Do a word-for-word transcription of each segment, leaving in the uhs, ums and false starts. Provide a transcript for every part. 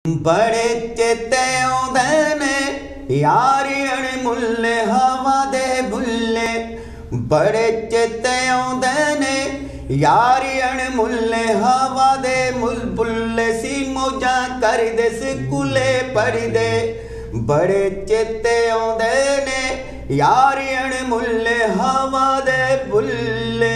बड़े चेते आउंदे ने यारी अणमुल्ले हवा दे बुल्ले, बड़े चेते आउंदे ने यारी अणमुल्ले हवा दे बुल्ले, सी मौजा करदे स्कूले पढ़दे। बड़े चेते आउंदे ने यारी अणमुल्ले हवा दे बुल्ले।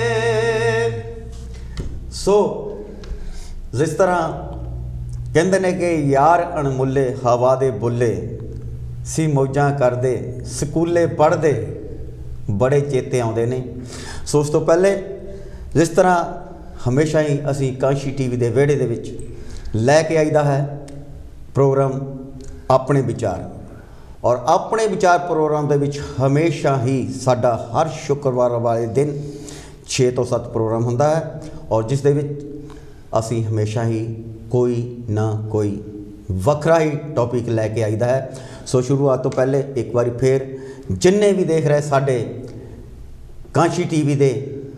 सो जिस तरह कहते ने कि यार अणमुल्ले हवा दे बुल्ले, सी मौजां करदे स्कूले पढ़दे, बड़े चेते आउंदे ने। सो उस तो पहले जिस तरह हमेशा ही असी कांशी टीवी दे वेड़े दे विच लैके आईदा है प्रोग्राम अपने विचार, और अपने विचार प्रोग्राम दे विच हमेशा ही साडा हर शुक्रवार वाले दिन छे तो सत्त प्रोग्राम हुंदा है, और जिस दे विच असी हमेशा ही कोई ना कोई वखरा ही टॉपिक लैके आईदा है। सो शुरुआत तो पहले एक बार फिर जिन्ने भी देख रहे साडे कांशी टीवी दे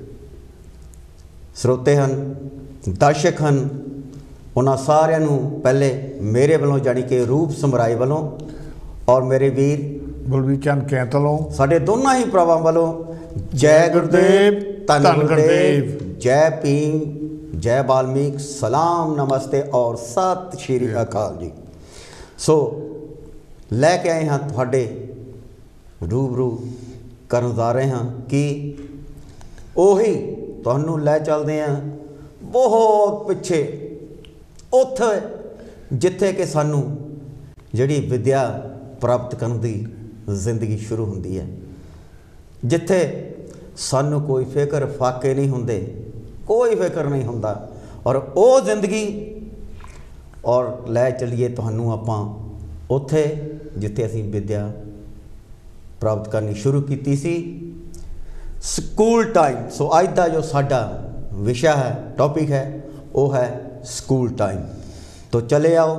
श्रोते हैं, दर्शक हैं, उन्हां सारिਆਂ ਨੂੰ पहले मेरे वालों जानी कि रूप समराए वालों और मेरे वीर बलवीर चंद कैंतलों, साडे दोनों ही भरावां वालों जय गुरुदेव, धन गुरुदेव, जय भीम, जय वाल्मीकि, सलाम, नमस्ते और सत श्री अकाल जी। सो लैके आए हैं तुहाडे रूबरू करन जा रहे हैं कि ओही तुहानू लै चलते हैं बहुत पिछे, उत्थे जिथे कि सानू जिहड़ी विद्या प्राप्त करन दी जिंदगी शुरू हुंदी है, जिथे सानू कोई फिक्र फाके नहीं हुंदे, कोई फिक्र नहीं हुंदा, और वो जिंदगी और लै चलिए तुहानू आपां उत्थे जिथे असीं विद्या प्राप्त करनी शुरू कीती सी, स्कूल टाइम। सो अज दा जो साडा विषय है, टॉपिक है, वो है स्कूल टाइम। तो चले आओ,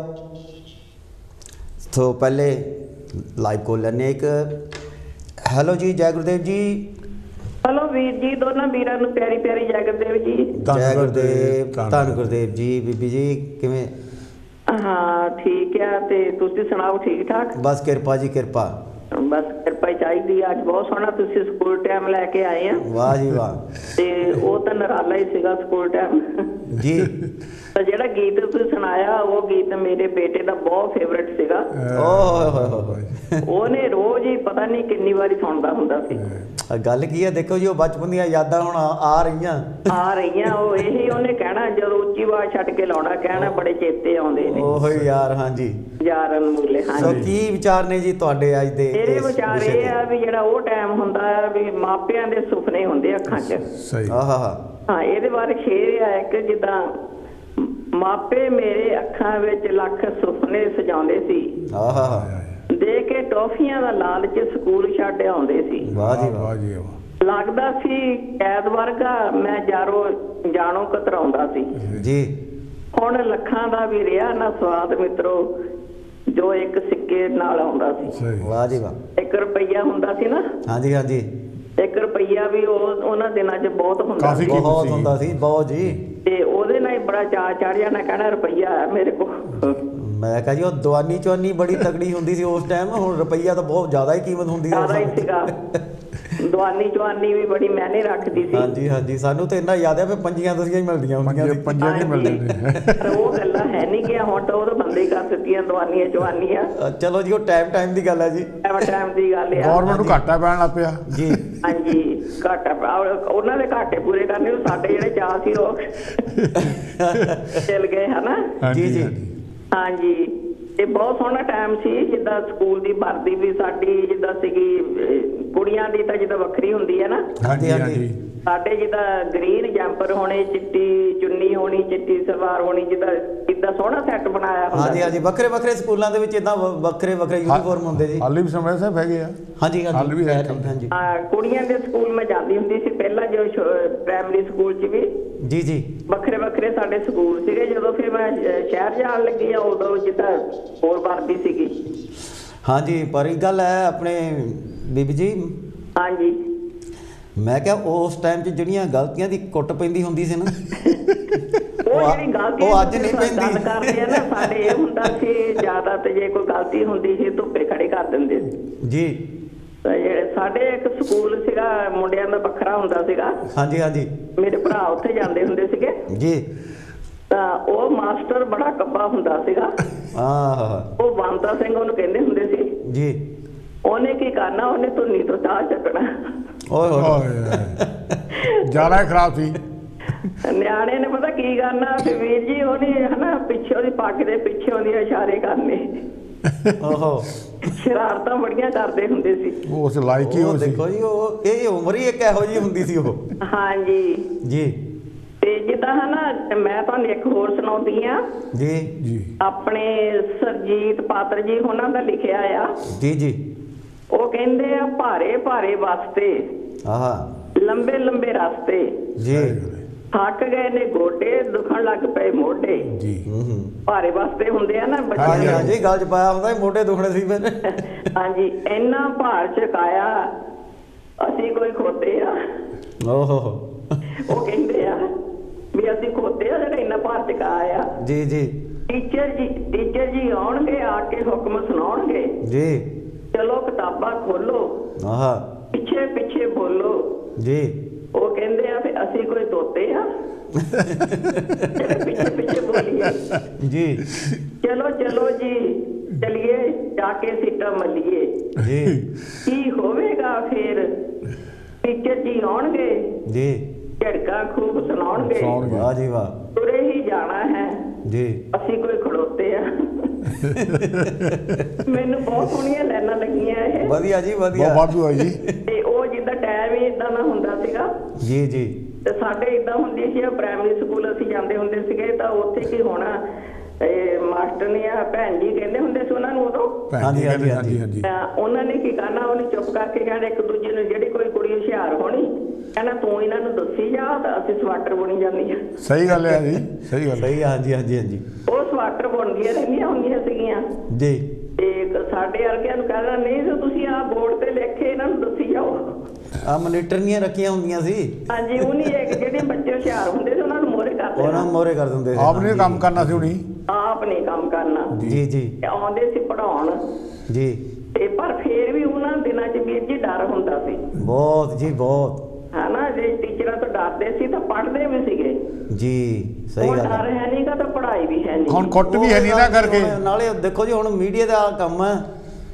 तो पहले लाइव कॉल लेने एक। हेलो जी, जय गुरुदेव जी। हेलो वीर जी, दोनों वीरां नूं प्यारी प्यारी जय गुरुदेव जी। जय गुरुदेव, धन गुरुदेव जी। बीबी जी किवें? हाँ ठीक है, ते तुसीं सुणाओ ठीक ठाक? बस किरपा जी, किरपा, बस किरपा ही चाहिदी। अज बहुत सोहना तुसीं स्कूल टाइम लैके आए हैं। वाह जी वाह। ते वो तो निराला ही सीगा स्कूल टाइम जी। तो जिहड़ा गीत तुसीं सुनाया, वो गीत मेरे बेटे दा बहुत फेवरेट सीगा। ओने रोज ही पता नहीं कितनी बारी सुनदा हुंदा सी। गल की है, देखो जी, बचपन दी यादां हुण आ रहीआं आ रहीआं वो यही ओने कहना, जदों उच्ची आवाज़ छड्ड के लाउणा, कहना बड़े चेते आउंदे ने। ओहो यार, हां जी, यार अनमोले। हां जी, की विचार ने जी तुहाडे अज दे? मेरे विचार ये है भी जिहड़ा वो टाइम हुंदा है भी मापिਆਂ ਦੇ सुपने हुंदे अखां 'च। सही। आहा हाँ, ਇਹਦੇ ਬਾਰੇ ਸ਼ੇਰ ਹੈ ਕਿ ਜਿੱਦਾਂ ਮਾਪੇ ਮੇਰੇ ਅੱਖਾਂ ਵਿੱਚ ਲੱਖ ਸੁਪਨੇ ਸਜਾਉਂਦੇ ਸੀ, आहा ਦੇ ਕੇ ਟੌਫੀਆਂ ਦਾ ਲਾਲਚ ਸਕੂਲ ਛੱਡ ਆਉਂਦੇ ਸੀ। वाह जी वाह वाह जी वाह। ਲੱਗਦਾ ਸੀ ਕੈਦ ਵਰਗਾ, ਮੈਂ ਜਾਰੋ ਜਾਣੋ ਕਤਰਾਉਂਦਾ ਸੀ। जी। ਹੁਣ ਲੱਖਾਂ ਦਾ ਵੀ ਰਿਹਾ ਨਾ ਸਵਾਦ ਮਿੱਤਰੋ, ਜੋ ਇੱਕ ਸਿੱਕੇ ਨਾਲ ਆਉਂਦਾ ਸੀ। सही। वाह जी वाह। ਇੱਕ ਰੁਪਈਆ ਹੁੰਦਾ ਸੀ ਨਾ, हाँ जी हाँ जी, ਇੱਕ ਰੁਪਈਆ ਵੀ ਉਹ ਉਹਨਾਂ ਦਿਨਾਂ 'ਚ ਬਹੁਤ ਹੁੰਦਾ ਕਾਫੀ ਸੀ। कीमत बहुत सी। हुंदा सी, बहुत जी। ਤੇ ਉਹਦੇ ਨਾਲ ਹੀ ਬੜਾ ਚਾਅ ਚੜ੍ਹ ਜਾਣਾ, ਕਹਿਣਾ ਰੁਪਈਆ ਹੈ ਮੇਰੇ ਕੋਲ। मैं कहा जी, वो दवानी चवानी बड़ी तगड़ी हुंदी सी उस टाइम, हुण रुपईया तो बहुत ज़्यादा ही कीमत हुंदी ਜ਼ਿਆਦਾ ਹੀ है। ਸੀਗਾ। ਦਵਾਨੀ ਚਵਾਨੀ ਵੀ ਬੜੀ ਮੈਨੇ ਰੱਖਦੀ ਸੀ। हाँ जी हाँ जी, सानू तो इन्ना याद है भी पंजियां दसियां ही मिलदियां हुंदियां पंजे सी। पंजे नहीं मिलते ने। ਪਰ ਉਹ ਗੱਲਾਂ ਹੈ ਨਹੀਂ ਗਿਆ, ਹੁਣ ਤਾਂ ਉਹ ਤਾਂ ਬੰਦੇ ਹੀ ਕਰ ਦਿੱਤੀਆਂ ਦਵਾਨੀਆਂ ਚਵਾਨੀਆਂ। अ, चलो जी, वो टाइम टाइम की गल है जी। ਟਾਈਮ ਟਾਈਮ ਦੀ ਗੱਲ ਆ। ਗੌਰਮੈਂਟ ਨੂੰ ਘਾਟਾ ਪੈਣ ਲੱਗ ਪਿਆ जी। ਹਾਂਜੀ, ਘਾਟਾ ਪਾ- ਉਹਨਾਂ ਦੇ ਘਾਟੇ ਪੂਰੇ ਕਰਨੇ, ਉਹ ਸਾਡੇ ਜਿਹੜੇ ਚਾਅ ਸੀ ਉਹ ਚਲ ਗਏ ਹਨਾ। जी जी। ਹਾਂਜੀ, ਇਹ ਬਹੁਤ ਸੋਹਣਾ ਟਾਈਮ ਸੀ। ਜਿੱਦਾਂ ਸਕੂਲ ਦੀ ਵਰਦੀ ਵੀ ਸਾਡੀ ਜਿੱਦਾਂ ਸੀਗੀ, ਅਹ ਕੁੜੀਆਂ ਦੀ ਤਾਂ ਜਿੱਦਾਂ ਵੱਖਰੀ ਹੁੰਦੀ ਹੈ ਨਾ, हाँ जी हाँ जी। ਸਾਡੇ ਜਿੱਦਾਂ ਗ੍ਰੀਨ ਜੰਪਰ ਹੋਣੇ, ਚਿੱਟੀ ਚੁੰਨੀ ਹੋਣੀ, ਚਿੱਟੀ ਸਲਵਾਰ ਹੋਣੀ, ਜਿੱਦਾਂ ਜਿੱਦਾਂ ਸੋਹਣਾ ਸੈੱਟ ਬਣਾਇਆ हाँ ਹੁੰਦਾ जी हाँ जी, ਵੱਖਰੇ ਵੱਖਰੇ ਸਕੂਲਾਂ ਦੇ ਵਿੱਚ ਇਦਾਂ ਵੱਖਰੇ ਵੱਖਰੇ ਯੂਨੀਫਾਰਮ ਹੁੰਦੇ ਜੀ। ਹਾਲੇ ਵੀ ਸਮੇਂ ਸਾਹਿਬ ਹੈਗੇ ਆ। हाँ जी हाँ ਹਾਲੇ जी, ਵੀ ਹੈ। हाँ जी। ਹਾਂ, ਕੁੜੀਆਂ ਦੇ ਸਕੂਲ ਮੈਂ ਜਾਂਦੀ ਹੁੰਦੀ ਸੀ ਪਹਿਲਾਂ, ਜੋ ਪ੍ਰਾਇਮਰੀ ਸਕੂਲ 'ਚ ਵੀ जी जी। ਵੱਖਰੇ ਵੱਖਰੇ ਸਾਡੇ ਸਕੂਲ ਸੀਗੇ। ਜਦੋਂ ਫਿਰ ਮੈਂ ਅਹ, ਸ਼ਹਿਰ ਜਾਣ ਲੱਗੀ ਆ, ਉਦੋਂ ਜਿੱਦਾਂ ਹੋਰ ਵਰਦੀ ਸੀਗੀ। हाँ जी, पर एक गल है अपने बीबी जी, ਹਾਂਜੀ। मैं क्या उस टाइम च ਜਿਹੜੀਆਂ ਗਲਤੀਆਂ ਦੀ ਕੁੱਟ ਪੈਂਦੀ ਹੁੰਦੀ ਸੀ ਨਾ, ਉਹ ਜਿਹੜੀ ਗਲਤੀ ਉਹ ਅੱਜ ਨਹੀਂ ਗੱਲ ਪੈਂਦੀ। ਕਰਦੇ ਆ ਨਾ, ਸਾਡੇ ਇਹ ਹੁੰਦਾ ਸੀ ਜ਼ਿਆਦਾ, ਤੇ ਜੇ ਕੋਈ ਗਲਤੀ ਹੁੰਦੀ ਸੀ ਧੁੱਪੇ ਖੜੇ ਕਰ ਦਿੰਦੇ ਸੀ ਜੀ। ਤੇ ਜਿਹੜੇ ਸਾਡੇ ਇੱਕ ਸਕੂਲ ਸੀਗਾ ਮੁੰਡਿਆਂ ਦਾ ਵੱਖਰਾ ਹੁੰਦਾ ਸੀਗਾ, ਹਾਂਜੀ ਹਾਂਜੀ ਮੇਰੇ ਭਰਾ ਉੱਥੇ ਜਾਂਦੇ ਹੁੰਦੇ ਸੀਗੇ, ਜੀ। ਤਾਂ ਉਹ ਮਾਸਟਰ ਬੜਾ ਕੱਬਾ ਹੁੰਦਾ ਸੀਗਾ। ਆਹ ਉਹ ਬੰਤਾ ਸਿੰਘ ਉਹਨੂੰ ਕਹਿੰਦੇ ਹੁੰਦੇ ਸੀ। ਜੀ। ਉਹਨੇ ਕੀ ਕਰਨਾ, ਉਹਨੇ ਧੁੰਨੀ ਤੋਂ ਚਾਹ ਚੱਕਣਾ। ਓਏ ਹੋਏ ਓਏ ਜ਼ਿਆਦਾ ਖਰਾਬ ਸੀ। ਨਿਆਣੇ ਨੇ ਪਤਾ ਕੀ ਕਰਨਾ ਫਿਰ ਵੀਰ ਜੀ, ਉਹਨੇ ਹਨਾ ਪਿੱਛੇ ਉਹਦੀ ਪੱਗ ਦੇ ਪਿੱਛੇ ਉਹਦੀ ਇਸ਼ਾਰੇ ਕਰਨੇ। ਓਹੋ, ਸ਼ਰਾਰਤਾਂ ਬੜੀਆਂ ਕਰਦੇ ਹੁੰਦੇ ਸੀ। ਉਸ ਲਾਇਕ ਹੀ ਉਹ ਉਹ ਸੀ। ਦੇਖੋ ਜੀ, ਉਹ ਇਹ ਉਮਰ ਹੀ ਇੱਕ ਇਹੋ ਜਿਹੀ ਹੁੰਦੀ ਸੀ ਉਹ। ਹਾਂਜੀ ਜੀ ਤੇ ਜਿੱਦਾਂ ਹਨਾ, ਮੈਂ ਤੁਹਾਨੂੰ ਇੱਕ ਹੋਰ ਸੁਣਾਉਂਦੀ ਆ ਜੀ ਜੀ ਆਪਣੇ ਸਰਜੀਤ ਪਾਤਰ ਜੀ ਉਹਨਾਂ ਦਾ ਲਿਖਿਆ ਆ। ਜੀ ਜੀ। ਉਹ ਕਹਿੰਦੇ ਆ, ਭਾਰੇ ਭਾਰੇ ਵਾਸਤੇ ਆਹ ਲੰਬੇ ਲੰਬੇ ਰਸਤੇ, ਜੀ। ਥੱਕ ਗਏ ਨੇ ਗੋਡੇ, ਦੁਖਣ ਲੱਗ ਪਏ ਮੋਢੇ। ਜੀ। ਹੂੰ ਹੂੰ। ਭਾਰੇ ਵਾਸਤੇ ਹੁੰਦੇ ਆ ਨਾ ਹਾਂਜੀ ਬੱਚੇ। ਹਾਂਜੀ, ਗੱਲ ਚ ਪਾਇਆ ਹੁੰਦਾ ਸੀ, ਮੋਢੇ ਦੁਖਣੇ ਸੀ ਫਿਰ। ਹਾਂਜੀ, ਇੰਨਾ ਭਾਰ ਚੁਕਾਇਆ ਅਸੀਂ ਕੋਈ ਖੋਤੇ ਆ। ਓਹੋ ਉਹ ਕਹਿੰਦੇ ਆ ਵੀ ਅਸੀਂ ਖੋਤੇ ਆ ਜਿਹੜਾ ਇੰਨਾ ਭਾਰ ਚੁਕਾਇਆ। ਜੀ ਜੀ ਟੀਚਰ ਜੀ ਟੀਚਰ ਜੀ ਆਉਣਗੇ, ਆ ਕੇ ਹੁਕਮ ਸੁਣਾਉਣਗੇ, ਜੀ। ਚਲੋ ਕਿਤਾਬਾਂ ਖੋਲੋ, ਆਹਾ ਪਿੱਛੇ ਪਿੱਛੇ ਬੋਲੋ। ਜੀ। ਉਹ ਕਹਿੰਦੇ ਆ ਵੀ ਅਸੀਂ ਕੋਈ ਤੋਤੇ ਆ ਜਿਹੜੇ ਪਿੱਛੇ ਪਿੱਛੇ ਬੋਲੀਏ। ਜੀ ਚਲੋ ਚਲੋ ਜੀ ਚਲਿਏ, ਜਾ ਕੇ ਸੀਟਾਂ ਮੱਲੀਏ। ਜੀ ਕੀ ਹੋਵੇਗਾ ਫਿਰ, ਟੀਚਰ ਜੀ ਆਉਣਗੇ, ਜੀ। ਝੜਕਾਂ ਖੂਬ ਸੁਣਾਉਣਗੇ, ਸੁਣਾਉਣਗੇ। ਵਾਹ ਜੀ ਵਾਹ। ਤੁਰੇ ਹੀ ਜਾਣਾ ਹੈ, ਜੀ। ਅਸੀਂ ਕੋਈ ਖੜੋਤੇ ਆ। ਮੈਨੂੰ ਬਹੁਤ ਸੋਹਣੀਆਂ ਲਾਈਨਾਂ ਲੱਗੀਆਂ ਇਹ। ਵਧੀਆ ਜੀ ਵਧੀਆ। ਬਹੁਤ ਵਾਧੂ ਆ ਜੀ। ਤੇ ਉਹ ਜਿੱਦਾਂ ਟਾਈਮ ਹੀ ਇਦਾਂ ਦਾ ਹੁੰਦਾ ਸੀਗਾ। ਜੀ ਜੀ ਤੇ ਸਾਡੇ ਇਦਾਂ ਹੁੰਦੀ ਸੀ, ਪ੍ਰਾਇਮਰੀ ਸਕੂਲ ਅਸੀਂ ਜਾਂਦੇ ਹੁੰਦੇ ਸੀਗੇ, ਤਾਂ ਉੱਥੇ ਕੀ ਹੋਣਾ, ਇਹ ਮਾਸਟਰ ਨੇ ਆ ਭੈਣ ਜੀ ਕਹਿੰਦੇ ਹੁੰਦੇ ਸੀ ਉਹਨਾਂ ਨੂੰ ਉਦੋਂ। ਭੈਣ ਜੀ, ਹਾਂਜੀ, ਹਾਂਜੀ ਹਾਂਜੀ। ਤਾਂ ਉਹਨਾਂ ਨੇ ਕੀ ਕਰਨਾ, ਉਹਨੇ ਚੁੱਪ ਕਰਕੇ ਕਹਿਣਾ ਇੱਕ ਦੂਜੇ ਨੂੰ, ਜਿਹੜੀ ਕੋਈ ਕੁੜੀ ਹੁਸ਼ਿਆਰ ਹੋਣੀ ਕਹਿੰਦਾ ਤੂੰ ਇਹਨਾਂ ਨੂੰ ਦੱਸੀ ਜਾ, ਤਾਂ ਅਸੀਂ ਸਵਾਟਰ ਬੁਣੀ ਜਾਂਦੀ ਆ। ਸਹੀ ਗੱਲ ਹੈ ਜੀ, ਸਹੀ ਗੱਲ। ਸਹੀ। ਹਾਂਜੀ ਹਾਂਜੀ ਹਾਂਜੀ। ਉਹ ਸਵਾਟਰ ਬੁਣਦੀਆਂ ਰਹਿੰਦੀਆਂ ਹੁੰਦੀਆਂ ਸੀਗੀਆਂ। ਜੀ। ਤੇ ਇੱਕ ਸਾਡੇ ਵਰਗਿਆਂ ਨੂੰ ਕਹਿਣਾ, ਨਹੀਂ ਜੇ ਤੁਸੀਂ ਆਹ ਬੋਰਡ ਤੇ ਲਿਖੇ ਇਹਨਾਂ ਨੂੰ ਦੱਸੀ ਜਾਓ। ਆ ਮਨੀਟਰੀਆਂ ਰੱਖੀਆਂ ਹੁੰਦੀਆਂ ਸੀ। ਹਾਂਜੀ, ਉਹਨੀ ਇੱਕ ਜਿਹੜੇ ਬੱਚੇ ਹੁਸ਼ਿਆਰ ਹੁੰਦੇ ਸੀ ਉਹਨਾਂ ਨੂੰ ਮੋਹਰੇ ਕਰ ਉਹਨਾਂ ਦੇਣਾ। ਮੋਰੇ ਕਰ ਦਿੰਦੇ ਸੀ। ਆਪ ਨੇ ਕੰਮ ਕਰਨਾ ਸੀ ਹੁਣੀ। ਆਪ ਨਹੀਂ ਕੰਮ ਕਰਨਾ। ਜੀ ਜੀ ਤੇ ਆਉਂਦੇ ਸੀ ਪੜਾਉਣ, ਜੀ। ਤੇ ਪਰ ਫੇਰ ਵੀ ਉਹਨਾਂ ਦਿਨਾਂ 'ਚ ਵੀਰ ਜੀ ਡਰ ਹੁੰਦਾ ਸੀ। ਬਹੁਤ ਜੀ ਬਹੁਤ। ਹਨਾ, ਜੇ ਟੀਚਰਾਂ ਤੋਂ ਡਰਦੇ ਸੀ ਤਾਂ ਪੜ੍ਹਦੇ ਵੀ ਸੀਗੇ। ਜੀ ਸਹੀ ਉਹ ਗੱਲ ਡਰ ਹੈ। ਹੈ ਨਹੀਂ ਗਾ ਤਾਂ ਪੜ੍ਹਾਈ ਵੀ ਹੈ ਨਹੀਂ। ਹੁਣ ਕੁੱਟ ਵੀ ਹੈ ਨਹੀਂ ਨਾ ਕਰਕੇ। ਨਾਲੇ ਦੇਖੋ ਜੀ, ਹੁਣ ਮੀਡੀਆ ਦਾ ਕੰਮ ਹੈ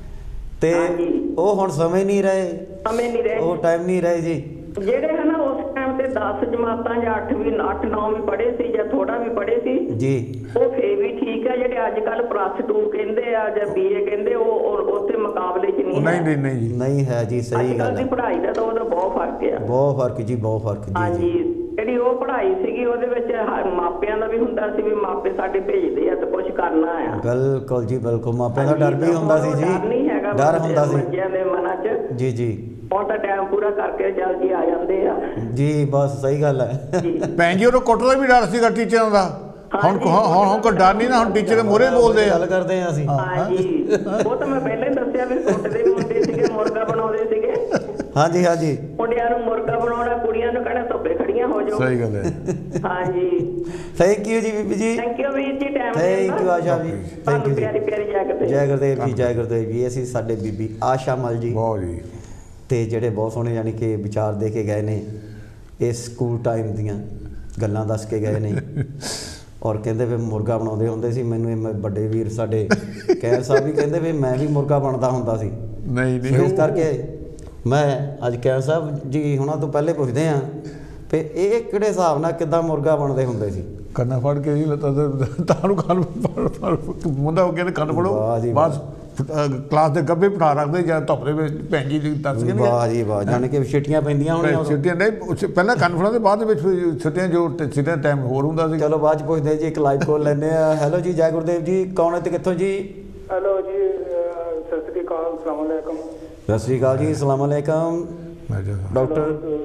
ਤੇ ਹਾਂਜੀ। ਉਹ ਹੁਣ ਸਮੇਂ ਨਹੀਂ ਰਹੇ, ਸਮੇਂ ਨਹੀਂ ਰਹੇ। ਉਹ ਟਾਈਮ ਨਹੀਂ ਰਹੇ ਜੀ। ਜਿਹੜੇ ਹਨਾ ਉਸ ਟਾਈਮ ਤੇ ਦਸ ਜਮਾਤਾਂ ਜਾਂ ਅੱਠ ਵੀ ਅੱਠ ਨੌ ਵੀ ਪੜ੍ਹੇ ਸੀ ਜਾਂ ਥੋੜਾ ਵੀ ਪੜ੍ਹੇ ਸੀ ਜੀ। ਉਹ ਫੇਰ ਵੀ ਠੀਕ ਹੈ। ਜਿਹੜੇ ਅੱਜ ਕੱਲ ਪਲੱਸ ਟੂ ਕਹਿੰਦੇ ਆ ਜਾਂ ਬੀਏ ਕਹਿੰਦੇ, ਉਹ ਉਹ- ਉੱਥੇ ਮੁਕਾਬਲੇ 'ਚ ਨਹੀਂ ਨਹੀਂ ਹੈ। ਨਹੀਂ ਨਹੀਂ ਜੀ। ਨਹੀਂ ਹੈ ਜੀ, ਸਹੀ ਅੱਜ ਗੱਲ ਕੱਲ ਦੀ ਹੈ। ਪੜ੍ਹਾਈ ਦਾ ਤਾਂ ਉਹਦਾ ਬਹੁਤ ਫਰਕ ਆ। ਬਹੁਤ ਫਰਕ ਜੀ, ਬਹੁਤ ਫਰਕ ਜੀ। ਹਾਂਜੀ, ਜੀ ਜਿਹੜੀ ਉਹ ਪੜ੍ਹਾਈ ਸੀਗੀ ਉਹਦੇ ਵਿੱਚ ਹ- ਮਾਪਿਆਂ ਦਾ ਵੀ ਹੁੰਦਾ ਸੀ ਵੀ ਮਾਪੇ ਸਾਡੇ ਭੇਜਦੇ ਆ ਤਾਂ ਕੁਝ ਕਰਨਾ ਆ। ਬਿਲਕੁਲ ਜੀ ਬਿਲਕੁਲ। ਮਾਪਿਆਂ ਦਾ ਡਰ ਵੀ ਹੁੰਦਾ ਸੀ ਡਰ ਨਹੀਂ ਜੀ, ਹੈਗਾ ਡਰ ਹੁੰਦਾ ਸੀ। ਬੱਚਿਆਂ ਦੇ ਮਨਾਂ 'ਚ। ਜੀ ਜੀ ਹੁਣ ਤਾਂ ਟਾਈਮ ਪੂਰਾ ਕਰਕੇ ਚੱਲ ਜੀ ਆ ਜਾਂਦੇ ਆ। ਜੀ, ਬਸ ਸਹੀ ਗੱਲ ਹੈ। ਜੀ ਭੈਣ ਜੀ, ਉਹਨੂੰ ਕੁੱਟਦਾ ਵੀ ਡਰ ਸੀਗਾ ਟੀਚਰਾਂ ਦਾ। ਹੁਣ ਹੁਣ ਹੁਣ ਕੋਈ ਡਰ ਨਹੀਂ ਨਾ, ਹੁਣ ਟੀਚਰ ਦੇ ਮੂਹਰੇ ਬੋਲਦੇ ਆ। ਗੱਲ ਕਰਦੇ ਆ ਅਸੀਂ। ਹਾਂਜੀ, ਉਹ ਤਾਂ ਮੈਂ ਪਹਿਲਾਂ ਹੀ ਦੱਸਿਆ ਵੀ ਕੁੱਟਦੇ ਵੀ ਹੁੰਦੇ ਸੀਗੇ, ਮੁਰਗਾ ਬਣਾਉਂਦੇ ਸੀਗੇ। ਹਾਂਜੀ ਹਾਂਜੀ। ਮੁੰਡਿਆਂ ਨੂੰ ਮੁਰਗਾ ਬਣਾਉਣਾ, ਕੁੜੀਆਂ ਨੂੰ ਕਹਿਣਾ ਧੁੱਪੇ ਖੜੀਆਂ ਹੋ ਜਾਓ। ਸਹੀ ਗੱਲ ਹੈ। ਹਾਂਜੀ, ਥੈਂਕ ਯੂ ਜੀ ਬੀਬੀ ਜੀ। ਥੈਂਕ ਯੂ ਵੀਰ ਜੀ, ਟਾਈਮ ਥੈਂਕ ਯੂ ਆਸ਼ਾ ਜੀ। ਥੈਂਕ ਯੂ ਜੀ। ਪਿਆਰੀ ਪਿਆਰੀ ਜਾਗਦੇ। ਜੈ ਗੁਰਦੇਵ ਜੀ, ਜੈ ਗੁਰਦੇਵ ਜੀ। ਅਸੀਂ ਸਾਡੇ ਬੀਬੀ ਆਸ਼ਾ ਮਲ ਜੀ, ਬਹੁਤ ਜੀ। ਤੇ ਜਿਹੜੇ ਬਹੁਤ ਸੋਹਣੇ ਯਾਨੀ ਕਿ ਵਿਚਾਰ ਦੇ ਕੇ ਗਏ ਨੇ, ਇਸ ਸਕੂਲ ਟਾਈਮ ਦੀਆਂ ਗੱਲਾਂ ਦੱਸ ਕੇ ਗਏ ਨੇ। ਔਰ ਕਹਿੰਦੇ ਵੀ ਮੁਰਗਾ ਬਣਾਉਂਦੇ ਹੁੰਦੇ ਸੀ। ਮੈਨੂੰ ਇਹ ਵੱਡੇ ਵੀਰ ਸਾਡੇ ਕੈਰ ਸਾਹਿਬ ਵੀ ਕਹਿੰਦੇ ਵੀ ਮੈਂ ਵੀ ਮੁਰਗਾ ਬਣਦਾ ਹੁੰਦਾ ਸੀ। ਨਹੀਂ ਸੋ ਇਸ ਨਹੀਂ। ਕਰਕੇ ਮੈਂ ਅੱਜ ਕੈਰ ਸਾਹਿਬ ਜੀ ਹੁਣਾਂ ਤੋਂ ਪਹਿਲੇ ਪੁੱਛਦੇ ਹਾਂ ਵੀ ਇਹ ਕਿਹੜੇ ਹਿਸਾਬ ਨਾਲ ਕਿੱਦਾਂ ਮੁਰਗਾ ਬਣਦੇ ਹੁੰਦੇ ਸੀ। ਕੰਨਾ ਫੜ ਕੇ ਜੀ ਲੱਤਾਂ ਤੇ ਤਾਨੂੰ ਕੰਨ ਫੜ ਫੜ ਮੁੰਡਾ ਹੋ ਗਿਆ ਤੇ ਕੰਨ ਫੜੋ। ਵਾਹ ਜੀ ਬਸ ਕਲਾਸ ਦੇ ਗੱਭੇ ਬਿਠਾ ਰੱਖਦੇ ਜਾਂ ਧੁੱਪ ਦੇ ਵਿੱਚ ਭੈਣ ਜੀ ਦੀ ਦੱਸ ਕੇ ਵਾਹ ਜੀ ਵਾਹ। ਜਾਣੀ ਕਿ ਛਿੱਟੀਆਂ ਪੈਂਦੀਆਂ ਹੋਣੀਆਂ ਉਦੋਂ। ਛੁੱਟੀਆਂ ਨਹੀਂ, ਉਸ- ਪਹਿਲਾਂ ਕੰਨ ਫੜਾਉਂਦੇ, ਬਾਅਦ ਦੇ ਵਿੱਚ ਫਿਰ ਛੁੱਟੀਆਂ ਜੋ ਛੁੱਟੀਆਂ ਟਾਈਮ ਹੋਰ ਹੁੰਦਾ ਸੀ। ਚਲੋ ਬਾਅਦ ਚ ਪੁੱਛਦੇ ਜੀ। ਇੱਕ ਲਾਈਵ ਕਾਲ ਲੈਂਦੇ ਆ। ਹੈਲੋ ਜੀ, ਜੈ ਗੁਰਦੇਵ ਜੀ। ਕੌਣ ਹੈ ਤੇ ਕਿੱਥੋਂ ਜੀ? हेलो जी, अ, सत श्री अकाल, अस्सलाम वालेकुम। ਸਤਿ ਸ਼੍ਰੀ ਅਕਾਲ ਜੀ, ਸਲਾਮ ਅਲੈਕਮ। ਮੈਂ ਕਿਹਾ, ਡਾਕਟਰ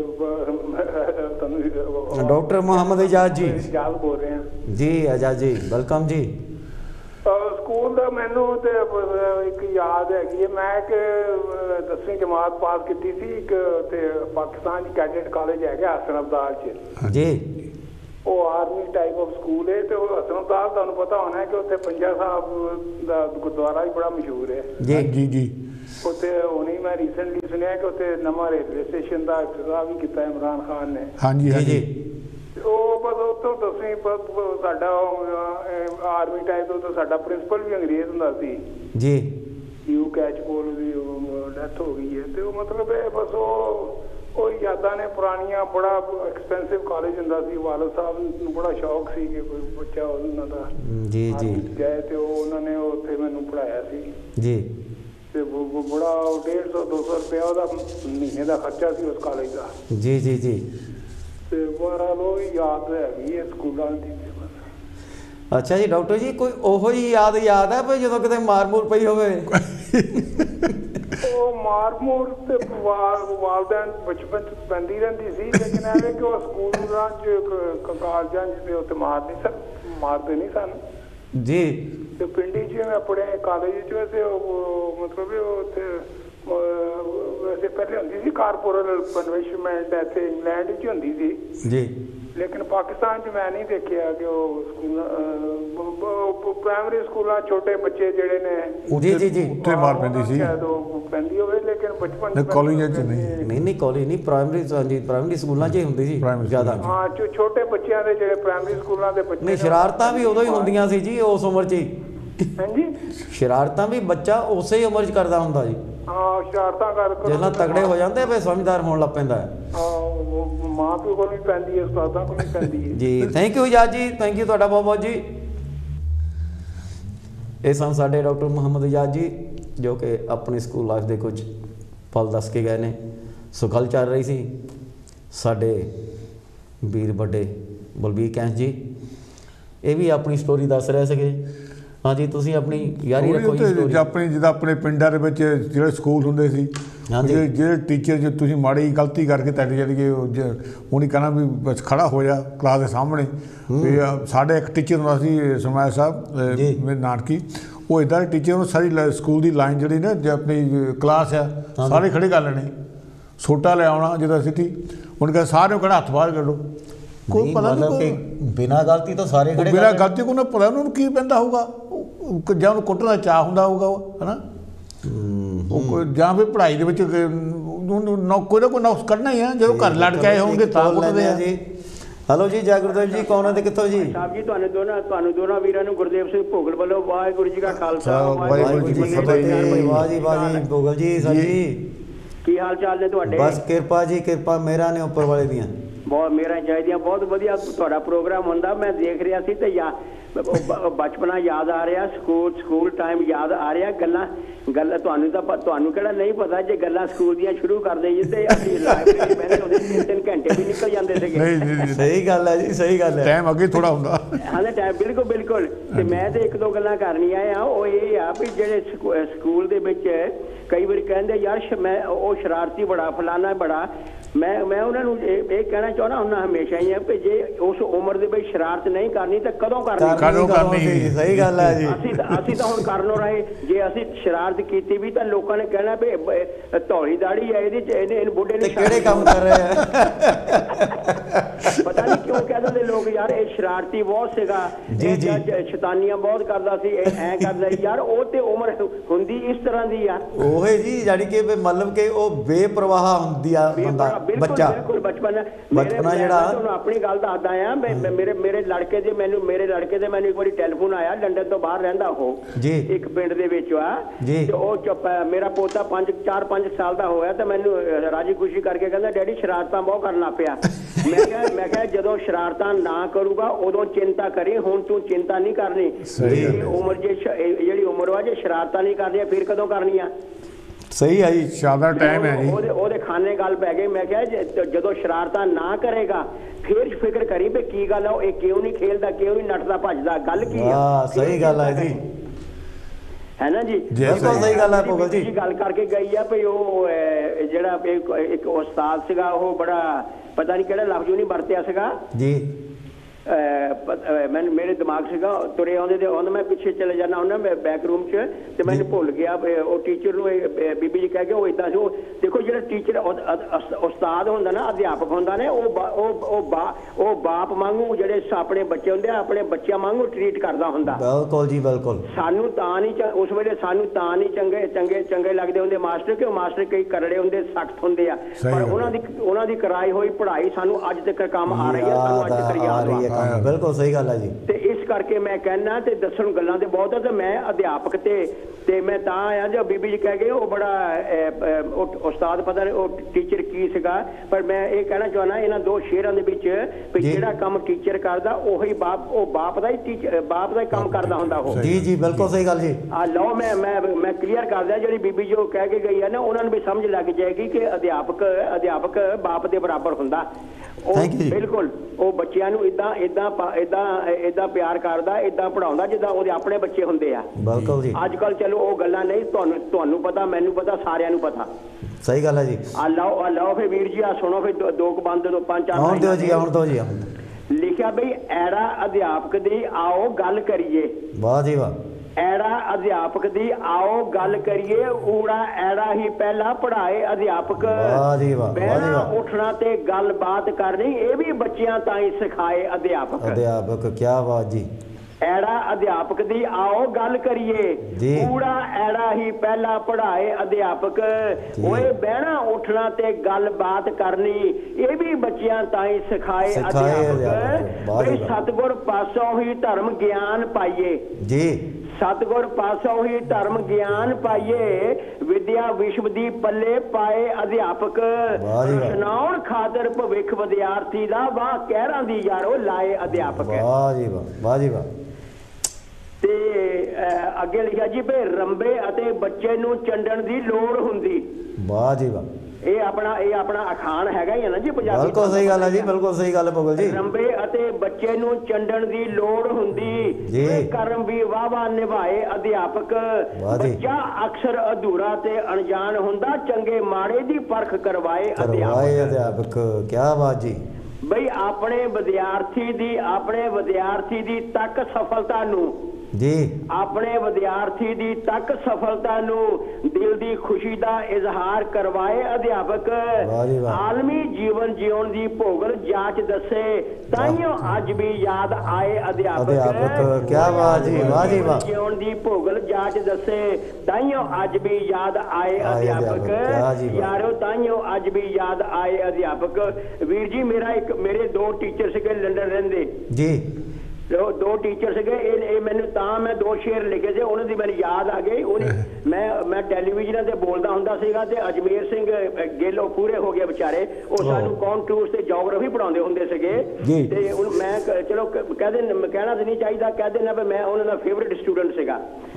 ਤੁਹਾਨੂੰ ਡਾਕਟਰ ਮੁਹੰਮਦ ਇਜਾਜ਼ ਜੀ। ਇਜਾਜ਼ ਬੋਲ ਰਹੇ ਹਾਂ ਜੀ ਆਜ਼ਾਦ ਜੀ, ਵੈਲਕਮ ਜੀ। ਅ, ਸਕੂਲ ਦਾ ਮੈਨੂੰ ਤੇ ਅ, ਇੱਕ ਯਾਦ ਹੈਗੀ ਹੈ। ਮੈਂ ਇੱਕ ਅ, ਦਸਵੀਂ ਜਮਾਤ ਪਾਸ ਕੀਤੀ ਸੀ ਇੱਕ ਤੇ ਪਾਕਿਸਤਾਨ 'ਚ ਕੈਡੇਟ ਕਾਲਜ ਹੈਗਾ ਹਸਨ ਅਬਦਾਲ 'ਚ। ਜੀ ਉਹ ਆਰਮੀ ਟਾਈਪ ਆਫ ਸਕੂਲ ਹੈ ਤੇ ਉਹ ਹਸਨਤਾਲ ਤੁਹਾਨੂੰ ਪਤਾ ਹੋਣਾ ਹੈ ਕਿ ਉੱਥੇ ਪੰਜਾ ਸਾਹਿਬ ਦਾ ਗੁਰਦੁਆਰਾ ਵੀ ਬੜਾ ਮਸ਼ਹੂਰ ਹੈ ਜੀ ਜੀ ਜੀ ਉੱਥੇ ਹੁਣੀ ਮੈਂ ਰੀਸੈਂਟਲੀ ਸੁਣਿਆ ਕਿ ਉੱਥੇ ਨਵਾਂ ਰੇਲਵੇ ਸਟੇਸ਼ਨ ਦਾ ਇਫਤਤਾਹ ਵੀ ਕੀਤਾ ਇਮਰਾਨ ਖਾਨ ਨੇ। ਹਾਂਜੀ ਹਾਂਜੀ ਉਹ ਬਸ ਉੱਥੋਂ ਦਸਵੀਂ ਸਾਡਾ ਆਰਮੀ ਟਾਈਪ ਤੋਂ ਸਾਡਾ ਪ੍ਰਿੰਸੀਪਲ ਵੀ ਅੰਗਰੇਜ਼ ਹੁੰਦਾ ਸੀ ਜੀ ਯੂ ਕੈਚਪੋਲ ਦੀ ਡੈਥ ਹੋ ਗਈ ਹੈ ਤੇ ਉਹ ਮਤਲਬ ਇਹ ਬਸ ਉਹ ਉਹ ਯਾਦਾਂ ਨੇ ਪੁਰਾਣੀਆਂ। ਬੜਾ ਐਕਸਪੈਂਸਿਵ ਕਾਲਜ ਹੁੰਦਾ ਸੀ। ਵਾਲਦ ਸਾਹਿਬ ਨੂੰ ਬੜਾ ਸ਼ੌਕ ਸੀ ਕਿ ਕੋਈ ਬੱਚਾ ਉਹਨਾਂ ਦਾ ਜੀ ਜੀ ਗਏ ਤੇ ਉਹ ਉਹਨਾਂ ਨੇ ਉੱਥੇ ਮੈਨੂੰ ਪੜ੍ਹਾਇਆ ਸੀ ਜੀ ਤੇ ਬੜਾ ਡੇਢ ਸੌ ਦੋ ਸੌ ਰੁਪਇਆ ਉਹਦਾ ਮਹੀਨੇ ਦਾ ਖਰਚਾ ਸੀ ਉਸ ਕਾਲਜ ਦਾ। ਜੀ ਜੀ ਜੀ ਤੇ ਬਹਰਾਲ ਉਹ ਯਾਦ ਹੈਗੀ ਹੈ ਸਕੂਲਾਂ ਦੀ। ਅੱਛਾ ਜੀ ਡਾਕਟਰ ਜੀ ਕੋਈ ਉਹੋ ਹੀ ਯਾਦ ਯਾਦ ਹੈ ਵੀ ਜਦੋਂ ਕਿਤੇ ਮਾਰ ਮੂਰ ਪਈ ਹੋਵੇ? ਉਹ ਮਾਰ ਮੂਰ ਤੇ ਵਾਲਦੈਨ ਬਚਪਨ ਚ ਪੈਂਦੀ ਰਹਿੰਦੀ ਸੀ ਲੇਕਿਨ ਐਵੇਂ ਕਿ ਉਹ ਸਕੂਲਾਂ ਚ ਕਾਲਜਾਂ ਚ ਤੇ ਉੱਥੇ ਮਾਰ ਨਹੀਂ ਸਨ ਮਾਰਦੇ ਨਹੀਂ ਸਨ ਜੀ। ਤੇ ਪਿੰਡੀ ਚ ਮੈਂ ਪੜ੍ਹਿਆ ਕਾਲਜ ਚ ਵੈਸੇ ਉਹ ਮਤਲਬ ਉਹ ਉੱਥੇ ਵੈਸੇ ਪਹਿਲੇ ਹੁੰਦੀ ਸੀ ਕਾਰਪੋਰਲ ਪਨਿਸ਼ਮੈਂਟ ਇੱਥੇ ਇੰਗਲੈਂਡ ਚ ਹੁੰਦੀ ਸੀ ਜੀ ਲੇਕਿਨ ਪਾਕਿਸਤਾਨ ਚ ਮੈਂ ਨਹੀਂ ਦੇਖਿਆ ਕਿ ਉਹ ਪ੍ਰਾਇਮਰੀ ਸਕੂਲਾਂ ਛੋਟੇ ਬੱਚੇ ਜਿਹੜੇ ਨੇ ਜੀ ਜੀ ਜੀ ਉੱਥੇ ਮਾਰ ਪੈਂਦੀ ਸੀ ਪੈਂਦੀ ਹੋਵੇ ਲੇਕਿਨ ਬਚਪਨ ਕਾਲਜਾਂ ਚ ਨਹੀਂ ਨਹੀਂ ਨਹੀਂ ਕਾਲਜ ਨਹੀਂ ਪ੍ਰਾਇਮਰੀ ਹਾਂਜੀ ਪ੍ਰਾਇਮਰੀ ਸਕੂਲਾਂ 'ਚ ਹੀ ਹੁੰਦੀ ਸੀ ਜ਼ਿਆਦਾ। ਹਾਂ ਛੋਟੇ ਬੱਚਿਆਂ ਦੇ ਜਿਹੜੇ ਪ੍ਰਾਇਮਰੀ ਸਕੂਲਾਂ ਦੇ ਬੱਚੇ ਨਹੀਂ ਸ਼ਰਾਰਤਾਂ ਵੀ ਉਦੋਂ ਹੀ ਹੁੰਦੀਆਂ ਸੀ ਜੀ ਉਸ ਉਮਰ 'ਚ ਹੀ। ਹਾਂਜੀ ਸ਼ਰਾਰਤਾਂ ਵੀ ਬੱਚਾ ਉਸੇ ਹੀ ਉਮਰ 'ਚ ਕਰਦਾ ਹੁੰਦਾ ਜੀ। ਹਾਂ ਸ਼ਰਾਰਤਾਂ ਕਰ ਜਦੋਂ ਤਗੜੇ ਹੋ ਜਾਂਦੇ ਫਿਰ ਸਮਝਦਾਰ ਹੋਣ ਲੱਗ ਪੈਂਦਾ ਹੈ। ਹਾਂ ਮਾਂ ਪਿਓ ਕੋਲ ਵੀ ਪੈਂਦੀ ਹੈ ਉਸਤਾਦਾਂ ਕੋਲ ਵੀ ਪੈਂਦੀ ਹੈ ਜੀ ਥੈਂਕ ਯੂ ਇਜਾਜ਼ ਜੀ ਥੈਂਕ ਯੂ ਤੁਹਾਡਾ ਬਹੁਤ ਬਹੁਤ ਜੀ। ਇਹ ਸਨ ਸਾਡੇ ਡਾਕਟਰ ਮੁਹੰਮਦ ਇਜਾਜ਼ ਜੀ ਜੋ ਕਿ ਆਪਣੀ ਸਕੂਲ ਲਾਈਫ ਦੇ ਕੁਝ ਪਲ ਦੱਸ ਕੇ ਗਏ ਨੇ। ਸੋ ਗੱਲ ਚੱਲ ਰਹੀ ਸੀ ਸਾਡੇ ਵੀਰ ਵੱਡੇ ਬਲਬੀਰ ਕੈਂਸ ਜੀ ਇਹ ਵੀ ਆਪਣੀ ਸਟੋਰੀ ਦੱਸ ਰਹੇ ਸੀਗੇ। ਹਾਂਜੀ ਤੁਸੀਂ ਆਪਣੀ ਯਾਰੀ ਰੱਖੋ ਜੀ ਸਟੋਰੀ। ਆਪਣੀ ਜਿੱਦਾਂ ਆਪਣੇ ਪਿੰਡਾਂ ਦੇ ਵਿੱਚ ਜਿਹੜੇ ਸਕੂਲ ਹੁੰਦੇ ਸੀ ਜਿਹੜੇ ਜਿਹੜੇ ਟੀਚਰ ਜੇ ਤੁਸੀਂ ਮਾੜੀ ਗਲਤੀ ਕਰਕੇ ਤੁਹਾਡੀ ਜਿਹੜੀ ਕਿ ਉਹਨੇ ਕਹਿਣਾ ਵੀ ਬਸ ਖੜਾ ਹੋ ਜਾ ਕਲਾਸ ਦੇ ਸਾਹਮਣੇ। ਵੀ ਸਾਡੇ ਇੱਕ ਟੀਚਰ ਹੁੰਦਾ ਸੀ ਸਰਮਾਇਆ ਸਾਹਿਬ ਮੇਰੇ ਨਾਨਕੀ ਉਹ ਇੱਦਾਂ ਦੇ ਟੀਚਰ ਨੂੰ ਸਾਰੀ ਸਕੂਲ ਦੀ ਲਾਈਨ ਜਿਹੜੀ ਨਾ ਜੇ ਆਪਣੀ ਕਲਾਸ ਆ ਸਾਰੇ ਖੜੇ ਕਰ ਲੈਣੇ ਸੋਟਾ ਲੈ ਆਉਣਾ ਜਦੋਂ ਸਿੱਟੀ ਉਹਨੇ ਕਿਹਾ ਸਾਰਿਆਂ ਨੂੰ ਹੱਥ ਬਾਹਰ ਕੱਢੋ। ਕੋਈ ਪਤਾ ਨਹੀਂ ਬਿਨਾਂ ਗਲਤੀ ਤੋਂ ਸਾਰੇ ਖੜੇ ਬਿਨਾਂ ਗਲਤੀ ਕੋਈ ਨਾ ਪਤਾ ਉਹਨੂੰ ਕੀ ਪੈਂਦਾ ਹੋਊਗਾ ਜਾਂ ਉਹਨੂੰ ਕੁੱਟਣ ਦਾ ਚਾਅ ਹੁੰਦਾ ਹੋਊਗਾ ਉਹ ਹੈ ਨਾ ਉਹ ਜਾਂ ਫਿਰ ਪੜ੍ਹਾਈ ਦੇ ਵਿੱਚ ਕੋਈ ਨਾ ਕੋਈ ਨੁਕਸ ਕੱਢਣਾ ਹੀ ਆ ਜਦੋਂ ਘਰ ਲੜ ਕੇ ਆਏ ਹੋਣਗੇ ਤਾਂ ਕੁੱਟਦੇ ਆ ਜੀ। ਹੈਲੋ ਜੀ ਜੈ ਗੁਰਦੇਵ ਜੀ ਕੌਣ ਹੈ ਤੇ ਕਿੱਥੋਂ ਜੀ? ਸਾਹਿਬ ਜੀ ਤੁਹਾਨੂੰ ਦੋਨਾਂ ਤੁਹਾਨੂੰ ਦੋਨਾਂ ਵੀਰਾਂ ਨੂੰ ਗੁਰਦੇਵ ਸਿੰਘ ਭੋਗਲ ਵੱਲੋਂ ਵਾਹਿਗੁਰੂ ਜੀ ਕਾ ਖਾਲਸਾ ਵਾਹਿਗੁਰੂ ਜੀ ਕੀ ਫਤਿਹ। ਵਾਹ ਜੀ ਵਾਹ ਜੀ ਭੋਗਲ ਜੀ ਸਰ ਜੀ ਕੀ ਹਾਲ ਚਾਲ ਨੇ ਤੁਹਾਡੇ? ਬਸ ਕਿਰਪਾ ਜੀ ਕਿਰਪਾ ਮੇਰਾ ਨੇ ਉੱਪਰ ਵਾਲੇ ਦੀਆਂ ਬਹੁਤ ਮੇਰਾ ਚਾਹੀਦੀਆਂ ਬਹੁਤ ਵਧੀਆ ਤੁਹਾਡਾ ਪ੍ਰੋਗਰਾਮ ਹੁੰਦਾ ਮੈਂ ਦੇਖ ਰਿਹਾ ਸੀ ਤੇ ਬਚਪਨਾ ਯਾਦ ਆ ਰਿਹਾ ਸਕੂਲ ਸਕੂਲ ਟਾਈਮ ਯਾਦ ਆ ਰਿਹਾ ਗੱਲਾਂ ਗੱਲ ਤੁਹਾਨੂੰ ਤਾਂ ਤੁਹਾਨੂੰ ਕਿਹੜਾ ਨਹੀਂ ਪਤਾ ਜੇ ਗੱਲਾਂ ਸਕੂਲ ਦੀਆਂ ਸ਼ੁਰੂ ਕਰਦੇ ਜੀ ਤੇ ਅਸੀਂ ਲਾਇਬ੍ਰੇਰੀ ਬੈਠੇ ਹੁੰਦੇ ਤਿੰਨ ਤਿੰਨ ਘੰਟੇ ਵੀ ਨਿਕਲ ਜਾਂਦੇ ਸੀਗੇ। ਸਹੀ ਗੱਲ ਹੈ ਜੀ ਸਹੀ ਗੱਲ ਹੈ ਟਾਈਮ ਅੱਗੇ ਥੋੜਾ ਹੁੰਦਾ ਹਾਂ ਟਾਈਮ ਬਿਲਕੁਲ ਬਿਲਕੁਲ। ਤੇ ਮੈਂ ਤੇ ਇੱਕ ਦੋ ਗੱਲਾਂ ਕਰਨੀਆਂ ਆ ਉਹ ਇਹ ਆ ਵੀ ਜਿਹੜੇ ਸਕੂਲ ਦੇ ਵਿੱਚ ਕਈ ਵਾਰੀ ਕਹਿੰਦੇ ਯਾਰ ਮੈਂ ਉਹ ਸ਼ਰਾਰਤੀ ਬੜਾ ਫਲਾਨਾ ਬੜਾ ਮੈਂ ਮੈਂ ਉਹਨਾਂ ਨੂੰ ਇਹ ਕਹਿਣਾ ਚਾਹੁੰਦਾ ਹੁੰਦਾ ਹਮੇਸ਼ਾ ਹੀ ਆ ਵੀ ਜੇ ਉਸ ਉਮਰ ਦੇ ਵਿੱਚ ਸ਼ਰਾਰਤ ਨਹੀਂ ਕਰਨੀ ਤਾਂ ਕਦੋਂ ਕਰਨੀ? ਕਦੋਂ ਕਰਨੀ ਸਹੀ ਗੱਲ ਹੈ ਜੀ। ਅਸੀਂ ਅਸੀਂ ਤਾਂ ਹੁਣ ਕਰਨੋਂ ਰਹੇ ਜੇ ਅਸੀਂ ਸ਼ਰਾਰਤ ਕੀਤੀ ਵੀ ਤਾਂ ਲੋਕਾਂ ਨੇ ਕਹਿਣਾ ਵੀ ਧੌਲੀ ਦਾੜੀ ਹੈ ਇਹਦੇ ਚ ਇਹਨੇ ਬੁੱਢੇ ਨੇ ਕਿਹੜੇ ਕੰਮ ਕਰ ਰਹੇ ਆ ਪਤਾ ਨਹੀਂ ਕਿਉਂ ਕਹਿ ਦਿੰਦੇ ਲੋਕ ਯਾਰ ਇਹ ਸ਼ਰਾਰਤੀ ਬਹੁਤ ਸੀਗਾ ਸ਼ੈਤਾਨੀਆਂ ਬਹੁਤ ਕਰਦਾ ਸੀ ਐ ਕਰਦਾ ਯਾਰ ਉਹ ਤੇ ਉਮਰ ਹੁੰਦੀ ਇਸ ਤਰ੍ਹਾਂ ਦੀ ਆ ਉਹ ਜੀ ਜਾਨੀ ਕਿ ਮਤਲਬ ਕਿ ਉਹ ਬੇਪਰਵਾਹ ਹੁੰਦੀ ਆ ਬੰਦਾ ਬੱਚਾ ਬਿਲਕੁਲ ਬਚਪਨ ਬਚਪਨਾ ਜਿਹੜਾ ਤੁਹਾਨੂੰ ਆਪਣੀ ਗੱਲ ਦੱਸਦਾ ਆ ਮੇਰੇ ਮੇਰੇ ਲੜਕੇ ਦੇ ਮੈਨੂੰ ਮੇਰੇ ਲੜਕੇ ਦੇ ਮੈਨੂੰ ਇੱਕ ਵਾਰੀ ਟੈਲੀਫੋਨ ਆਇਆ ਲੰਡਨ ਤੋਂ ਬਾਹਰ ਰਹਿੰਦਾ ਉਹ ਇੱਕ ਪਿੰਡ ਦੇ ਵਿੱਚ ਆ ਤੇ ਉਹ ਚੁੱਪ ਮੇਰਾ ਪੋਤਾ ਪੰਜ ਚਾਰ ਪੰਜ ਸਾਲ ਦਾ ਹੋਇਆ ਤੇ ਮੈਨੂੰ ਰਾਜੀ ਖੁਸ਼ੀ ਕਰਕੇ ਕਹਿੰਦਾ ਡੈਡੀ ਸ਼ਰਾਰਤਾਂ ਬਹੁਤ ਕਰਨ ਲੱਗ ਪਿਆ। ਮੈਂ ਕਿਹਾ ਮੈਂ ਕਿਹਾ ਜਦੋਂ ਸ਼ਰਾਰਤਾਂ ਨਾ ਕਰੂਗਾ ਉਦੋਂ ਚਿੰਤਾ ਕਰੀ ਹੁਣ ਤੂੰ ਚਿੰਤਾ ਨਹੀਂ ਕਰਨੀ ਜਿਹੜੀ ਉਮਰ ਜੇ ਜਿਹੜੀ ਉਮਰ ਵਾ ਜੇ ਸ਼ਰਾਰਤਾਂ ਨਹੀਂ ਕਰਨੀਆਂ ਫਿਰ ਕਦੋਂ ਕਰਨੀਆਂ? ਸਹੀ ਹੈ ਜੀ ਸ਼ਾਨਦਾਰ ਟਾਈਮ ਹੈ ਜੀ। ਉਹਦੇ ਉਹਦੇ ਖਾਨੇ ਗੱਲ ਪੈ ਗਈ ਮੈਂ ਕਿਹਾ ਜਦੋਂ ਸ਼ਰਾਰਤਾਂ ਨਾ ਕਰੇਗਾ ਫਿਰ ਫਿਕਰ ਕਰੀ ਵੀ ਕੀ ਗੱਲ ਆ ਉਹ ਇਹ ਕਿਉਂ ਨਹੀਂ ਖੇਲਦਾ ਕਿਉਂ ਨਹੀਂ ਨੱਠਦਾ ਭੱਜਦਾ ਗੱਲ ਕੀ ਆ? ਹਾਂ ਸਹੀ ਗੱਲ ਹੈ ਜੀ ਹੈ ਨਾ ਜੀ ਬਿਲਕੁਲ ਸਹੀ ਗੱਲ ਹੈ ਭੋਗਲ ਜੀ ਗੱਲ ਕਰਕੇ ਗਈ ਆ ਵੀ ਉਹ ਜਿਹੜਾ ਇੱਕ ਉਸਤਾਦ ਸੀਗਾ ਉਹ ਬੜਾ ਪਤਾ ਨਹੀਂ ਕਿਹੜਾ ਲਫ਼ਜ਼ ਨਹੀਂ ਵਰਤਿਆ ਸੀਗਾ ਜੀ मैं मेरे दिमाग से तुरे आते तो आंदा मैं पिछे चले जाना हूं मैं बैक रूम च ते मैंने भुल गया वो टीचर नु बीबी जी कह के वो इदां से देखो जो टीचर उस्ताद होंदा ना अध्यापक होंदा ने वो बाप वांगू जेडे अपने बच्चे होंदे अपने बच्चों वांगू ट्रीट करदा होंदा। बिल्कुल जी बिल्कुल। सानू तां नहीं उस वेले सानू तां नहीं चंगे चंगे चंगे लगदे होंदे मास्टर कि मास्टर कई करड़े होंदे सख्त होंदे आ पर उन्हां दी उन्हां दी कराई होई पढ़ाई सानू अज तक काम आ रही है सानू अज तक याद आ। बिल्कुल सही गल है जी। ते इस करके मैं कहना ते दसण गल्लां ते बहुत है ते मैं अध्यापक ते ते मैं तां आया जो बीबी जी कह गए वो बड़ा उस्ताद पता नहीं वो टीचर की सीगा पर मैं ये कहना चाहना इन्हां दो शेरां दे विच भी जेड़ा काम टीचर करदा ओही बाप ओ बाप दा ही टीचर बाप दा ही काम करदा हुंदा हो। जी जी बिल्कुल सही गल जी। आ लो मैं मैं मैं क्लियर कर दिया जेड़ी बीबी जो कह के गई है ना उन्हां नूं भी समझ लग जाएगी कि अध्यापक अध्यापक बाप दे बराबर हुंदा। बिल्कुल वो बच्चों नूं इदां इदां इदां इदां प्यार करदा इदां पढ़ाउंदा जिद्दां ओहदे अपने बच्चे हुंदे आ। बिल्कुल जी। अजकल चलो वो गल्लां नहीं तुहानूं तुहानूं पता मैनूं पता सारिआं नूं पता। सही गल है जी। आ लाओ आ लाओ फिर वीर जी आ सुनो फिर दो क बंद दो पांच चार आउण दिओ जी आउण दिओ जी। लिखिया बई ऐड़ा अध्यापक दी आओ गल करिए। वाह जी वाह। ऐड़ा अध्यापक दी आओ गल करिए ऊड़ा ऐड़ा ही पहला पढ़ाए अध्यापक। बहना उठना ते गल बात करनी ये भी बच्चियां ताई सिखाए अध्यापक। अध्यापक क्या बात जी। ऐड़ा अध्यापक दी आओ गल करिए ऊड़ा ऐड़ा ही पहला पढ़ाए अध्यापक। ओए बहना उठना ते गल बात करनी ये भी बच्चियां ताई सिखाए अध्यापक। सतगुर पासों ही धर्म ज्ञान पाइए जी। सतगुर पासों ही धर्म ज्ञान पाइए विद्या विश्व दी पल्ले पाए अध्यापक। सुनाउण खातर भविख विद्यार्थी दा वाह कहरां दी यारो लाए अध्यापक। वाह जी वाह वाह जी वाह। ते अगे लिखा जी भाई रंबे अते बच्चे नूं चंडण दी लोड़ हुंदी। वाह जी वाह। ये अपना ये अपना अखान हैगा ही है ना जी पंजाबी। बिल्कुल सही गल है जी बिल्कुल सही गल है भगल जी। रंबे अते बच्चे नूं चंडण दी लोड़ हुंदी कर्म भी वाह वाह निभाए अध्यापक। बच्चा अक्सर अधूरा ते अनजान हुंदा चंगे माड़े दी परख करवाए अध्यापक। क्या बात जी। बई अपने विद्यार्थी दी अपने विद्यार्थी दी तक सफलता नूं जी अपने विद्यार्थी दी तक सफलता नूं दिल दी खुशी दा इजहार करवाए अध्यापक। आलमी जीवन जीवन दी भोगल जांच दसे ताइयों अज भी याद आए अध्यापक। क्या बात जी वाह जी वाह। जीवन दी भोगल जांच दसे ताइयों अज भी याद आए अध्यापक। यारो ताइयों अज भी याद आए अध्यापक। वीर जी मेरा एक मेरे दो टीचर सीगे लंडन रहंदे जी। दो दो टीचर से मैंने तां मैं दो शेर लिखे थे उन्होंने दी मैंने याद आ गई उन्हें मैं मैं टेलीविजन से बोलता हुंदा सीगा ते अजमेर सिंह गिल पूरे हो गए बेचारे वो सानू कॉन्टूर से जोग्राफी पढ़ाਉਂਦੇ ਹੁੰਦੇ ਸੀਗੇ ਤੇ मैं चलो कह दे कहना तो नहीं चाहिए कह देना भी मैं उन्होंने फेवरेट स्टूडेंट सीगा।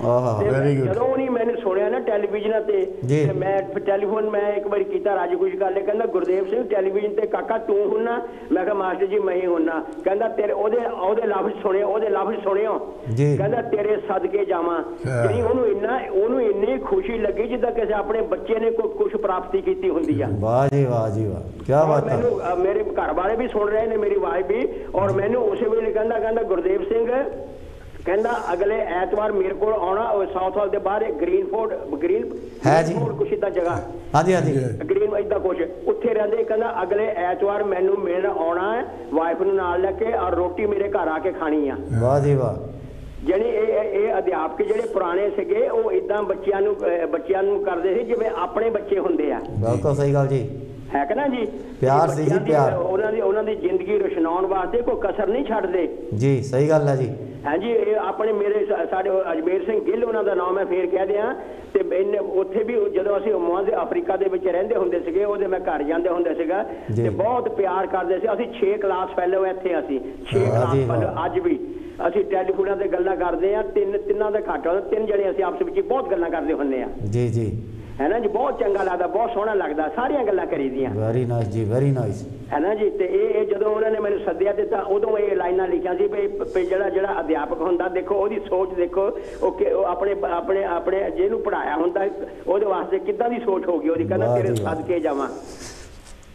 ਜਦੋਂ ਉਹਨੇ ਮੈਨੂੰ ਸੁਣਿਆ ਨਾ ਟੈਲੀਵਿਜ਼ਨ ਤੇ ਮੈਂ ਟੈਲੀਫੋਨ ਮੈਂ ਇੱਕ ਵਾਰੀ ਕੀਤਾ ਰਾਜੀ ਖੁਸ਼ ਕਰ ਲਿਆ ਕਹਿੰਦਾ ਗੁਰਦੇਵ ਸਿੰਘ ਟੈਲੀਵਿਜ਼ਨ ਤੇ ਕਾਕਾ ਤੂੰ ਹੁੰਨਾ ਮੈਂ ਕਿਹਾ ਮਾਸਟਰ ਜੀ ਮੈਂ ਹੀ ਹੁੰਨਾ ਕਹਿੰਦਾ ਤੇਰੇ ਉਹਦੇ ਉਹਦੇ ਲਫ਼ਜ਼ ਸੁਣੇ ਉਹਦੇ ਲਫ਼ਜ਼ ਸੁਣਿਓ ਕਹਿੰਦਾ ਤੇਰੇ ਸਦਕੇ ਜਾਵਾਂ ਜਿਹੜੀ ਉਹਨੂੰ ਇੰਨਾ ਉਹਨੂੰ ਇੰਨੀ ਖੁਸ਼ੀ ਲੱਗੀ ਜਿੱਦਾਂ ਕਿਸੇ ਆਪਣੇ ਬੱਚੇ ਨੇ ਕੋਈ ਕੁਝ ਪ੍ਰਾਪਤੀ ਕੀਤੀ ਹੁੰਦੀ ਆ। ਵਾਹ ਜੀ ਵਾਹ ਜੀ ਵਾਹ ਕੀ ਬਾਤ ਹੈ। ਮੈਨੂੰ ਮੇਰੇ ਘਰ ਵਾਲੇ ਵੀ ਸੁਣ ਰਹੇ ਨੇ ਮੇਰੀ ਆਵਾਜ਼ ਵੀ ਔਰ ਮੈਨੂੰ ਉਸੇ ਵੇਲੇ ਕਹਿੰਦਾ ਕਹਿੰਦਾ ਗੁਰਦੇਵ ਸਿੰਘ ਕਹਿੰਦਾ ਅਗਲੇ ਐਤਵਾਰ ਮੇਰੇ ਕੋਲ ਆਉਣਾ ਸਾਊਥ ਹਾਲ ਦੇ ਬਾਹਰ ਇੱਕ ਗ੍ਰੀਨ ਫੋਰਟ ਗ੍ਰੀਨ ਹੈ ਜੀ ਕੁਛ ਇਦਾਂ ਜਗ੍ਹਾ ਹਾਂਜੀ ਹਾਂਜੀ ਗ੍ਰੀਨ ਇਦਾਂ ਕੁਛ ਉੱਥੇ ਰਹਿੰਦੇ ਕਹਿੰਦਾ ਅਗਲੇ ਐਤਵਾਰ ਮੈਨੂੰ ਮਿਲਣ ਆਉਣਾ ਹੈ ਵਾਈਫ ਨੂੰ ਨਾਲ ਲੈ ਕੇ ਔਰ ਰੋਟੀ ਮੇਰੇ ਘਰ ਆ ਕੇ ਖਾਣੀ ਆ। ਵਾਹ ਜੀ ਵਾਹ। ਜਿਹੜੇ ਇਹ ਇਹ ਅਧਿਆਪਕ ਜਿਹੜੇ ਪੁਰਾਣੇ ਸੀਗੇ ਉਹ ਇਦਾਂ ਬੱਚਿਆਂ ਨੂੰ ਬੱਚਿਆਂ ਨੂੰ ਕਰਦੇ ਸੀ ਜਿਵੇਂ ਆਪਣੇ ਬੱਚੇ ਹੁੰਦੇ ਆ। ਬਿਲਕੁਲ ਸਹੀ ਗੱਲ ਜੀ ਹੈ ਕਿ ਨਾ ਜੀ ਪਿਆਰ ਸੀ ਜੀ ਪਿਆਰ ਉਹਨਾਂ ਦੀ ਉਹਨਾਂ ਦੀ ਜ਼ਿੰਦਗੀ ਰੋਸ਼ਨਾਉਣ ਵਾਸਤੇ ਕੋਈ ਕਸਰ ਨਹੀਂ ਛੱਡਦੇ ਜੀ। ਸਹੀ ਗੱਲ ਹੈ ਜੀ। ਹਾਂਜੀ ਇਹ ਆਪਣੇ ਮੇਰੇ ਸਾਡੇ ਅਜਮੇਰ ਸਿੰਘ ਗਿੱਲ ਉਹਨਾਂ ਦਾ ਨਾਮ ਮੈਂ ਫੇਰ ਕਹਿ ਦਿਆਂ ਤੇ ਇਹਨੇ ਉੱਥੇ ਵੀ ਜਦੋਂ ਅਸੀਂ ਮੁਆਜ਼ ਅਫਰੀਕਾ ਦੇ ਵਿੱਚ ਰਹਿੰਦੇ ਹੁੰਦੇ ਸੀਗੇ ਉਹਦੇ ਮੈਂ ਘਰ ਜਾਂਦੇ ਹੁੰਦੇ ਸੀਗਾ ਤੇ ਬਹੁਤ ਪਿਆਰ ਕਰਦੇ ਸੀ। ਅਸੀਂ ਛੇ ਕਲਾਸ ਫੈਲੋ ਇੱਥੇ ਅਸੀਂ ਛੇ ਕਲਾਸ ਫੈਲੋ ਅੱਜ ਵੀ ਅਸੀਂ ਟੈਲੀਫੋਨਾਂ ਤੇ ਗੱਲਾਂ ਕਰਦੇ ਆ ਤਿੰਨ ਤਿੰਨਾਂ ਦਾ ਘੱਟ ਤਿੰਨ ਜਣੇ ਅਸੀਂ ਆਪਸ ਵਿੱਚ ਬਹੁਤ ਗੱਲਾਂ ਕਰਦੇ ਹੁੰਦੇ ਆ ਜੀ ਜੀ है ना जी। बहुत चंगा लगता बहुत सोहना लगता सारिया गल्लां करी दियां। वेरी नाइस जी वेरी नाइस है ना जी। ते ये जदों उन्होंने मैनूं सद्दिया ते तां उदों ये लाइनां लिखियां सी भी जिहड़ा जिहड़ा अध्यापक हुंदा देखो ओहदी सोच देखो ओके अपने अपने अपने जिहनूं पढ़ाया हुंदा ओहदे वास्ते किद्दां दी सोच होगी ओहदी कहंदा तेरे सदके जावां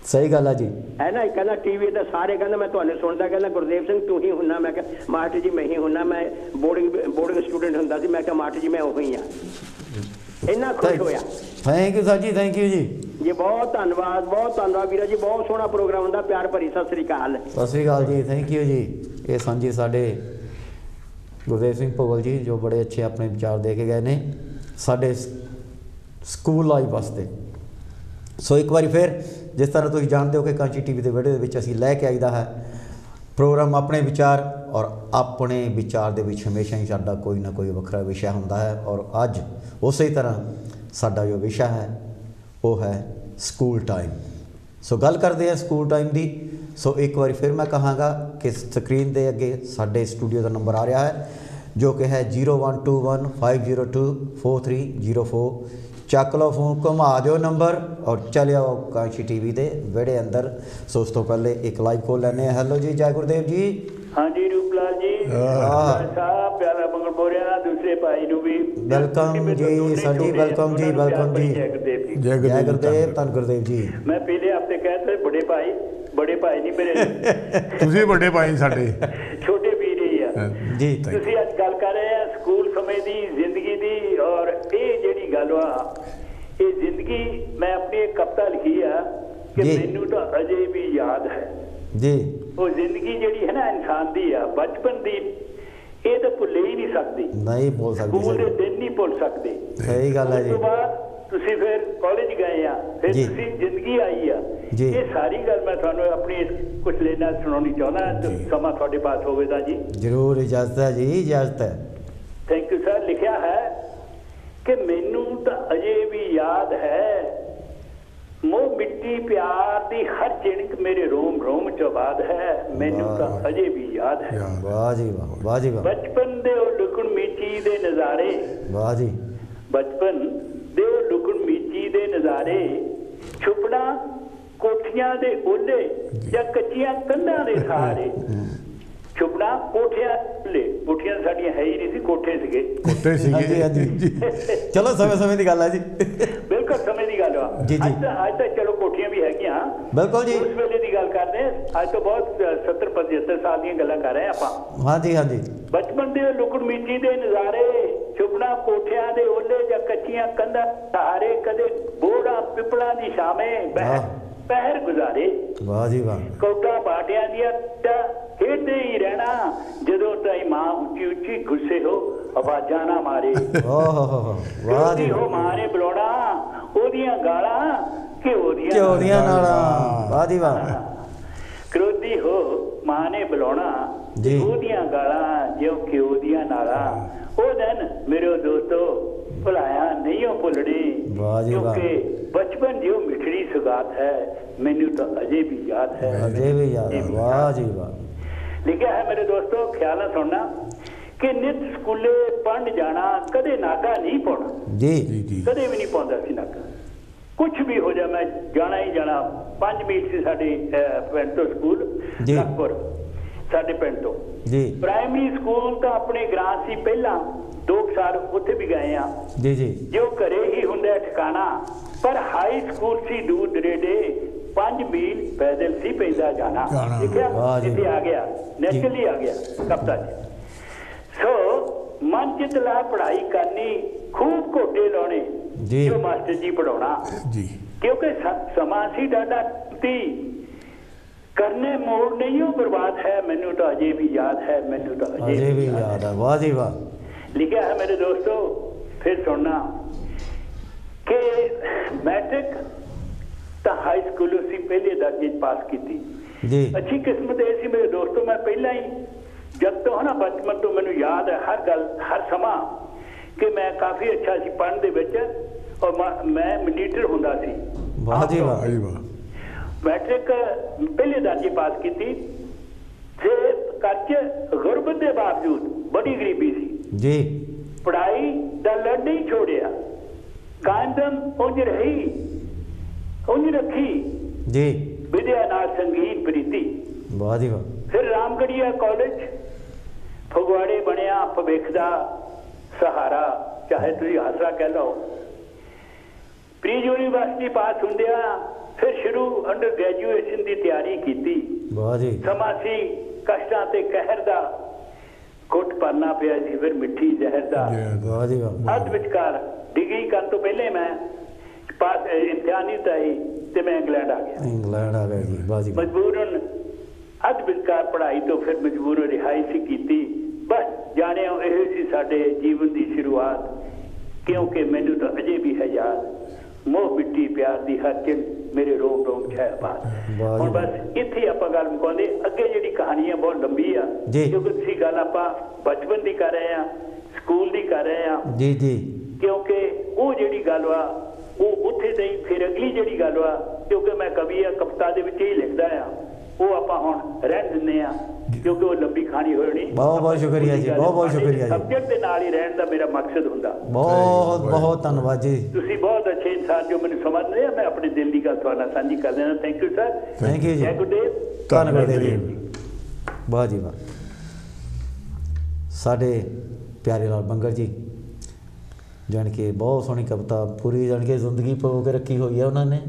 सही गल है जी है ना। कहना टीवी ते सारे कहना मैं तुहानू सुनदा, कहना गुरदेव सिंह तू ही हुन्ना। मैं कहा मास्टर जी मैं ही हुन्ना, मैं बोर्डिंग बोर्डिंग स्टूडेंट हुंदा सी। मैं कहा मास्टर जी मैं ओही हां। इन्ना खुश होया। थैंक यू सर जी, थैंक यू जी जी, बहुत धन्यवाद, बहुत धन्यवाद वीरा जी, बहुत सोहना प्रोग्राम हुंदा। प्यार भरी सत श्री अकाल। सत श्री अकाल जी, थैंक यू जी। ये सन जी साडे गुरदेव सिंह भोगल जी जो बड़े अच्छे अपने विचार दे के गए ने साडे स्कूल लाइफ वास्ते। सो एक बार फिर जिस तरह तुम जानते हो कि कांची टीवी के विहड़े विच असीं लैके आईदा है प्रोग्राम अपने विचार, और अपने विचार दे विच हमेशा ही साडा कोई ना कोई वखरा विषय हुंदा है। और अज उस तरह साडा जो विषय है वो है स्कूल टाइम। सो गल करते हैं स्कूल टाइम की। सो एक बार फिर मैं कहांगा कि स्क्रीन के अगे साडे स्टूडियो का नंबर आ रहा है जो कि है zero one two one five zero two four three zero four. चक लो फोन, घुमा दो नंबर और चले आओ कांची टीवी के विहड़े अंदर। सो उस तो पहले एक लाइव खोल लैने। हैलो जी, जय गुरदेव जी। हाँ जी रूपलाल जी, साहब प्यारा मंगल बोरिया दूसरे भाई नू भी वेलकम जी सर जी, वेलकम जी, वेलकम जी। जय गुरदेव जी, जय गुरदेव, धन गुरदेव जी। मैं पहले हफ्ते कहते बड़े भाई, बड़े भाई नहीं मेरे ਤੁਸੀਂ ਵੱਡੇ ਭਾਈ ਸਾਡੇ छोटे वीर ही है जी। ਤੁਸੀਂ ਅੱਜ ਗੱਲ ਕਰ ਰਹੇ ਆ ਸਕੂਲ ਸਮੇਂ ਦੀ ਜ਼ਿੰਦਗੀ ਦੀ। ਔਰ ਇਹ ਜਿਹੜੀ ਗੱਲ ਵਾ ਇਹ ਜ਼ਿੰਦਗੀ ਮੈਂ ਆਪਣੀ ਇੱਕ ਕਵਿਤਾ ਲਿਖੀ ਆ ਕਿ ਮੈਨੂੰ ਤਾਂ ਅਜੇ ਵੀ ਯਾਦ ਹੈ जी। ਉਹ ਜ਼ਿੰਦਗੀ ਜਿਹੜੀ ਹੈ ਨਾ ਇਨਸਾਨ ਦੀ ਆ ਬਚਪਨ ਦੀ, ਇਹ ਤਾਂ ਭੁੱਲੇ ਹੀ ਨਹੀਂ ਸਕਦੀ, नहीं बोल सकते ਸਕੂਲ ਦੇ ਦਿਨ ਨਹੀਂ ਭੁੱਲ ਸਕਦੇ। सही गल है ਉਸ जी। ਤੋਂ ਬਾਅਦ ਤੁਸੀਂ ਫਿਰ ਕਾਲਜ ਗਏ ਆ, ਫਿਰ ਜੀ। ਤੁਸੀਂ ਜ਼ਿੰਦਗੀ ਆਈ ਆ। ਜੀ। ਇਹ ਸਾਰੀ ਗੱਲ ਮੈਂ ਤੁਹਾਨੂੰ ਆਪਣੀ ਕੁਝ ਲੈਣਾ ਸੁਣਾਉਣੀ ਚਾਹੁੰਦਾ, ਤੇ ਸਮਾਂ ਤੁਹਾਡੇ ਪਾਸ ਹੋਵੇ ਤਾਂ ਜੀ। जरूर, इजाजत है जी, इजाजत है। Thank you sir. ਲਿਖਿਆ ਹੈ ਕਿ ਮੈਨੂੰ ਤਾਂ ਅਜੇ ਵੀ ਯਾਦ ਹੈ ਮੋਹ ਮਿੱਟੀ ਪਿਆਰ ਦੀ ਹਰ ਝਿਣਕ ਮੇਰੇ ਰੋਮ ਰੋਮ ਚ ਆਬਾਦ ਹੈ। ਮੈਨੂੰ ਤਾਂ ਅਜੇ ਵੀ ਯਾਦ ਹੈ वाह जी वाह, वाह जी वाह, ਬਚਪਨ ਦੇ ਉਹ ਲੁਕਣ ਮੀਚੀ ਦੇ ਨਜ਼ਾਰੇ, वाह जी। ਬਚਪਨ ਦੇ ਉਹ ਲੁਕਣ ਮੀਚੀ ਦੇ ਨਜ਼ਾਰੇ, ਛੁਪਣਾ ਕੋਠੀਆਂ ਦੇ ਓਲੇ ਜਾਂ ਕੱਚੀਆਂ ਕੰਧਾਂ ਦੇ ਸਹਾਰੇ। ਛੁਪਣਾ ਕੋਠਿਆਂ ਓਲੇ, ਕੋਠੀਆਂ ਸਾਡੀਆਂ ਹੈ ਹੀ ਨਹੀਂ ਸੀ, ਕੋਠੇ ਸੀਗੇ। ਕੋਟੇ हाँ जी, हाँ ਸੀਗੇ जी। चलो समय समय की गल है जी। ਬਿਲਕੁਲ ਸਮੇਂ ਦੀ ਗੱਲ ਆ। ਜੀ, ਜੀ। ਅੱਜ ਤਾਂ ਅੱਜ ਤਾਂ ਚਲੋ ਕੋਠੀਆਂ ਵੀ ਹੈਗੀਆਂ, बिल्कुल जी। ਉਸ ਵੇਲੇ ਦੀ ਗੱਲ ਕਰਦੇ ਹਾਂ। ਅੱਜ ਤੋਂ ਬਹੁਤ ਸੱਤਰ ਪਚੱਤਰ ਸਾਲ ਦੀਆਂ ਗੱਲਾਂ ਕਰ ਰਹੇ ਹਾਂ ਆਪਾਂ। हाँ जी, हाँ जी। ਬਚਪਨ ਦੇ ਲੁਕਣ ਮੀਚੀ ਦੇ ਨਜ਼ਾਰੇ, ਛੁਪਣਾ ਕੋਠਿਆਂ ਦੇ ਓਲੇ ਜਾਂ ਕੱਚੀਆਂ ਕੰਧਾਂ ਸਹਾਰੇ, ਕਦੇ ਬੋੜਾ ਪਿੱਪਲਾਂ ਦੀ ਛਾਵੇਂ ਬਹਿ ਪਹਿਰ ਗੁਜ਼ਾਰੇ। वाह जी वाह, ਕੋਟਾ ਬਾਟਿਆਂ ਦੀਆਂ ਤਾਂ ਖੇਡਦੇ ਹੀ ਰਹਿਣਾ, ਜਦੋਂ ਤਾਈ ਮਾਂ ਉੱਚੀ ਉੱਚੀ ਗੁੱਸੇ ਹੋ ਆਵਾਜ਼ਾਂ ਨਾ ਮਾਰੇ। ओह हो हो, वाह जी। ਹੋ ਮਾਂ ਨੇ ਬੁਲਾਉਣਾ, ਉਹਦੀਆਂ ਗਾਲਾਂ ਘਿਓ ਦੀਆਂ घ्यो दियां नालां, वाह जी वाह। क्रोधी हो मां ने बुलाना जी। ਉਹਦੀਆਂ ਗਾਲਾਂ ਜਿਉ ਘਿਓ ਦੀਆਂ ਨਾਲਾਂ। ਉਹ ਦਿਨ ਮੇਰੇ ਦੋਸਤੋ ਭੁਲਾਇਆ ਨਹੀਂ ਉਹ ਭੁੱਲਣੀ, ਵਾਹ ਜੀ ਵਾਹ। ਕਿਉਂਕਿ ਬਚਪਨ ਜਿਉ ਮਿਠੜੀ ਸੁਗਾਤ ਹੈ, ਮੈਨੂੰ ਤਾਂ ਅਜੇ ਵੀ ਯਾਦ ਹੈ। अजय भी याद है, वाह जी वाह। लिखा है मेरे दोस्तों, ख्याल ना सुनना कि नित स्कूले पढ़ जाना, कदे नागा नहीं पाना जी ਜੀ ਜੀ कदे भी नहीं पाਉਂਦਾ ਸੀ नागा। कुछ भी हो जाए मैं जाना ही जाना। पांच मील से साडे पिंड तो स्कूल जी। लखपुर साडे पिंड तो जी प्राइमरी स्कूल तो अपने ग्रां से पहला दो साल उत्थे भी गए हैं जी जी। जो घरे ही हुंदा ठिकाना, पर हाई स्कूल सी दूर दरेडे पांच मील पैदल सी पैदा जाना। जाना। ठीक है, वाह जी इतने वाह। आ गया नेचुरली आ गया कविता जी। सो मन चित ला पढ़ाई करनी, खूब घोटे लाने जी। जो मास्टर जी पढ़ाना, ਜੀ क्योंकि समा सी डाडा ती करने मोड़ नहीं हो बर्बाद है। मैनू तो अजे भी याद है, मैनू तो अजय भी याद है, वाह जी वाह। लिखा है मेरे दोस्तों, फिर सुनना कि मैट्रिक तो हाई स्कूलों से पहले दर्जे पास की थी जी अच्छी किस्मत ऐसी मेरे दोस्तों, मैं पहला ही जब तो है ना बचपन तो मैनू याद है हर गल हर समा कि मैं काफ़ी अच्छा सी पढ़ने दे विच और मैं मनीटर हुंदा सी। वाह जी वाह। ਭਾਈ ਵਾਹ मैट्रिक पहले दर्जे पास की थी, फिर करके गुरबत के बावजूद बड़ी गरीबी सी, जी पढ़ाई का लड़ नहीं छोड़िया, कायम उंज रही उंज रखी जी विद्या नाल संगीत प्रीति। वाह जी वाह। फिर रामगढ़िया कॉलेज फगवाड़े बनया भविख दा सहारा, चाहे तुम आसरा कह लो। प्री यूनिवर्सिटी पास होंदिया ਫਿਰ ਸ਼ੁਰੂ ਅੰਡਰ ਗ੍ਰੈਜੂਏਸ਼ਨ ਦੀ ਤਿਆਰੀ ਕੀਤੀ। ਵਾਹ ਜੀ। ਸਮਾਂ ਸੀ ਕਸ਼ਟਾਂ ਤੇ ਕਹਿਰ ਦਾ, ਘੁੱਟ ਭਰਨਾ ਪਿਆ ਸੀ ਫਿਰ ਮਿੱਠੀ ਜ਼ਹਿਰ ਦਾ। ਵਾਹ ਜੀ ਵਾਹ। ਅੱਧ ਵਿਚਕਾਰ ਡਿਗਰੀ ਕਰਨ ਤੋਂ ਪਹਿਲੇ ਮੈਂ ਪਾਸ ਇਮਤਿਹਾਨ ਨਹੀਂ ਤਾਈ ਤੇ ਮੈਂ ਇੰਗਲੈਂਡ ਆ ਗਿਆ। ਇੰਗਲੈਂਡ ਆ ਗਿਆ ਜੀ। ਵਾਹ ਜੀ। ਮਜਬੂਰਨ ਅੱਧ ਵਿਚਕਾਰ ਪੜ੍ਹਾਈ ਤੋਂ ਫਿਰ ਮਜਬੂਰਨ ਰਿਹਾਈ ਸੀ ਕੀਤੀ। ਬਸ ਜਾਣਿਓ ਇਹ ਸੀ ਸਾਡੇ ਜੀਵਨ ਦੀ ਸ਼ੁਰੂਆਤ, ਕਿਉਂਕਿ ਮੈਨੂੰ ਤਾਂ ਅਜੇ ਵੀ ਹੈ ਯਾਦ ਮੋਹ ਮਿੱਟੀ ਪਿਆਰ ਦੀ ਹਰ ਚਿੰਨ ਮੇਰੇ ਰੋਮ ਰੋਮ ਛਾਇਆ ਬਾਤ। ਹੁਣ ਬਸ ਇੱਥੇ ਆਪਾਂ ਗੱਲ ਮੁਕਾਉਂਦੇ। ਅੱਗੇ ਜਿਹੜੀ ਕਹਾਣੀ ਹੈ ਬਹੁਤ ਲੰਬੀ ਆ, ਕਿਉਂਕਿ ਤੁਸੀਂ ਗੱਲ ਆਪਾਂ ਬਚਪਨ ਦੀ ਕਰ ਰਹੇ ਆ, ਸਕੂਲ ਦੀ ਕਰ ਰਹੇ ਆ ਜੀ ਜੀ। ਕਿਉਂਕਿ ਉਹ ਜਿਹੜੀ ਗੱਲ ਵਾ ਉਹ ਉੱਥੇ ਦੇ ਫਿਰ ਅਗਲੀ ਜਿਹੜੀ ਗੱਲ ਵਾ, ਕਿਉਂਕਿ ਮੈਂ ਕਵੀ ਆ ਕਵਿਤਾ ਦੇ ਵਿੱਚ ਹੀ ਲਿਖਦਾ ਆ, ਉਹ ਆਪਾਂ ਹੁਣ ਰਹਿਣ ਦਿੰਦੇ ਆ ਕਿਉਂਕਿ ਉਹ ਲੰਬੀ ਕਹਾਣੀ ਹੋਣੀ। ਬਹੁਤ ਬਹੁਤ ਸ਼ੁਕਰੀਆ ਜੀ, ਬਹੁਤ ਬਹੁਤ ਸ਼ੁਕਰੀਆ ਜੀ। ਸਬਜੈਕਟ ਦੇ ਨਾਲ ਹੀ ਰਹਿਣ ਦਾ ਮੇਰਾ ਮਕਸਦ ਹੁੰਦਾ। ਬਹੁਤ ਬਹੁਤ ਧੰਨਵਾਦ ਜੀ। ਤੁਸੀਂ ਬਹੁਤ ਅੱਛੇ ਇਨਸਾਨ ਜੋ ਮੈਨੂੰ ਸਮਝਦੇ ਆ। ਮੈਂ ਆਪਣੇ ਦਿਲ ਦੀ ਗੱਲ ਤੁਹਾਡੇ ਨਾਲ ਸਾਂਝੀ ਕਰ ਦੇਣਾ। Thank you sir. Thank you ਜੀ। ਜੈ ਗੁਰਦੇਵ। ਧੰਨਵਾਦ ਜੀ। ਵਾਹ ਜੀ ਵਾਹ। ਸਾਡੇ ਪਿਆਰੇ ਲਾਲ ਬੰਗਰ ਜੀ ਜਾਣ ਕੇ ਬਹੁਤ ਸੋਹਣੀ ਕਵਿਤਾ ਪੂਰੀ ਜਾਣ ਕੇ ਜ਼ਿੰਦਗੀ ਪਰੋ ਕੇ ਰੱਖੀ ਹੋਈ ਹੈ ਉਹਨਾਂ ਨੇ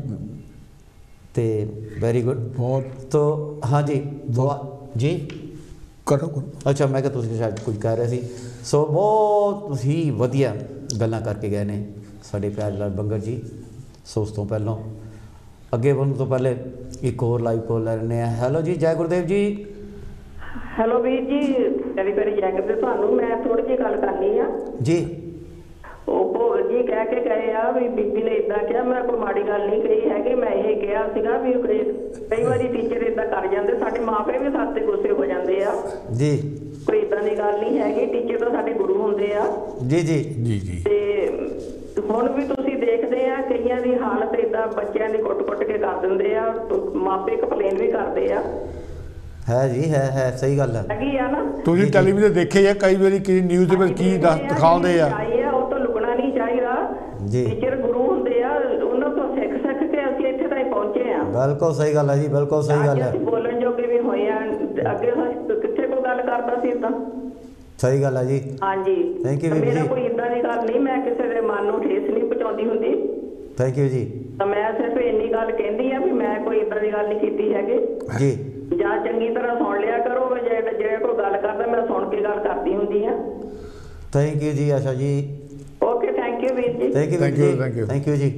ਤੇ ਵੈਰੀ ਗੁੱਡ। ਬਹੁਤ ਤੋ ਹਾਂਜੀ ਜੀ ਕਰੋ ਕਰੋ। ਅੱਛਾ ਮੈਂ ਕਿਹਾ ਤੁਸੀਂ ਸ਼ਾਇਦ ਕੁਝ ਕਹਿ ਰਹੇ ਸੀ। ਸੋ ਬਹੁਤ ਹੀ ਵਧੀਆ ਗੱਲਾਂ ਕਰਕੇ ਗਏ ਨੇ ਸਾਡੇ ਪਿਆਰੇ ਲਾਲ ਬੰਗਰ ਜੀ। ਸੋ ਉਸ ਤੋਂ ਪਹਿਲਾਂ ਅੱਗੇ ਵਧਣ ਤੋਂ ਪਹਿਲੇ ਇੱਕ ਹੋਰ ਲਾਈਵ ਕੋਲ ਲੈ ਰਹੇ ਹਾਂ। ਹੈਲੋ ਜੀ, ਜੈ ਗੁਰਦੇਵ ਜੀ। ਹੈਲੋ ਵੀਰ ਜੀ, ਕਰੀ ਕਰੀ ਜੈ ਗੁਰਦੇਵ। ਤੁਹਾਨੂੰ ਮੈਂ ਥੋੜੀ ਜਿਹੀ ਗੱਲ ਕਰਨੀ ਆ ਜੀ। ਉਹ ਭੋਗ ਜੀ ਕਹਿ ਕੇ ਗਏ ਆ ਵੀ ਬੀਬੀ ਨੇ ਇਦਾਂ ਕਿਹਾ। ਮੈਂ ਕੋਈ ਮਾੜੀ ਗੱਲ ਨਹੀਂ ਕਹੀ ਹੈਗੀ, ਮੈਂ ਇਹ ਕਿਹਾ ਸੀਗਾ ਵੀ ਕਈ ਵਾਰੀ ਟੀਚਰ ਇਦਾਂ ਕਰ ਜਾਂਦੇ, ਸਾਡੇ ਮਾਪੇ ਵੀ ਸਾਡੇ ਤੇ ਗੁੱਸੇ ਹੋ ਜਾਂਦੇ ਆ ਜੀ। ਕੋਈ ਇਦਾਂ ਦੀ ਗੱਲ ਨਹੀਂ ਹੈਗੀ, ਟੀਚਰ ਤਾਂ ਸਾਡੇ ਗੁਰੂ ਹੁੰਦੇ ਆ। ਜੀ ਜੀ ਜੀ ਜੀ। ਤੇ ਹੁਣ ਵੀ ਤੁਸੀਂ ਦੇਖਦੇ ਆ ਕਈਆਂ ਦੀ ਹਾਲਤ ਇਦਾਂ ਬੱਚਿਆਂ ਦੀ ਕੁੱਟ-ਕੁੱਟ ਕੇ ਕਰ ਦਿੰਦੇ ਆ, ਮਾਪੇ ਕੰਪਲੇਨ ਵੀ ਕਰਦੇ ਆ। ਹੈ ਜੀ, ਹੈ ਹੈ ਸਹੀ ਗੱਲ ਹੈ। ਹੈਗੀ ਆ ਨਾ। ਤੁਸੀਂ ਟੈਲੀਵਿਜ਼ਨ ਦੇਖੇ ਆ ਕਈ ਵਾਰੀ ਕੀ ਨਿਊਜ਼ ਦੇ ਵਿੱਚ ਕੀ ਦੱਸ ਦਿਖਾਉਂਦੇ ਆ। ਉਹ ਤਾਂ ਲੁਕਣਾ ਨਹੀਂ ਚਾਹੀਦਾ ਜੀ। ਟੀਚਰ ਗੁਰੂ ਹੁੰਦੇ ਆ, ਉਹਨਾਂ ਤੋਂ ਸਿੱਖ ਸਿੱਖ ਕੇ ਅਸੀਂ ਇੱਥੇ ਤਾਈਂ ਪਹੁੰਚੇ ਆ। ਬਿਲਕੁਲ ਸਹੀ ਗੱਲ ਹੈ ਜੀ, ਬਿਲਕੁਲ ਸਹੀ ਗੱਲ ਹੈ। ਅਸੀਂ ਬੋਲਣ ਜੋਗੇ ਵੀ ਹੋਏ ਆ। ਅੱਗੇ ਕਿੱਥੇ ਕੋਈ ਗੱਲ ਕਰਦਾ ਸੀ ਇਦਾਂ। ਸਹੀ ਗੱਲ ਹੈ ਜੀ। ਹਾਂਜੀ ਥੈਂਕ ਯੂ ਮੇਰਾ ਜੀ। ਕੋਈ ਇਦਾਂ ਦੀ ਗੱਲ ਨਹੀਂ, ਮੈਂ ਕਿਸੇ ਦੇ ਮਨ ਨੂੰ ਠੇਸ ਨਹੀਂ ਪਹੁੰਚਾਉਂਦੀ ਹੁੰਦੀ। ਥੈਂਕ ਯੂ ਜੀ। ਤਾਂ ਮੈਂ ਸਿਰਫ ਇੰਨੀ ਗੱਲ ਕਹਿੰਦੀ ਆ ਵੀ ਮੈਂ ਕੋਈ ਇਦਾਂ ਦੀ ਗੱਲ ਨਹੀਂ ਕੀਤੀ ਹੈਗੀ ਜੀ। ਜਾਂ ਚੰਗੀ ਤਰ੍ਹਾਂ ਸੁਣ ਲਿਆ ਕਰੋ। ਜੇ ਜੇ ਕੋਈ ਗੱਲ ਕਰਦਾ ਮੈਂ ਸੁਣ ਕੇ ਗੱਲ ਕਰਦੀ ਹੁੰਦੀ ਆ। ਥੈਂਕ ਯੂ ਜੀ ਆਸ਼ਾ ਜੀ। ਓਕੇ ਥੈਂਕ ਯੂ ਵੀਰ ਜੀ। Thank you thank you thank you thank you ਜੀ।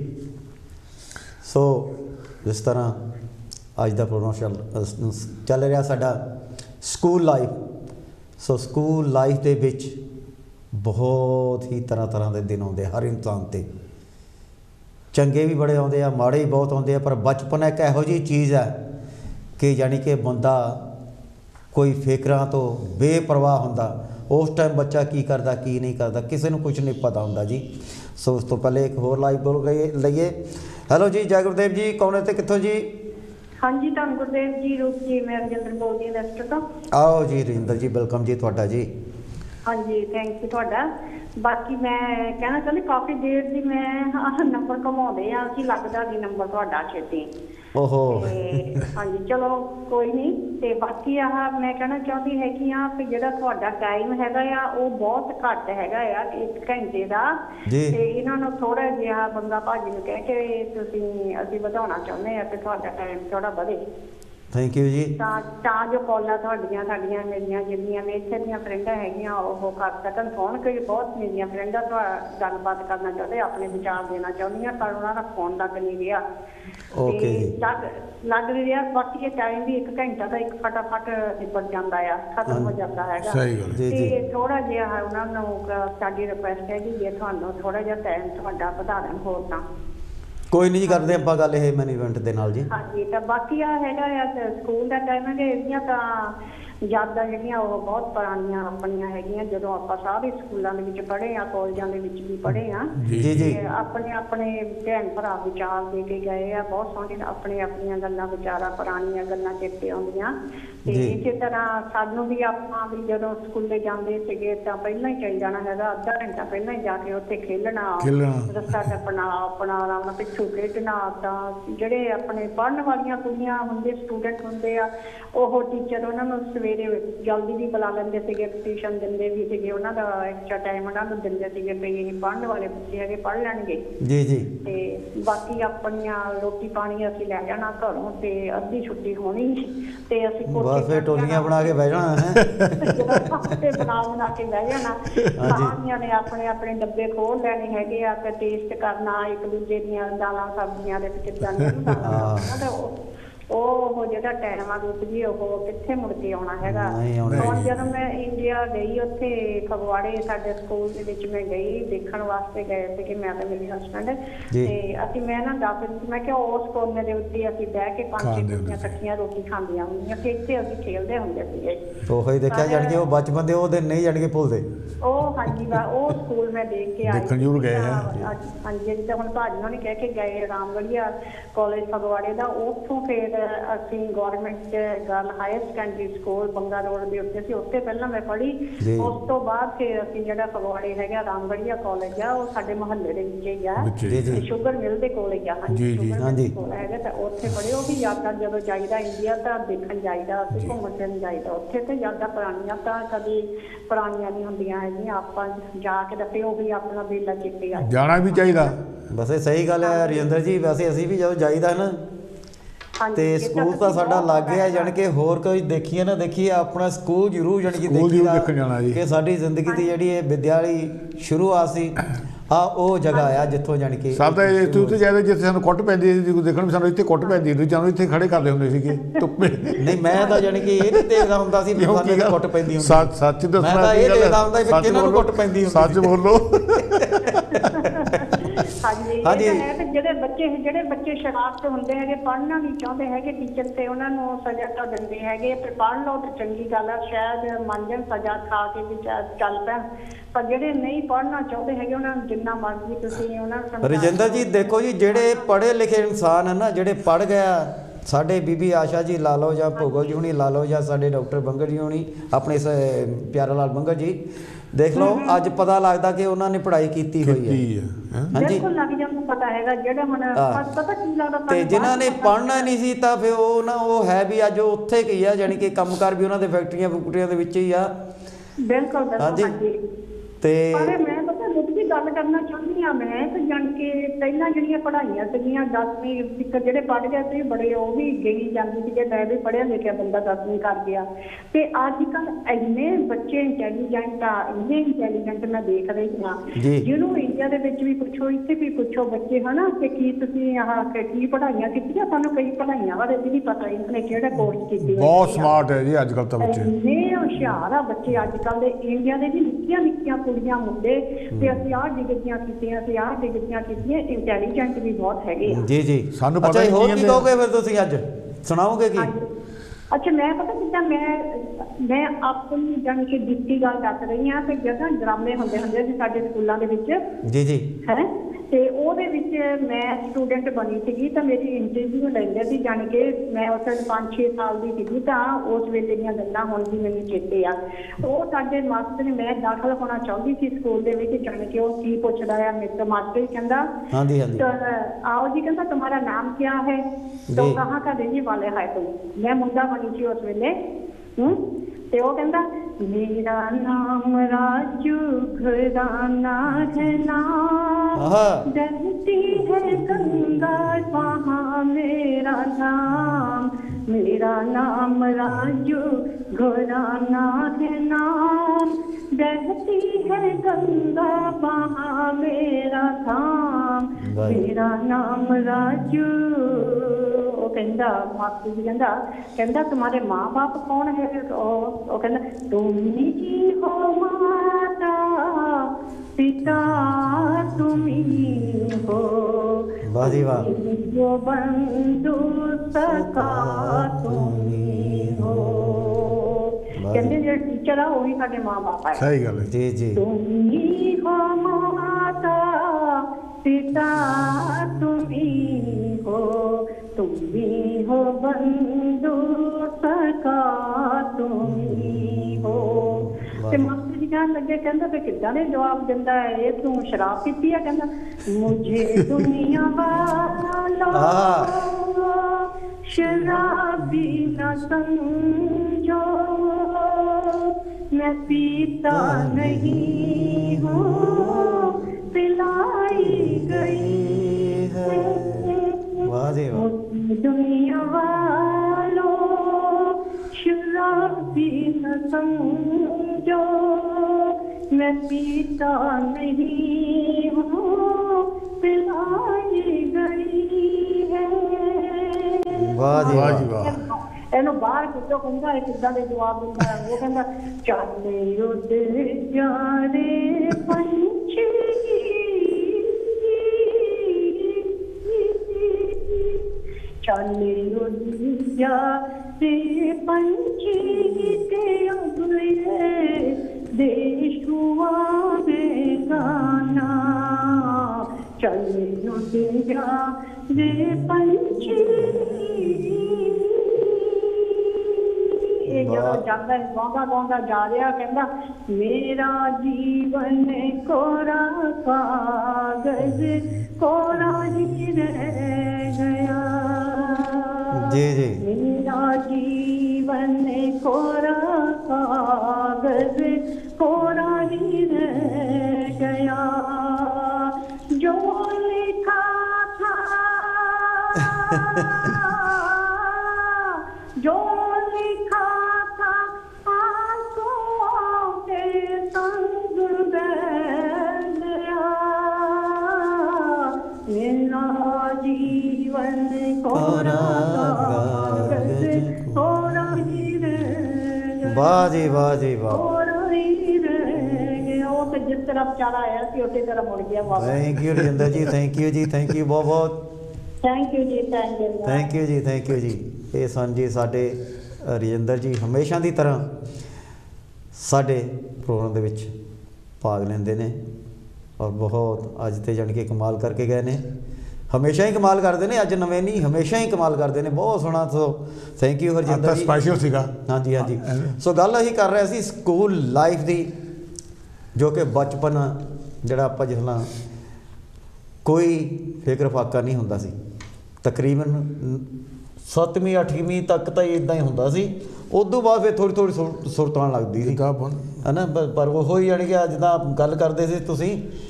ਸੋ ਜਿਸ ਤਰ੍ਹਾਂ ਅੱਜ ਦਾ ਪ੍ਰੋਗਰਾਮ ਚੱਲ ਚੱਲ ਰਿਹਾ ਸਾਡਾ school life. So school life ਦੇ ਵਿੱਚ ਬਹੁਤ ਹੀ ਤਰ੍ਹਾਂ ਤਰ੍ਹਾਂ ਦੇ ਦਿਨ ਆਉਂਦੇ ਹਰ ਇਨਸਾਨ 'ਤੇ। ਚੰਗੇ ਵੀ ਬੜੇ ਆਉਂਦੇ ਆ, ਮਾੜੇ ਵੀ ਬਹੁਤ ਆਉਂਦੇ ਆ, ਪਰ ਬਚਪਨ ਇੱਕ ਇਹੋ ਜਿਹੀ ਚੀਜ਼ ਹੈ ਕਿ ਯਾਨੀ ਕਿ ਬੰਦਾ ਕੋਈ ਫਿਕਰਾਂ ਤੋਂ ਬੇਪਰਵਾਹ ਹੁੰਦਾ। ਉਸ ਟਾਈਮ ਬੱਚਾ ਕੀ ਕਰਦਾ ਕੀ ਨਹੀਂ ਕਰਦਾ ਕਿਸੇ ਨੂੰ ਕੁਝ ਨਹੀਂ ਪਤਾ ਹੁੰਦਾ ਜੀ। ਸੋ ਉਸ ਤੋਂ ਪਹਿਲੇ ਇੱਕ ਹੋਰ ਲਾਈਵ ਬੋਲ ਗਏ ਲਈਏ। ਹੈਲੋ ਜੀ, ਜੈ ਗੁਰਦੇਵ ਜੀ। ਕੌਣ ਤੇ ਕਿੱਥੋਂ ਜੀ? ਹਾਂਜੀ ਧੰਨ ਗੁਰਦੇਵ ਜੀ, ਰੂਪ ਜੀ। ਮੈਂ ਰਜਿੰਦਰ ਬੋਲਦੀ ਹਾਂ ਵੈਸਟ ਤੋਂ। ਆਓ ਜੀ ਰਜਿੰਦਰ ਜੀ, ਵੈਲਕਮ ਜੀ ਤੁਹਾਡਾ ਜੀ। ਹਾਂਜੀ ਥੈਂਕ ਯੂ ਤੁਹਾਡਾ। ਬਾਕੀ ਮੈਂ ਕਹਿਣਾ ਚਾਹੁੰਦੀ ਕਾਫੀ ਦੇਰ ਦੀ ਮੈਂ ਆਹ ਨੰਬਰ ਘਮਾਉਂਦੇ ਆ ਕਿ ਲੱਗਦਾ ਨਹੀਂ ਨੰਬਰ ਤੁਹਾਡਾ ਛੇਤੀ। ਓਹੋ। ਹਾਂਜੀ ਚਲੋ ਕੋਈ ਨਹੀਂ। ਤੇ ਬਾਕੀ ਆਹ ਮੈਂ ਕਹਿਣਾ ਚਾਹੁੰਦੀ ਹੈਗੀ ਆ ਕਿ ਜਿਹੜਾ ਤੁਹਾਡਾ ਟਾਈਮ ਹੈਗਾ ਆ ਉਹ ਬਹੁਤ ਘੱਟ ਹੈਗਾ ਆ, ਇੱਕ ਘੰਟੇ ਦਾ। ਤੇ ਇਹਨਾਂ ਨੂੰ ਥੋੜਾ ਜਿਹਾ ਬੰਦਾ ਭਾਜੀ ਨੂੰ ਕਹਿ ਕੇ ਤੁਸੀਂ ਅਸੀਂ ਵਧਾਉਣਾ ਚਾਹੁੰਦੇ ਆ ਕਿ ਤੁਹਾਡਾ ਟਾਈਮ ਥੋੜਾ ਵਧੇ। ਥੈਂਕ ਯੂ ਜੀ। ਤਾਂ ਤਾਂ ਜੋ ਕਾਲਾਂ ਤੁਹਾਡੀਆਂ ਸਾਡੀਆਂ ਮੇਰੀਆਂ ਜਿਹੜੀਆਂ ਨੇ ਇੱਥੇ ਦੀਆਂ ਫਰੈਂਡਾਂ ਹੈਗੀਆਂ ਉਹ ਕਰ ਸਕਣ ਫੋਨ। ਕਈ ਬਹੁਤ ਮੇਰੀਆਂ ਫਰੈਂਡਾਂ ਤੋਂ ਗੱਲਬਾਤ ਕਰਨਾ ਚਾਹੁੰਦੇ, ਆਪਣੇ ਵਿਚਾਰ ਦੇਣਾ ਚਾਹੁੰਦੀਆਂ, ਪਰ ਉਹਨਾਂ ਦਾ ਫੋਨ ਲੱਗ ਨਹੀਂ ਰਿਹਾ। ਓਕੇ ਜੀ। ਲੱਗ ਲੱਗ ਨਹੀਂ ਰਿਹਾ। ਬਾਕੀ ਇਹ ਟਾਈਮ ਵੀ ਇੱਕ ਘੰਟਾ ਦਾ ਇੱਕ ਫਟਾਫਟ ਨਿਬੜ ਜਾਂਦਾ ਆ, ਖਤਮ ਹੋ ਜਾਂਦਾ ਹੈਗਾ। ਸਹੀ ਗੱਲ ਜੀ ਜੀ। ਤੇ ਥੋੜਾ ਜਿਹਾ ਉਹਨਾਂ ਨੂੰ ਸਾਡੀ ਰਿਕੁਐਸਟ ਹੈ ਕਿ ਜੇ ਤੁਹਾਨੂੰ ਥੋੜਾ ਜਿਹਾ ਟਾਈਮ ਤੁਹਾਡਾ ਵਧਾ ਦੇਣ ਹੋਰ ਤਾਂ। ਕੋਈ ਨਹੀਂ ਜੀ, ਕਰਦੇ ਆਪਾਂ ਗੱਲ ਇਹ ਮੈਨੇਜਮੈਂਟ ਦੇ ਨਾਲ ਜੀ। ਹਾਂਜੀ ਤਾਂ ਬਾਕੀ ਆ ਹੈਗਾ ਆ ਸਕੂਲ ਦਾ ਟਾਈਮ ਹੈ। ਇਹਦੀਆਂ ਤਾਂ ਯਾਦਾਂ ਜਿਹੜੀਆਂ ਉਹ ਬਹੁਤ ਪੁਰਾਣੀਆਂ ਆਪਣੀਆਂ ਹੈਗੀਆਂ। ਜਦੋਂ ਆਪਾਂ ਸਾਰੇ ਸਕੂਲਾਂ ਦੇ ਵਿੱਚ ਪੜ੍ਹੇ ਆ, ਕਾਲਜਾਂ ਦੇ ਵਿੱਚ ਵੀ ਪੜ੍ਹੇ ਆ। ਜੀ ਜੀ। ਆਪਣੇ ਆਪਣੇ ਭੈਣ ਭਰਾ ਵਿਚਾਰ ਦੇ ਕੇ ਗਏ ਆ, ਬਹੁਤ ਸੋਹਣੇ ਆਪਣੇ ਆਪਣੀਆਂ ਗੱਲਾਂ ਵਿਚਾਰਾਂ ਪੁਰਾਣੀਆਂ ਗੱਲਾਂ ਚੇਤੇ ਆਉਂਦੀਆਂ। ਤੇ ਇਸੇ ਤਰ੍ਹਾਂ ਸਾਨੂੰ ਵੀ ਆਪਾਂ ਵੀ ਜਦੋਂ ਸਕੂਲੇ ਜਾਂਦੇ ਸੀਗੇ ਤਾਂ ਪਹਿਲਾਂ ਹੀ ਚੱਲ ਜਾਣਾ ਹੈਗਾ, ਅੱਧਾ ਘੰਟਾ ਪਹਿਲਾਂ ਹੀ ਜਾ ਕੇ ਉੱਥੇ ਖੇਲਣਾ, ਰਸਤਾ ਟੱਪਣਾ, ਆਪਣਾ ਆਰਾਮ ਨਾਲ ਪਿੱਛੋਂ ਖੇਡਣਾ। ਤਾਂ ਜਿਹੜੇ ਆਪਣੇ ਪੜ੍ਹਨ ਵਾਲੀਆਂ ਕੁੜੀਆਂ ਹੁੰਦੇ, ਸਟੂਡੈਂਟ ਹੁੰਦੇ ਆ, ਉਹ ਟੀਚਰ ਉਹਨਾਂ ਨੂੰ ਸਵੇਰੇ ਸਵੇਰੇ ਜਲਦੀ ਵੀ ਬੁਲਾ ਲੈਂਦੇ ਸੀਗੇ, ਟਿਊਸ਼ਨ ਦਿੰਦੇ ਵੀ ਸੀਗੇ, ਉਹਨਾਂ ਦਾ ਐਕਸਟਰਾ ਟਾਈਮ ਉਹਨਾਂ ਨੂੰ ਦਿੰਦੇ ਸੀਗੇ ਵੀ ਪੜ੍ਹਨ ਵਾਲੇ ਬੱਚੇ ਹੈਗੇ ਪੜ੍ਹ ਲੈਣਗੇ ਜੀ ਜੀ। ਤੇ ਬਾਕੀ ਆਪਣੀਆਂ ਰੋਟੀ ਪਾਣੀ ਅਸੀਂ ਲੈ ਜਾਣਾ ਘਰੋਂ ਤੇ ਅੱਧੀ ਛੁੱਟੀ ਹੋਣੀ ਤੇ ਅਸੀਂ ਬਸ ਫਿਰ ਟੋਲੀਆਂ ਬਣਾ ਕੇ ਬਹਿ ਜਾਣਾ ਹੈ ਤੇ ਬਣਾ ਬਣਾ ਕੇ ਬਹਿ ਜਾਣਾ। ਸਾਰਿਆਂ ਨੇ ਆਪਣੇ ਆਪਣੇ ਡੱਬੇ ਖੋਲ ਲੈਣੇ ਹੈਗੇ ਆ ਤੇ ਟੇਸਟ ਕਰਨਾ ਇੱਕ ਦੂਜੇ ਦੀਆਂ ਦਾਲਾਂ ਸਬਜ਼ੀਆਂ ਦੇ ਕਿੱਦਾਂ ਦੀਆਂ ਦਾਲਾਂ। ਉਹ ਜਿਹੜਾ ਟਾਈਮ ਆ ਰੁਕ ਜੀ ਉਹ ਕਿੱਥੇ ਮੁੜ ਕੇ ਆਉਣਾ ਹੈਗਾ। ਹੁਣ ਜਦੋਂ ਮੈਂ ਇੰਡੀਆ ਗਈ ਉੱਥੇ ਫਗਵਾੜੇ ਸਾਡੇ ਸਕੂਲ ਦੇ ਵਿੱਚ ਮੈਂ ਗਈ ਦੇਖਣ ਵਾਸਤੇ ਗਏ ਸੀਗੇ ਮੈਂ ਤੇ ਮੇਰੇ ਹਸਬੈਂਡ ਤੇ ਅਸੀਂ ਮੈਂ ਨਾ ਦੱਸ ਦਿੱਤੀ ਮੈਂ ਕਿਹਾ ਉਸ ਕੋਨੇ ਦੇ ਉੱਤੇ ਅਸੀਂ ਬਹਿ ਕੇ ਪੰਜ ਛੇ ਕੁੜੀਆਂ ਇਕੱਠੀਆਂ ਰੋਟੀ ਖਾਂਦੀਆਂ ਹੁੰਦੀਆਂ ਤੇ ਇੱਥੇ ਅਸੀਂ ਖੇਡਦੇ ਹੁੰਦੇ ਸੀਗੇ। ਉਹ ਹੀ ਦੇਖਿਆ ਜਾਣ ਕੇ ਉਹ ਬਚਪਨ ਦੇ ਉਹ ਦਿਨ ਨਹੀਂ ਜਾਣ ਕੇ ਭੁੱਲਦੇ। ਉਹ ਹਾਂਜੀ ਵਾ ਉਹ ਸਕੂਲ ਮੈਂ ਦੇਖ ਕੇ ਆਈ ਦੇਖਣ ਜ਼ਰੂਰ ਗਏ ਹੈ। ਹਾਂਜੀ ਜਿੱਦਾਂ ਹੁਣ ਭਾਜੀ ਹੋਣੀ ਕਹਿ ਕੇ ਗਏ ਰਾਮਗੜੀਆ ਕਾਲਜ ਫਗਵਾੜੇ ਦਾ ਉੱਥੋਂ ਫਿਰ ਅਸੀਂ government girl higher secondary school Banga road ਦੇ ਉੱਤੇ ਸੀ ਉੱਥੇ ਪਹਿਲਾਂ ਮੈਂ ਪੜ੍ਹੀ। ਉਸ ਤੋਂ ਬਾਅਦ ਫਿਰ ਅਸੀਂ ਜਿਹੜਾ ਫਗਵਾੜੇ ਹੈਗਾ ਰਾਮਗੜੀਆ ਕਾਲਜ ਆ ਉਹ ਸਾਡੇ ਮੁਹੱਲੇ ਦੇ ਵਿੱਚ ਹੀ ਆ ਸ਼ੂਗਰ ਮਿਲ ਦੇ ਕੋਲ ਹੀ ਆ। ਹਾਂਜੀ ਹਾਂਜੀ ਹੈਗਾ ਤਾਂ ਉੱਥੇ ਪੜ੍ਹੇ। ਉਹ ਵੀ ਯਾਦਾਂ ਜਦੋਂ ਜਾਈਦਾ ਇੰਡੀਆ ਤਾਂ ਦੇਖਣ ਜਾਈਦਾ ਅਸੀਂ ਘੁੰਮਣ ਫਿਰਨ ਜਾਈਦਾ ਉੱਥੇ ਤੇ ਯਾਦਾਂ ਪੁਰਾਣੀਆਂ ਤਾਂ ਕਦੀ ਪੁਰਾਣੀਆਂ ਨਹੀਂ ਹੁੰਦੀਆਂ ਹੈਗੀਆਂ ਆਪਾਂ ਜਾ ਕੇ ਦੱਸੇ ਉਹ ਵੀ ਆਪਣਾ ਵੇਲਾ ਚੇਤੇ ਆ ਜਾਣਾ ਵੀ ਚਾਹੀਦਾ। ਵੈਸੇ ਸਹੀ ਗੱਲ ਹੈ ਰਜਿੰਦਰ ਜੀ। ਵੈਸੇ ਅਸੀਂ ਵੀ ਜਦੋਂ ਜਾਈਦਾ ਨਾ ਤੇ ਸਕੂਲ ਤਾਂ ਸਾਡਾ ਲੱਗ ਗਿਆ ਜਾਣ ਕੇ ਹੋਰ ਕੋਈ ਦੇਖੀਏ ਨਾ ਦੇਖੀਏ ਆਪਣਾ ਸਕੂਲ ਜ਼ਰੂਰ ਜਾਣ ਕੇ ਦੇਖੀਦਾ ਕਿ ਸਾਡੀ ਜ਼ਿੰਦਗੀ ਦੀ ਜਿਹੜੀ ਇਹ ਵਿਦਿਆਲੀ ਸ਼ੁਰੂਆਤ ਸੀ ਆ ਉਹ ਜਗ੍ਹਾ ਆ ਜਿੱਥੋਂ ਜਾਣ ਕੇ ਸਭ ਦਾ ਇੱਥੇ ਉੱਤੇ ਜਾਇਦਾ ਜਿੱਥੇ ਸਾਨੂੰ ਕੁੱਟ ਪੈਂਦੀ ਸੀ ਦੇਖਣ ਵੀ ਸਾਨੂੰ ਇੱਥੇ ਕੁੱਟ ਪੈਂਦੀ ਹੁੰਦੀ ਸਾਨੂੰ ਇੱਥੇ ਖੜੇ ਕਰਦੇ ਹੁੰਦੇ ਸੀਗੇ ਧੁੱਪੇ। ਨਹੀਂ ਮੈਂ ਤਾਂ ਜਾਣ ਕੇ ਇਹ ਨਹੀਂ ਦੇਖਦਾ ਹੁੰਦਾ ਸੀ ਵੀ ਸਾਨੂੰ ਕੁੱਟ ਪੈਂਦੀ ਹੁੰਦੀ। ਸੱਚ ਸੱਚ ਦੱਸਣਾ ਮੈਂ ਤਾਂ ਇਹ ਦੇਖਦਾ ਹੁੰਦਾ ਵੀ ਕਿਹਨਾਂ ਨੂੰ ਕੁੱਟ ਪੈਂਦੀ ਹੁੰਦੀ। ਸੱਚ ਬੋਲੋ। ਹਾਂਜੀ ਇਹ ਤਾਂ ਹੈ। ਜਿਹੜੇ ਬੱਚੇ ਜਿਹੜੇ ਬੱਚੇ ਸ਼ਰਾਰਤ ਹੁੰਦੇ ਹੈਗੇ ਪੜ੍ਹਨਾ ਨਹੀਂ ਚਾਹੁੰਦੇ ਹੈਗੇ ਟੀਚਰ ਤੇ ਉਹਨਾਂ ਨੂੰ ਸਜ਼ਾ ਤਾਂ ਦਿੰਦੇ ਹੈਗੇ ਤੇ ਪੜ੍ਹ ਲਓ ਤੇ ਚੰਗੀ ਗੱਲ ਆ ਸ਼ਾਇਦ ਮੰਨ ਜਾਣ ਸਜ਼ਾ ਖਾ ਕੇ ਵੀ ਚੱਲ ਪੈਣ ਪਰ ਜਿਹੜੇ ਨਹੀਂ ਪੜ੍ਹਨਾ ਚਾਹੁੰਦੇ ਹੈਗੇ ਉਹਨਾਂ ਨੂੰ ਜਿੰਨਾ ਮਰਜ਼ੀ ਤੁਸੀਂ ਉਹਨਾਂ ਨੂੰ। ਰਜਿੰਦਰ ਜੀ ਦੇਖੋ ਜੀ ਜਿਹੜੇ ਪੜ੍ਹੇ ਲਿਖੇ ਇਨਸਾਨ ਹਨ ਨਾ ਜਿਹੜੇ ਪੜ੍ਹ ਗਿਆ ਸਾਡੇ ਬੀਬੀ ਆਸ਼ਾ ਜੀ ਲਾ ਲਓ ਜਾਂ ਭੋਗਲ ਜੀ ਹੁਣੀ ਲਾ ਲਓ ਜਾਂ ਸਾਡੇ ਡਾਕਟਰ ਬੰਗਰ ਜੀ ਹੁਣੀ ਆਪਣੇ ਪਿਆਰਾ ਲਾਲ ਬੰਗਰ ਜੀ ਦੇਖ ਲਓ ਅੱਜ ਪਤਾ ਲੱਗਦਾ ਕਿ ਉਹਨਾਂ ਨੇ ਪੜ੍ਹਾਈ ਕੀਤੀ ਹੋਈ ਹੈ। ਹਾਂਜੀ ਲੱਗ ਜਾਂਦਾ ਪਤਾ ਹੈਗਾ ਜਿਹੜਾ ਹੁਣ ਪਤਾ ਕੀ ਲੱਗਦਾ ਤੇ ਜਿਨ੍ਹਾਂ ਨੇ ਪੜ੍ਹਨਾ ਨਹੀਂ ਸੀ ਤਾਂ ਫਿਰ ਉਹ ਨਾ ਉਹ ਹੈ ਵੀ ਅੱਜ ਉੱਥੇ ਕੀ ਆ ਜਾਣੀ ਕਿ ਕੰਮ ਕਾਰ ਵੀ ਉਹਨਾਂ ਦੇ ਫੈਕਟਰੀਆਂ ਫੁਕਟਰੀਆਂ ਦੇ ਵਿੱਚ ਹੀ ਆ। ਬਿਲਕੁਲ ਹਾਂਜੀ ਤੇ ਮੈਂ ਪਤਾ ਮੁੱਢ ਦੀ ਗੱਲ ਕਰਨਾ ਚਾਹੁੰਦੀ ਹਾਂ ਮੈਂ ਤੇ ਜਾਣ ਕੇ ਪਹਿਲਾਂ ਜਿਹੜੀਆਂ ਪੜ੍ਹਾਈਆਂ ਸੀਗੀਆਂ ਦਸਵੀਂ ਤੱਕ ਜਿਹੜੇ ਪੜ੍ਹ ਗਏ ਸੀ ਬੜੇ ਉਹ ਵੀ ਗਈ ਜਾਂਦੀ ਸੀ ਕਿ ਮੈਂ ਵੀ ਪੜ੍ਹਿਆ ਲਿਖਿਆ ਬੰਦਾ ਦਸਵੀਂ ਕਰ ਗਿਆ ਤੇ ਅੱਜ ਕੱਲ੍ਹ ਇੰਨੇ ਬੱਚੇ ਇੰਟੈਲੀਜੈਂਟ ਆ ਇੰਨੇ ਇੰਟੈਲੀਜੈਂਟ ਮੈਂ ਦੇਖ ਰਹੀ ਹਾਂ ਜਿਹਨੂੰ ਇੰਡੀਆ ਦੇ ਵਿੱਚ ਵੀ ਪੁੱਛੋ ਇੱਥੇ ਵੀ ਪੁੱਛੋ ਬੱਚੇ ਹਨਾ ਕਿ ਕੀ ਤੁਸੀਂ ਆਹ ਕੀ ਪੜ੍ਹਾਈਆਂ ਕੀਤੀਆਂ ਸਾਨੂੰ ਕਈ ਪੜ੍ਹਾਈਆਂ ਬਾਰੇ ਵੀ ਨਹੀਂ ਪਤਾ ਇਹਨੇ ਕਿਹੜਾ ਕੋਰਸ ਕੀਤੀ ਬਹੁਤ ਸਮਾਰਟ ਹੈ ਜੀ ਅੱਜ ਕੱਲ੍ਹ ਤਾਂ ਬੱਚੇ ਇੰਨੇ ਹੁਸ਼ਿਆਰ ਆ ਬੱਚੇ ਅੱਜ ਕੱਲ੍ਹ ਦੇ ਇੰਡੀਆ ਦੇ ਵੀ ਨਿੱਕੀਆਂ ਨਿੱਕੀਆਂ ਕੁੜੀਆਂ ਮੁੰਡੇ ਤੇ ਅਸੀਂ ਆਹ ਡਿਗਰੀਆਂ ਕੀਤੀਆਂ ਅਸੀਂ ਆਹ ਡਿਗਰੀਆਂ ਕੀਤੀਆਂ ਇੰਟੈਲੀਜੈਂਟ ਵੀ ਬਹੁਤ ਹੈਗੇ ਆ। ਜੀ ਜੀ ਸਾਨੂੰ ਪਤਾ ਹੀ ਹੋਰ ਕੀ ਕਹੋਗੇ ਫਿਰ ਤੁਸੀਂ ਅੱਜ ਸੁਣਾਓਗੇ ਕੀ? ਅੱਛਾ ਮੈਂ ਪਤਾ ਕਿੱਦਾਂ ਮੈਂ ਮੈਂ ਆਪਣੀ ਜਾਣੀ ਕਿ ਦਿੱਤੀ ਗੱਲ ਦੱਸ ਰਹੀ ਹਾਂ ਤੇ ਜਦੋਂ ਡਰਾਮੇ ਹੁੰਦੇ ਹੁੰਦੇ ਸੀ ਸਾਡੇ ਸਕੂਲਾਂ ਦੇ ਵਿੱਚ ਜੀ ਜੀ ਹੈ ਤੇ ਉਹਦੇ ਵਿੱਚ ਮੈਂ ਸਟੂਡੈਂਟ ਬਣੀ ਸੀਗੀ ਤਾਂ ਮੇਰੀ ਇੰਟਰਵਿਊ ਲੈਂਦੇ ਸੀ ਜਾਣੀ ਕਿ ਮੈਂ ਉਸ ਵੇਲੇ ਪੰਜ ਛੇ ਸਾਲ ਦੀ ਸੀਗੀ ਤਾਂ ਉਸ ਵੇਲੇ ਦੀਆਂ ਗੱਲਾਂ ਹੁਣ ਵੀ ਮੈਨੂੰ ਚੇਤੇ ਆ। ਉਹ ਸਾਡੇ ਮਾਸਟਰ ਨੇ ਮੈਂ ਦਾਖਲ ਹੋਣਾ ਚਾਹੁੰਦੀ ਸੀ ਸਕੂਲ ਦੇ ਵਿੱਚ ਜਾਣੀ ਕਿ ਉਹ ਕੀ ਪੁੱਛਦਾ ਆ ਮੇਰੇ ਤੋਂ ਮਾਸਟਰ ਕਹਿੰਦਾ ਹਾਂਜੀ ਹਾਂਜੀ आओ जी कहता तुम्हारा नाम क्या है तो कहाँ का रहने वाले है तुम मैं मुंडा बनी थी उस वेले ते वो कहता मेरा नाम राजू घराना है नाम बहती है गंगा वहाँ मेरा नाम मेरा नाम राजू घराना है नाम बहती है गंगा वहाँ मेरा धाम मेरा नाम राजू। वो कहता मास्टर जी कहता कहता तुम्हारे माँ बाप कौन है? वो कहता तुम ही हो माता पिता तुम ही हो जो बंधु सखा तुम ही हो। कहते जो टीचर आ वही साडे माँ बाप है। सही गल है जी जी तुम ही हो माता पिता तुम ही हो तुम ही हो बंधु सखा तुम ही हो। ते मास्टर जी कहन लगे कहंदा फिर किदां ने जवाब दिंदा है तू शराब पीती है? कहंदा मुझे दुनिया वालों शराबी न समझो मैं पीता नहीं हूँ पिलाई गई है। वाह जी वाह। दुनिया वालों शराबी न समझो, मैं पीता नहीं हूँ पिलाई गई है। वाह जी वाह जी वाह। ਇਹਨੂੰ ਬਾਹਰ ਕਿਤੋਂ ਕਹਿੰਦਾ ਹੈ, ਕਿੱਦਾਂ ਦੇ ਜਵਾਬ ਦਿੰਦਾ ਹੈ। ਉਹ ਕਹਿੰਦਾ ਚਾਲੇ ਉੱਡ ਜਾਰੇ ਪੰਛੀ, ਚਾਲੇ ਉੱਡ ਜਾਰੇ ਪੰਛੀ ਤੇ ਉਗਲੇ ਦੇਸ਼ ਹੁਆ ਬੇਗਾਨਾ। ਚਾਲੇ ਉੱਡ ਜਾਰੇ ਪੰਛੀ। ਜਦੋਂ ਜਾਂਦਾ ਗਾਉਂਦਾ ਗਾਉਂਦਾ ਜਾ ਰਿਹਾ, ਕਹਿੰਦਾ ਮੇਰਾ ਜੀਵਨ ਕੋਰਾ ਕਾਗਜ਼ ਕੋਰਾ ਹੀ ਰਹਿ ਗਿਆ। ਜੀ ਜੀ। ਮੇਰਾ ਜੀਵਨ ਕੋਰਾ ਕਾਗਜ਼ ਕੋਰਾ ਹੀ ਰਹਿ ਗਿਆ। ਜੋ ਲਿਖਾ ਥਾ ਜੋ लिखा था आंसुओं के संग बह गया। मेरा जीवन कोरा कागज कोरा ही रह गया। वाह जी वाह जी वाह। कोरा ही रह गया। वो तो जिस तरफ चला आया थी उसी तरफ मुड़ गया वापस। Thank you Rajinder ji, thank you जी, थैंक यू बहुत बहुत। थैंक यू जी, थैंक यू थैंक यू जी, थैंक यू जी। ਇਹ ਸਨ ਜੀ ਸਾਡੇ ਰਜਿੰਦਰ ਜੀ, ਹਮੇਸ਼ਾ ਦੀ ਤਰ੍ਹਾਂ ਸਾਡੇ ਪ੍ਰੋਗਰਾਮ ਦੇ ਵਿੱਚ ਭਾਗ ਲੈਂਦੇ ਨੇ ਔਰ ਬਹੁਤ ਅੱਜ ਤੇ ਜਾਣੀ ਕਿ ਕਮਾਲ ਕਰਕੇ ਗਏ ਨੇ। ਹਮੇਸ਼ਾ ਹੀ ਕਮਾਲ ਕਰਦੇ ਨੇ, ਅੱਜ ਨਵੇਂ ਨਹੀਂ, ਹਮੇਸ਼ਾ ਹੀ ਕਮਾਲ ਕਰਦੇ ਨੇ। ਬਹੁਤ ਸੋਹਣਾ। ਸੋ ਥੈਂਕ ਯੂ ਹਰਜਿੰਦਰ ਜੀ। ਸਪੈਸ਼ਲ ਸੀਗਾ। ਹਾਂਜੀ ਹਾਂਜੀ। ਸੋ ਗੱਲ ਅਸੀਂ ਕਰ ਰਹੇ ਸੀ ਸਕੂਲ ਲਾਈਫ ਦੀ, ਜੋ ਕਿ ਬਚਪਨ ਜਿਹੜਾ ਆਪਾਂ ਜਿਸ ਨਾਲ ਕੋਈ ਫਿਕਰ ਫਾਕਾ ਨਹੀਂ ਹੁੰਦਾ ਸੀ। ਤਕਰੀਬਨ ਸੱਤਵੀਂ ਅੱਠਵੀਂ ਤੱਕ ਤਾਂ ਇੱਦਾਂ ਹੀ ਹੁੰਦਾ ਸੀ। ਉਸ ਤੋਂ ਬਾਅਦ ਫਿਰ ਥੋੜ੍ਹੀ ਥੋੜ੍ਹੀ ਸੁਰ ਸੁਰਤ ਆਉਣ ਲੱਗਦੀ ਸੀ ਹੈ ਨਾ। ਪਰ ਉਹ ਹੀ ਜਾਣੀ ਕਿ ਜਿੱਦਾਂ ਗੱਲ ਕਰਦੇ ਸੀ ਤੁਸੀਂ।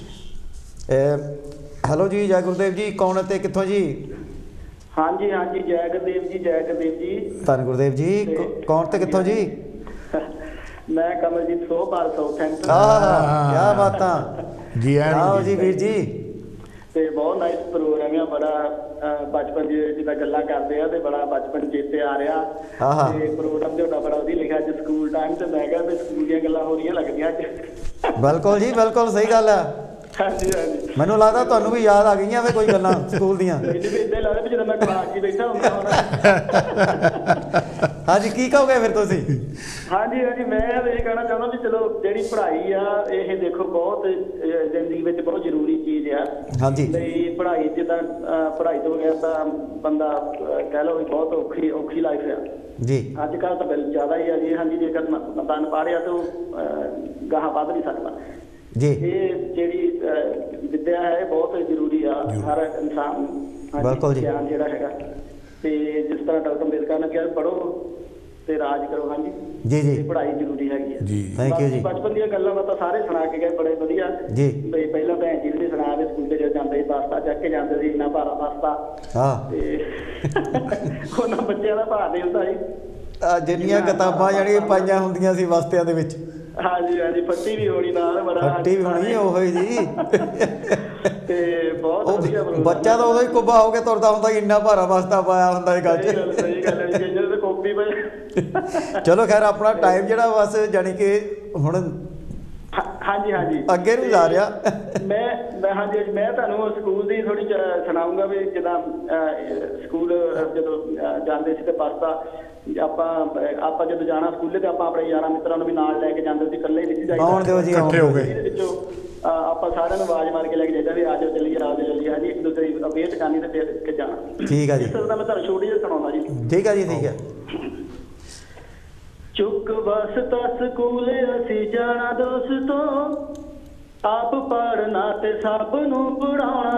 ਹੈਲੋ ਜੀ, ਜੈ ਗੁਰਦੇਵ ਜੀ, ਕੌਣ ਅਤੇ ਕਿੱਥੋਂ ਜੀ? ਹਾਂਜੀ ਹਾਂਜੀ, ਜੈ ਗੁਰਦੇਵ ਜੀ, ਜੈ ਗੁਰਦੇਵ ਜੀ। ਧੰਨ ਗੁਰਦੇਵ ਜੀ। ਕੌਣ ਤੇ ਕਿੱਥੋਂ ਜੀ? ਮੈਂ ਕਮਲਜੀਤ ਸੋਹਪਾਲ ਸਾਊਥਹੈਂਪਟਨ। ਆਹ ਕੀ ਬਾਤਾਂ ਜੀ। ਆਓ ਜੀ ਵੀਰ ਜੀ। ਤੇ ਬਹੁਤ ਨਾਈਸ ਪ੍ਰੋਗਰਾਮ ਆ। ਬੜਾ ਬਚਪਨ ਦੀ ਜਿੱਦਾਂ ਗੱਲਾਂ ਕਰਦੇ ਆ ਤੇ ਬੜਾ ਬਚਪਨ ਚੇਤੇ ਆ ਰਿਹਾ। ਤੇ ਪ੍ਰੋਗਰਾਮ ਤੁਹਾਡਾ ਬੜਾ ਵਧੀਆ ਲਿਖਿਆ ਅੱਜ ਸਕੂਲ ਟਾਈਮ ਤੇ। ਮੈਂ ਕਿਹਾ ਵੀ ਸਕੂਲ ਦੀਆਂ ਗੱਲਾਂ ਹੋ ਰਹੀਆਂ ਲੱਗਦੀਆਂ ਅੱਜ। ਬਿਲਕੁਲ ਜੀ, ਬਿਲਕੁਲ ਸਹੀ ਗੱਲ ਆ। ਹਾਂਜੀ ਹਾਂਜੀ। ਮੈਨੂੰ ਲੱਗਦਾ ਤੁਹਾਨੂੰ ਵੀ ਯਾਦ ਆ ਗਈਆਂ ਵੇ ਕੋਈ ਗੱਲਾਂ ਸਕੂਲ ਦੀਆਂ। ਮੈਨੂੰ ਵੀ ਏਦਾਂ ਲੱਗਦਾ ਵੀ ਜਦੋਂ ਮੈਂ ਕਲਾਸ 'ਚ ਬੈਠਾ ਹੁੰਦਾ ਹੋਣਾ। ਹਾਂਜੀ, ਕੀ ਕਹੋਗੇ ਫਿਰ ਤੁਸੀਂ? ਹਾਂਜੀ ਹਾਂਜੀ, ਮੈਂ ਇਹ ਕਹਿਣਾ ਚਾਹੁੰਦਾ ਵੀ ਚਲੋ ਜਿਹੜੀ ਪੜ੍ਹਾਈ ਆ ਇਹ ਦੇਖੋ ਬਹੁਤ ਜ਼ਿੰਦਗੀ ਵਿੱਚ ਬਹੁਤ ਜ਼ਰੂਰੀ ਚੀਜ਼ ਆ। ਹਾਂਜੀ। ਲਈ ਪੜ੍ਹਾਈ ਜਿੱਦਾਂ ਪੜ੍ਹਾਈ ਤੋਂ ਬਗੈਰ ਤਾਂ ਬੰਦਾ ਕਹਿ ਲਓ ਵੀ ਬਹੁਤ ਔਖੀ ਔਖੀ ਲਾਈਫ ਆ ਜੀ। ਅੱਜ ਕੱਲ੍ਹ ਤਾਂ ਬਿਲ ਜ਼ਿਆਦਾ ਹੀ ਆ ਜੀ। ਹਾਂਜੀ, ਜੇਕਰ ਬੰਦਾ ਅਨਪੜ੍ਹ ਆ ਤਾਂ ਉਹ ਗਾਹਾਂ ਵੱਧ ਨਹੀਂ ਸਕਦਾ ਜੀ। ਇਹ ਜਿਹੜੀ ਵਿੱਦਿਆ ਹੈ ਇਹ ਬਹੁਤ ਜ਼ਰੂਰੀ ਆ ਹਰ ਇਨਸਾਨ। ਬਿਲਕੁਲ ਜੀ। ਗਿਆਨ ਜਿਹੜਾ ਹੈਗਾ ਤੇ ਜਿਸ ਤਰ੍ਹਾਂ ਡਾਕਟਰ ਅੰਬੇਦਕਰ ਨੇ ਕਿਹਾ ਪੜ੍ਹੋ ਤੇ ਰਾਜ ਕਰੋ। ਹਾਂਜੀ ਜੀ ਜੀ, ਪੜ੍ਹਾਈ ਜ਼ਰੂਰੀ ਹੈਗੀ ਹੈ ਜੀ। ਥੈਂਕ ਯੂ ਜੀ। ਬਚਪਨ ਦੀਆਂ ਗੱਲਾਂ ਤਾਂ ਸਾਰੇ ਸੁਣਾ ਕੇ ਗਏ, ਬੜੇ ਵਧੀਆ ਜੀ। ਬਈ ਪਹਿਲਾਂ ਭੈਣ ਜੀ ਨੇ ਸੁਣਾ ਕੇ ਸਕੂਲ ਤੇ ਜਾਂਦੇ ਸੀ, ਬਸਤਾ ਚੱਕ ਕੇ ਜਾਂਦੇ ਸੀ, ਇੰਨਾ ਭਾਰਾ ਬਸਤਾ। ਹਾਂ। ਤੇ ਉਹਨਾਂ ਬੱਚਿਆਂ ਦਾ ਭਾਰ ਨਹੀਂ ਹੁੰਦਾ ਜੀ। ਜਿੰਨੀਆਂ ਕਿਤਾਬਾਂ ਜਿਹੜੀਆਂ ਪਾਈਆਂ ਹੁੰਦੀਆਂ ਸੀ ਬਸਤਿਆਂ ਦੇ ਵਿੱਚ। ਹਾਂਜੀ ਹਾਂਜੀ, ਫੱਟੀ ਵੀ ਹੋਣੀ ਨਾਲ, ਬੜਾ ਫੱਟੀ ਵੀ ਹੋਣੀ ਉਹ ਜੀ। ਤੇ ਬਹੁਤ ਵਧੀਆ ਬੱਚਾ ਤਾਂ ਉਦੋਂ ਹੀ ਕੁੱਬਾ ਹੋ ਕੇ ਤੁਰਦਾ ਹੁੰਦਾ, ਇੰਨਾ ਭਾਰਾ ਬਸਤਾ ਪਾਇਆ ਹੁੰਦਾ ਇਹ ਗੱਲ 'ਚ। ਸਹੀ ਗੱਲ ਹੈ ਜੀ, ਤੇ ਕਾਪੀ ਪਈ। ਚਲੋ ਖੈਰ, ਆਪਣਾ ਟਾਈਮ ਜਿਹੜਾ ਬਸ ਜਾਣੀ ਕਿ ਹੁਣ ਹਾਂਜੀ ਹਾਂਜੀ ਅੱਗੇ ਨੂੰ ਜਾ ਰਿਹਾ। ਮੈਂ ਮੈਂ ਹਾਂਜੀ ਮੈਂ ਤੁਹਾਨੂੰ ਸਕੂਲ ਦੀ ਥੋੜੀ ਸੁਣਾਊਂਗਾ ਵੀ ਜਿੱਦਾਂ ਸਕੂਲ ਜਦੋਂ ਜਾਂਦੇ ਸੀ ਤੇ ਬਸਤਾ ਆਪਾਂ ਆਪਾਂ ਜਦੋਂ ਜਾਣਾ ਸਕੂਲੇ ਤੇ ਆਪਾਂ ਆਪਣੇ ਯਾਰਾਂ ਮਿੱਤਰਾਂ ਨੂੰ ਵੀ ਨਾਲ ਲੈ ਕੇ ਜਾਂਦੇ ਸੀ, ਇਕੱਲੇ ਨਹੀਂ ਸੀ ਜਾਈਦਾ। ਆਉਣ ਦਿਓ ਜੀ, ਇਕੱਠੇ ਹੋ ਗਏ। ਇਹਦੇ ਵਿੱਚੋਂ ਆਪਾਂ ਸਾਰਿਆਂ ਨੂੰ ਆਵਾਜ਼ ਮਾਰ ਕੇ ਲੈ ਕੇ ਜਾਈਦਾ ਵੀ ਆ ਜਾਓ ਚੱਲੀਏ, ਆ ਜਾਓ ਚੱਲੀਏ। ਹਾਂਜੀ, ਇੱਕ ਦੂਸਰੇ ਦੀ ਵੇਟ ਕਰਨੀ ਤੇ ਫਿਰ ਕੇ ਜਾਣਾ। ਠੀਕ ਆ ਜੀ। ਇਸ ਤਰ੍ਹਾਂ ਮੈਂ ਤੁਹਾਨੂੰ ਛੋਟੀ ਜਿਹੀ ਸੁਣਾਉਂਦਾ ਜੀ। ਠੀਕ ਆ ਜੀ, ਠੀਕ ਹੈ। ਚੁੱਕ ਵਸਤਾ ਸਕੂਲ ਅਸੀਂ ਜਾਣਾ ਦੋਸਤੋ, ਆਪ ਪੜ੍ਹਨਾ ਤੇ ਸਭ ਨੂੰ ਪੜ੍ਹਾਉਣਾ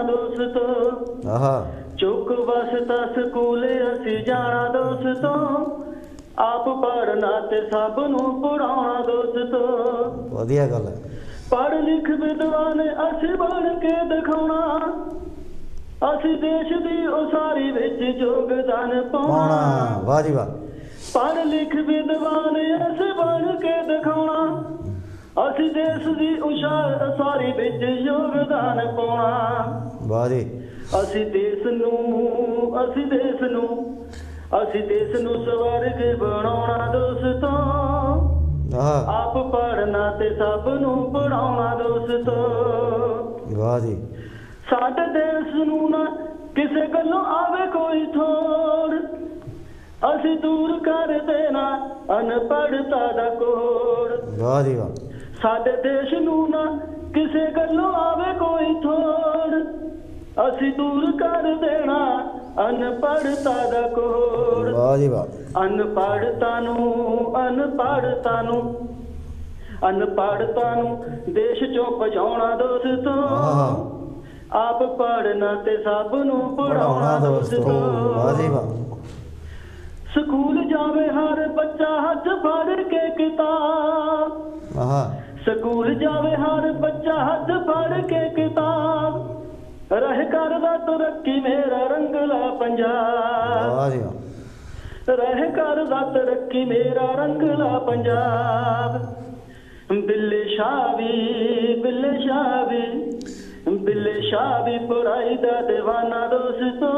ਦੋਸਤੋ। ਆਹਾ। ਚੁੱਕ ਵਸਤਾ ਸਕੂਲ ਅਸੀਂ ਜਾਣਾ ਦੋਸਤੋ, ਆਪ ਪੜ੍ਹਨਾ ਤੇ ਸਭ ਨੂੰ ਪੜਾਉਣਾ ਦੋਸਤੋ। ਵਧੀਆ ਗੱਲ ਹੈ। ਪੜ੍ਹ ਲਿਖ ਵਿਦਵਾਨ ਅਸੀਂ ਬਣ ਕੇ ਦਿਖਾਉਣਾ, ਅਸੀਂ ਦੇਸ਼ ਦੀ ਉਸਾਰੀ ਵਿੱਚ ਯੋਗਦਾਨ ਪਾਉਣਾ। ਵਾਹ ਜੀ ਵਾਹ। ਪੜ੍ਹ ਲਿਖ ਵਿਦਵਾਨ ਅਸੀਂ ਬਣ ਕੇ ਦਿਖਾਉਣਾ, ਅਸੀਂ ਦੇਸ਼ ਦੀ ਉਸਾਰੀ ਵਿੱਚ ਯੋਗਦਾਨ ਪਾਉਣਾ। ਵਾਹ ਜੀ। ਅਸੀਂ ਦੇਸ਼ ਨੂੰ ਅਸੀਂ ਦੇਸ਼ ਨੂੰ ਅਸੀਂ ਦੇਸ਼ ਨੂੰ ਸਵਾਰ ਕੇ ਬਣਾਉਣਾ ਦੋਸਤੋ। ਆਪ ਪੜ੍ਹਨਾ ਤੇ ਸਭ ਨੂੰ ਪੜਾਉਣਾ ਦੋਸਤੋ। ਵਾਹ ਜੀ। ਸਾਡੇ ਦੇਸ਼ ਨੂੰ ਨਾ ਕਿਸੇ ਗੱਲੋਂ ਆਵੇ ਕੋਈ ਥੋੜ, ਅਸੀਂ ਦੂਰ ਕਰ ਦੇਣਾ ਅਨਪੜ੍ਹਤਾ ਦਾ ਕੋੜ। ਵਾਹ ਜੀ ਵਾਹ। ਸਾਡੇ ਦੇਸ਼ ਨੂੰ ਨਾ ਕਿਸੇ ਗੱਲੋਂ ਆਵੇ ਕੋਈ ਥੋੜ, ਅਸੀਂ ਦੂਰ ਕਰ ਦੇਣਾ ਅਨਪੜ੍ਹਤਾ ਦਾ ਕੋੜ। ਵਾਹ ਜੀ ਵਾਹ। ਅਨਪੜ੍ਹਤਾ ਨੂੰ ਅਨਪੜ੍ਹਤਾ ਨੂੰ ਅਨਪੜ੍ਹਤਾ ਨੂੰ ਦੇਸ਼ ਚੋਂ ਭਜਾਉਣਾ ਦੋਸਤੋ। ਆਪ ਪੜ੍ਹਨਾ ਤੇ ਸਭ ਨੂੰ ਪੜਾਉਣਾ ਦੋਸਤੋ। ਵਾਹ ਜੀ ਵਾਹ। ਸਕੂਲ ਜਾਵੇ ਹਰ ਬੱਚਾ ਹੱਥ ਫੜ ਕੇ ਕਿਤਾਬ, ਸਕੂਲ ਜਾਵੇ ਹਰ ਬੱਚਾ ਹੱਥ ਫੜ ਕੇ ਕਿਤਾਬ, ਰਹਿ ਕਰਦਾ ਤਰੱਕੀ ਮੇਰਾ ਰੰਗਲਾ ਪੰਜਾਬ, ਰਹਿ ਕਰਦਾ ਤਰੱਕੀ ਮੇਰਾ ਰੰਗਲਾ ਪੰਜਾਬ। ਬਿੱਲੇ ਸ਼ਾਹ ਵੀ ਬਿੱਲੇ ਸ਼ਾਹ ਵੀ ਬਿੱਲੇ ਸ਼ਾਹ ਵੀ ਪੜ੍ਹਾਈ ਦਾ ਦੀਵਾਨਾ ਦੋਸਤੋ।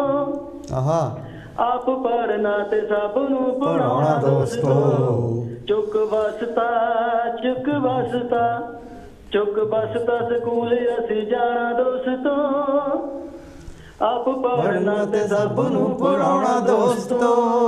ਆਪ ਪੜ੍ਹਨਾ ਤੇ ਸਭ ਨੂੰ ਪੜਾਉਣਾ ਦੋਸਤੋ। ਚੁੱਕ ਵਸਤਾ ਚੁੱਕ ਵਸਤਾ ਚੁੱਕ ਵਸਤਾ ਸਕੂਲ ਅਸੀਂ ਜਾਣਾ ਦੋਸਤੋ। ਆਪ ਪੜ੍ਹਨਾ ਤੇ ਸਭ ਨੂੰ ਪੜਾਉਣਾ ਦੋਸਤੋ।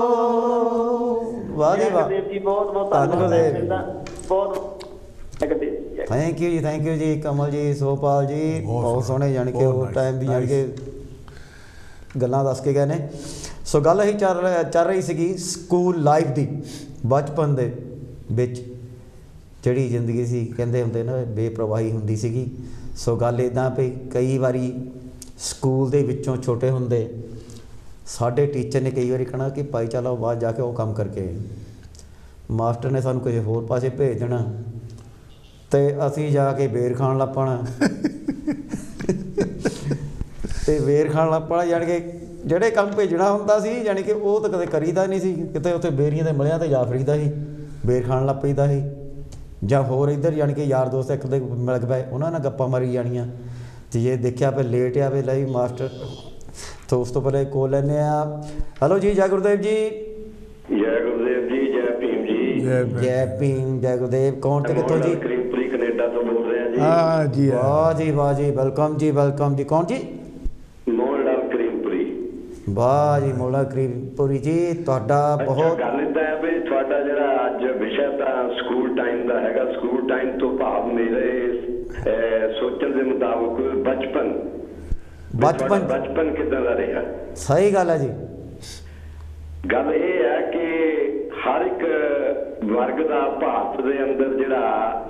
ਵਾਹ ਜੀ ਵਾਹ। ਜੀ ਬਹੁਤ ਬਹੁਤ ਧੰਨਵਾਦ। ਬਹੁਤ ਥੈਂਕ ਯੂ ਜੀ ਥੈਂਕ ਯੂ ਜੀ ਕਮਲ ਜੀ ਸੋਪਾਲ ਜੀ ਬਹੁਤ ਸੋਹਣੇ ਜਾਣੀ ਕਿ ਉਹ ਟਾਈਮ ਦੀ ਜਾਣੀ ਕਿ ਗੱਲਾਂ ਦੱਸ ਕੇ ਗਏ ਨੇ। ਸੋ ਗੱਲ ਇਹੀ ਚੱਲ ਚੱਲ ਰਹੀ ਸੀਗੀ ਸਕੂਲ ਲਾਈਫ ਦੀ, ਬਚਪਨ ਦੇ ਵਿੱਚ ਜਿਹੜੀ ਜ਼ਿੰਦਗੀ ਸੀ ਕਹਿੰਦੇ ਹੁੰਦੇ ਨਾ ਬੇਪਰਵਾਹੀ ਹੁੰਦੀ ਸੀਗੀ। ਸੋ ਗੱਲ ਇੱਦਾਂ ਵੀ ਕਈ ਵਾਰੀ ਸਕੂਲ ਦੇ ਵਿੱਚੋਂ ਛੋਟੇ ਹੁੰਦੇ ਸਾਡੇ ਟੀਚਰ ਨੇ ਕਈ ਵਾਰੀ ਕਹਿਣਾ ਕਿ ਭਾਈ ਚਲੋ ਬਾਹਰ ਜਾ ਕੇ ਉਹ ਕੰਮ ਕਰਕੇ, ਮਾਸਟਰ ਨੇ ਸਾਨੂੰ ਕਿਸੇ ਹੋਰ ਪਾਸੇ ਭੇਜ ਦੇਣਾ ਤੇ ਅਸੀਂ ਜਾ ਕੇ ਬੇਰ ਖਾਣ ਲੱਗ ਪੈਣਾ ਤੇ ਬੇਰ ਖਾਣ ਲੱਗ ਪੈਣਾ ਜਾਣੀ ਕਿ ਜਿਹੜੇ ਕੰਮ ਭੇਜਣਾ ਹੁੰਦਾ ਸੀ ਜਾਣੀ ਕਿ ਉਹ ਤਾਂ ਕਦੇ ਕਰੀਦਾ ਨਹੀਂ ਸੀ। ਕਿਤੇ ਉੱਥੇ ਬੇਰੀਆਂ ਦੇ ਮਲਿਆਂ ਤੇ ਜਾ ਫਰੀਦਾ ਸੀ, ਬੇਰ ਖਾਣ ਲੱਗ ਪਈਦਾ ਸੀ, ਜਾਂ ਹੋਰ ਇੱਧਰ ਜਾਣੀ ਕਿ ਯਾਰ ਦੋਸਤ ਇੱਕ ਦੇ ਮਿਲ ਪਏ ਉਹਨਾਂ ਨਾਲ ਗੱਪਾਂ ਮਾਰੀ ਜਾਣੀਆਂ। ਤੇ ਜੇ ਦੇਖਿਆ ਫਿਰ ਲੇਟ ਆ ਵੀ ਲਈ ਮਾਸਟਰ ਤਾਂ ਉਸ ਤੋਂ ਪਹਿਲੇ ਕੋਲ ਲੈਂਦੇ ਆ। ਹੈਲੋ ਜੀ ਜੈ ਗੁਰਦੇਵ ਜੀ। ਜੈ ਗੁਰਦੇਵ ਜੀ। ਜੈ ਭੀਮ ਜੀ। ਜੈ ਭੀਮ ਜੈ ਗੁਰਦੇਵ। ਕੌਣ ਤੇ ਕਿੱਥੋਂ ਜੀ? ਕਰੀਮਪੁਰੀ ਕੈਨੇਡਾ ਤੋਂ ਬੋਲ ਰਹੇ ਹਾਂ ਜੀ। ਹਾਂ ਜੀ ਵਾਹ ਜੀ ਵਾਹ ਜੀ ਵੈਲਕਮ ਜੀ ਵੈਲਕਮ ਜੀ। ਕੌਣ ਜੀ? ਮੋਹਨ ਲਾਲ ਕਰੀਮਪੁਰੀ। ਵਾਹ ਜੀ ਮੋਹਨ ਲਾਲ ਕਰੀਮਪੁਰੀ ਜੀ ਤੁਹਾਡਾ ਬਹੁਤ। ਗੱਲ ਇੱਦਾਂ ਹੈ ਵੀ ਤੁਹਾਡਾ ਜਿਹੜਾ ਅੱਜ ਵਿਸ਼ਾ ਤਾਂ ਸਕੂਲ ਟਾਈਮ ਦਾ ਹੈਗਾ। ਸਕੂਲ ਟਾਈਮ ਤੋਂ ਭਾਵ ਮੇਰੇ ਸੋਚਣ ਦੇ ਮੁਤਾਬਕ ਬਚਪਨ ਬਚਪਨ ਬਚਪਨ ਕਿੱਦਾਂ ਦਾ ਰਿਹਾ। ਸਹੀ ਗੱਲ ਹੈ ਜੀ। ਗੱਲ ਇਹ ਹੈ ਕਿ ਹਰ ਇੱਕ ਵਰਗ ਦਾ ਭਾਰਤ ਦੇ ਅੰਦਰ ਜਿਹੜਾ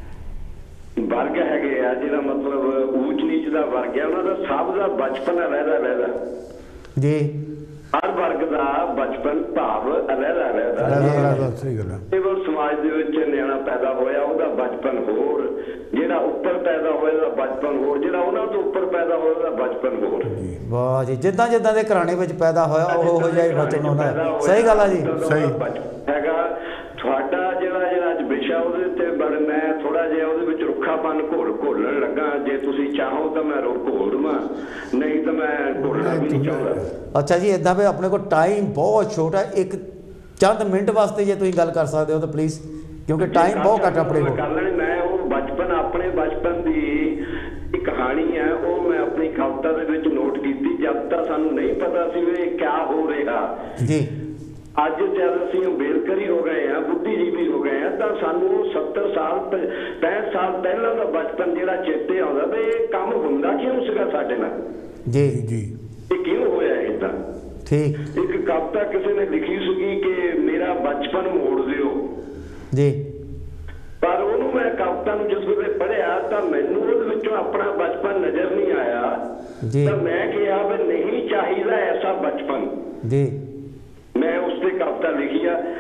ਵਰਗ ਹੈਗੇ ਆ, ਜਿਹੜਾ ਮਤਲਬ ਊਚ ਨੀਚ ਦਾ ਵਰਗ ਹੈ, ਉਹਨਾਂ ਦਾ ਸਭ ਦਾ ਬਚਪਨ ਅਲੱਗਾ ਅਲੱਗਾ ਜੀ। ਹਰ ਵਰਗ ਦਾ ਬਚਪਨ ਭਾਵ ਅਲੱਗਾ ਅਲੱਗਾ। ਸਹੀ ਗੱਲ ਹੈ। ਕੇਵਲ ਸਮਾਜ ਦੇ ਵਿੱਚ ਨਿਆਣਾ ਪੈਦਾ ਹੋਇਆ ਉਹਦਾ ਬਚਪਨ ਹੋਰ, ਜਿਹੜਾ ਉੱਪਰ ਪੈਦਾ ਹੋਇਆ ਉਹਦਾ ਬਚਪਨ ਹੋਰ, ਜਿਹੜਾ ਉਹਨਾਂ ਤੋਂ ਉੱਪਰ ਪੈਦਾ ਹੋਇਆ ਉਹਦਾ ਬਚਪਨ ਹੋਰ। ਵਾਹ ਜੀ। ਜਿੱਦਾਂ ਜਿੱਦਾਂ ਦੇ ਘਰਾਣੇ ਵਿੱਚ ਪੈਦਾ ਹੋਇਆ ਉਹ ਹੋ ਜਾਈ ਬਚਪਨ ਹੁੰਦਾ। ਸਹੀ ਗੱਲ ਆ ਜੀ। ਸਹੀ ਹੈਗਾ। ਤੁਹਾਡਾ ਜਿਹੜਾ ਜਿਹੜਾ ਅੱਜ ਵਿਸ਼ਾ ਉਹਦੇ ਉੱਤੇ ਬੜ ਮੈਂ ਥੋੜਾ ਜਿਹਾ ਉਹਦੇ ਵਿੱਚ ਰੁੱਖਾਪਨ ਘੋਲ ਘੋਲਣ ਲੱਗਾ। ਜੇ ਤੁਸੀਂ ਚਾਹੋ ਤਾਂ ਮੈਂ ਰੁੱਖ ਘੋਲ ਦਵਾਂ, ਨਹੀਂ ਤਾਂ ਮੈਂ ਘੋਲਣਾ ਵੀ ਨਹੀਂ ਚਾਹੁੰਦਾ। ਅੱਛਾ ਜੀ ਇੱਦਾਂ ਵੀ ਆਪਣੇ ਕੋਲ ਟਾਈਮ ਬਹੁਤ ਛੋਟਾ, ਇੱਕ ਚੰਦ ਮਿੰਟ ਵਾਸਤੇ ਜੇ ਤੁਸੀਂ ਗੱਲ ਕਰ ਸਕਦੇ ਹੋ ਤਾਂ ਪਲੀਜ਼, ਕਿਉਂਕਿ ਟਾਈਮ ਬਹੁਤ ਘੱਟ ਆਪਣੇ ਕੋਲ। ਕਰ ਲੈਣੀ। ਮੈਂ ਉਹ ਬਚਪਨ ਆਪਣੇ ਬਚਪਨ ਦੀ ਇੱਕ ਕਹਾਣੀ ਹੈ ਉਹ ਮੈਂ ਆਪਣੀ ਕਵਿਤਾ ਦੇ ਵਿੱਚ ਨੋਟ ਕੀਤੀ। ਜਦ ਤੱਕ ਸਾਨੂੰ ਨਹੀਂ ਪਤਾ ਸੀ ਵੀ ਇਹ ਕਿਆ ਹੋ ਰਿਹਾ ਜੀ। ਅੱਜ ਜਦ ਅਸੀਂ ਬੇਲਕਰੀ ਹੋ ਗਏ ਆ, ਬੁੱਧੀਜੀਵੀ ਹੋ ਗਏ ਆ, ਤਾਂ ਸਾਨੂੰ ਸੱਤਰ ਸਾਲ ਪੈਂਹਠ ਸਾਲ ਪਹਿਲਾਂ ਦਾ ਬਚਪਨ ਜਿਹੜਾ ਚੇਤੇ ਆਉਂਦਾ ਵੀ ਇਹ ਕੰਮ ਹੁੰਦਾ ਕਿਉਂ ਸੀਗਾ ਸਾਡੇ ਨਾਲ ਜੀ ਜੀ, ਇਹ ਕਿਉਂ ਹੋਇਆ ਏਦਾਂ। ਠੀਕ। ਇੱਕ ਕਵਿਤਾ ਕਿਸੇ ਨੇ ਲਿਖੀ ਸੀਗੀ ਕਿ ਮੇਰਾ ਬਚਪਨ ਮੋੜ ਦਿਓ ਜੀ, ਪਰ ਉਹਨੂੰ ਮੈਂ ਕਵਿਤਾ ਨੂੰ ਜਿਸ ਵੇਲੇ ਪੜ੍ਹਿਆ ਤਾਂ ਮੈਨੂੰ ਉਹਦੇ ਵਿੱਚੋਂ ਆਪਣਾ ਬਚਪਨ ਨਜ਼ਰ ਨਹੀਂ ਆਇਆ ਜੀ। ਤਾਂ ਮੈਂ ਕਿਹਾ ਵੀ ਨਹੀਂ ਚਾਹੀਦਾ ਐਸਾ ਬਚਪਨ। ਜੀ। ਮੈਂ ਉਸ ਤੇ ਕਵਿਤਾ ਲਿਖੀ ਆ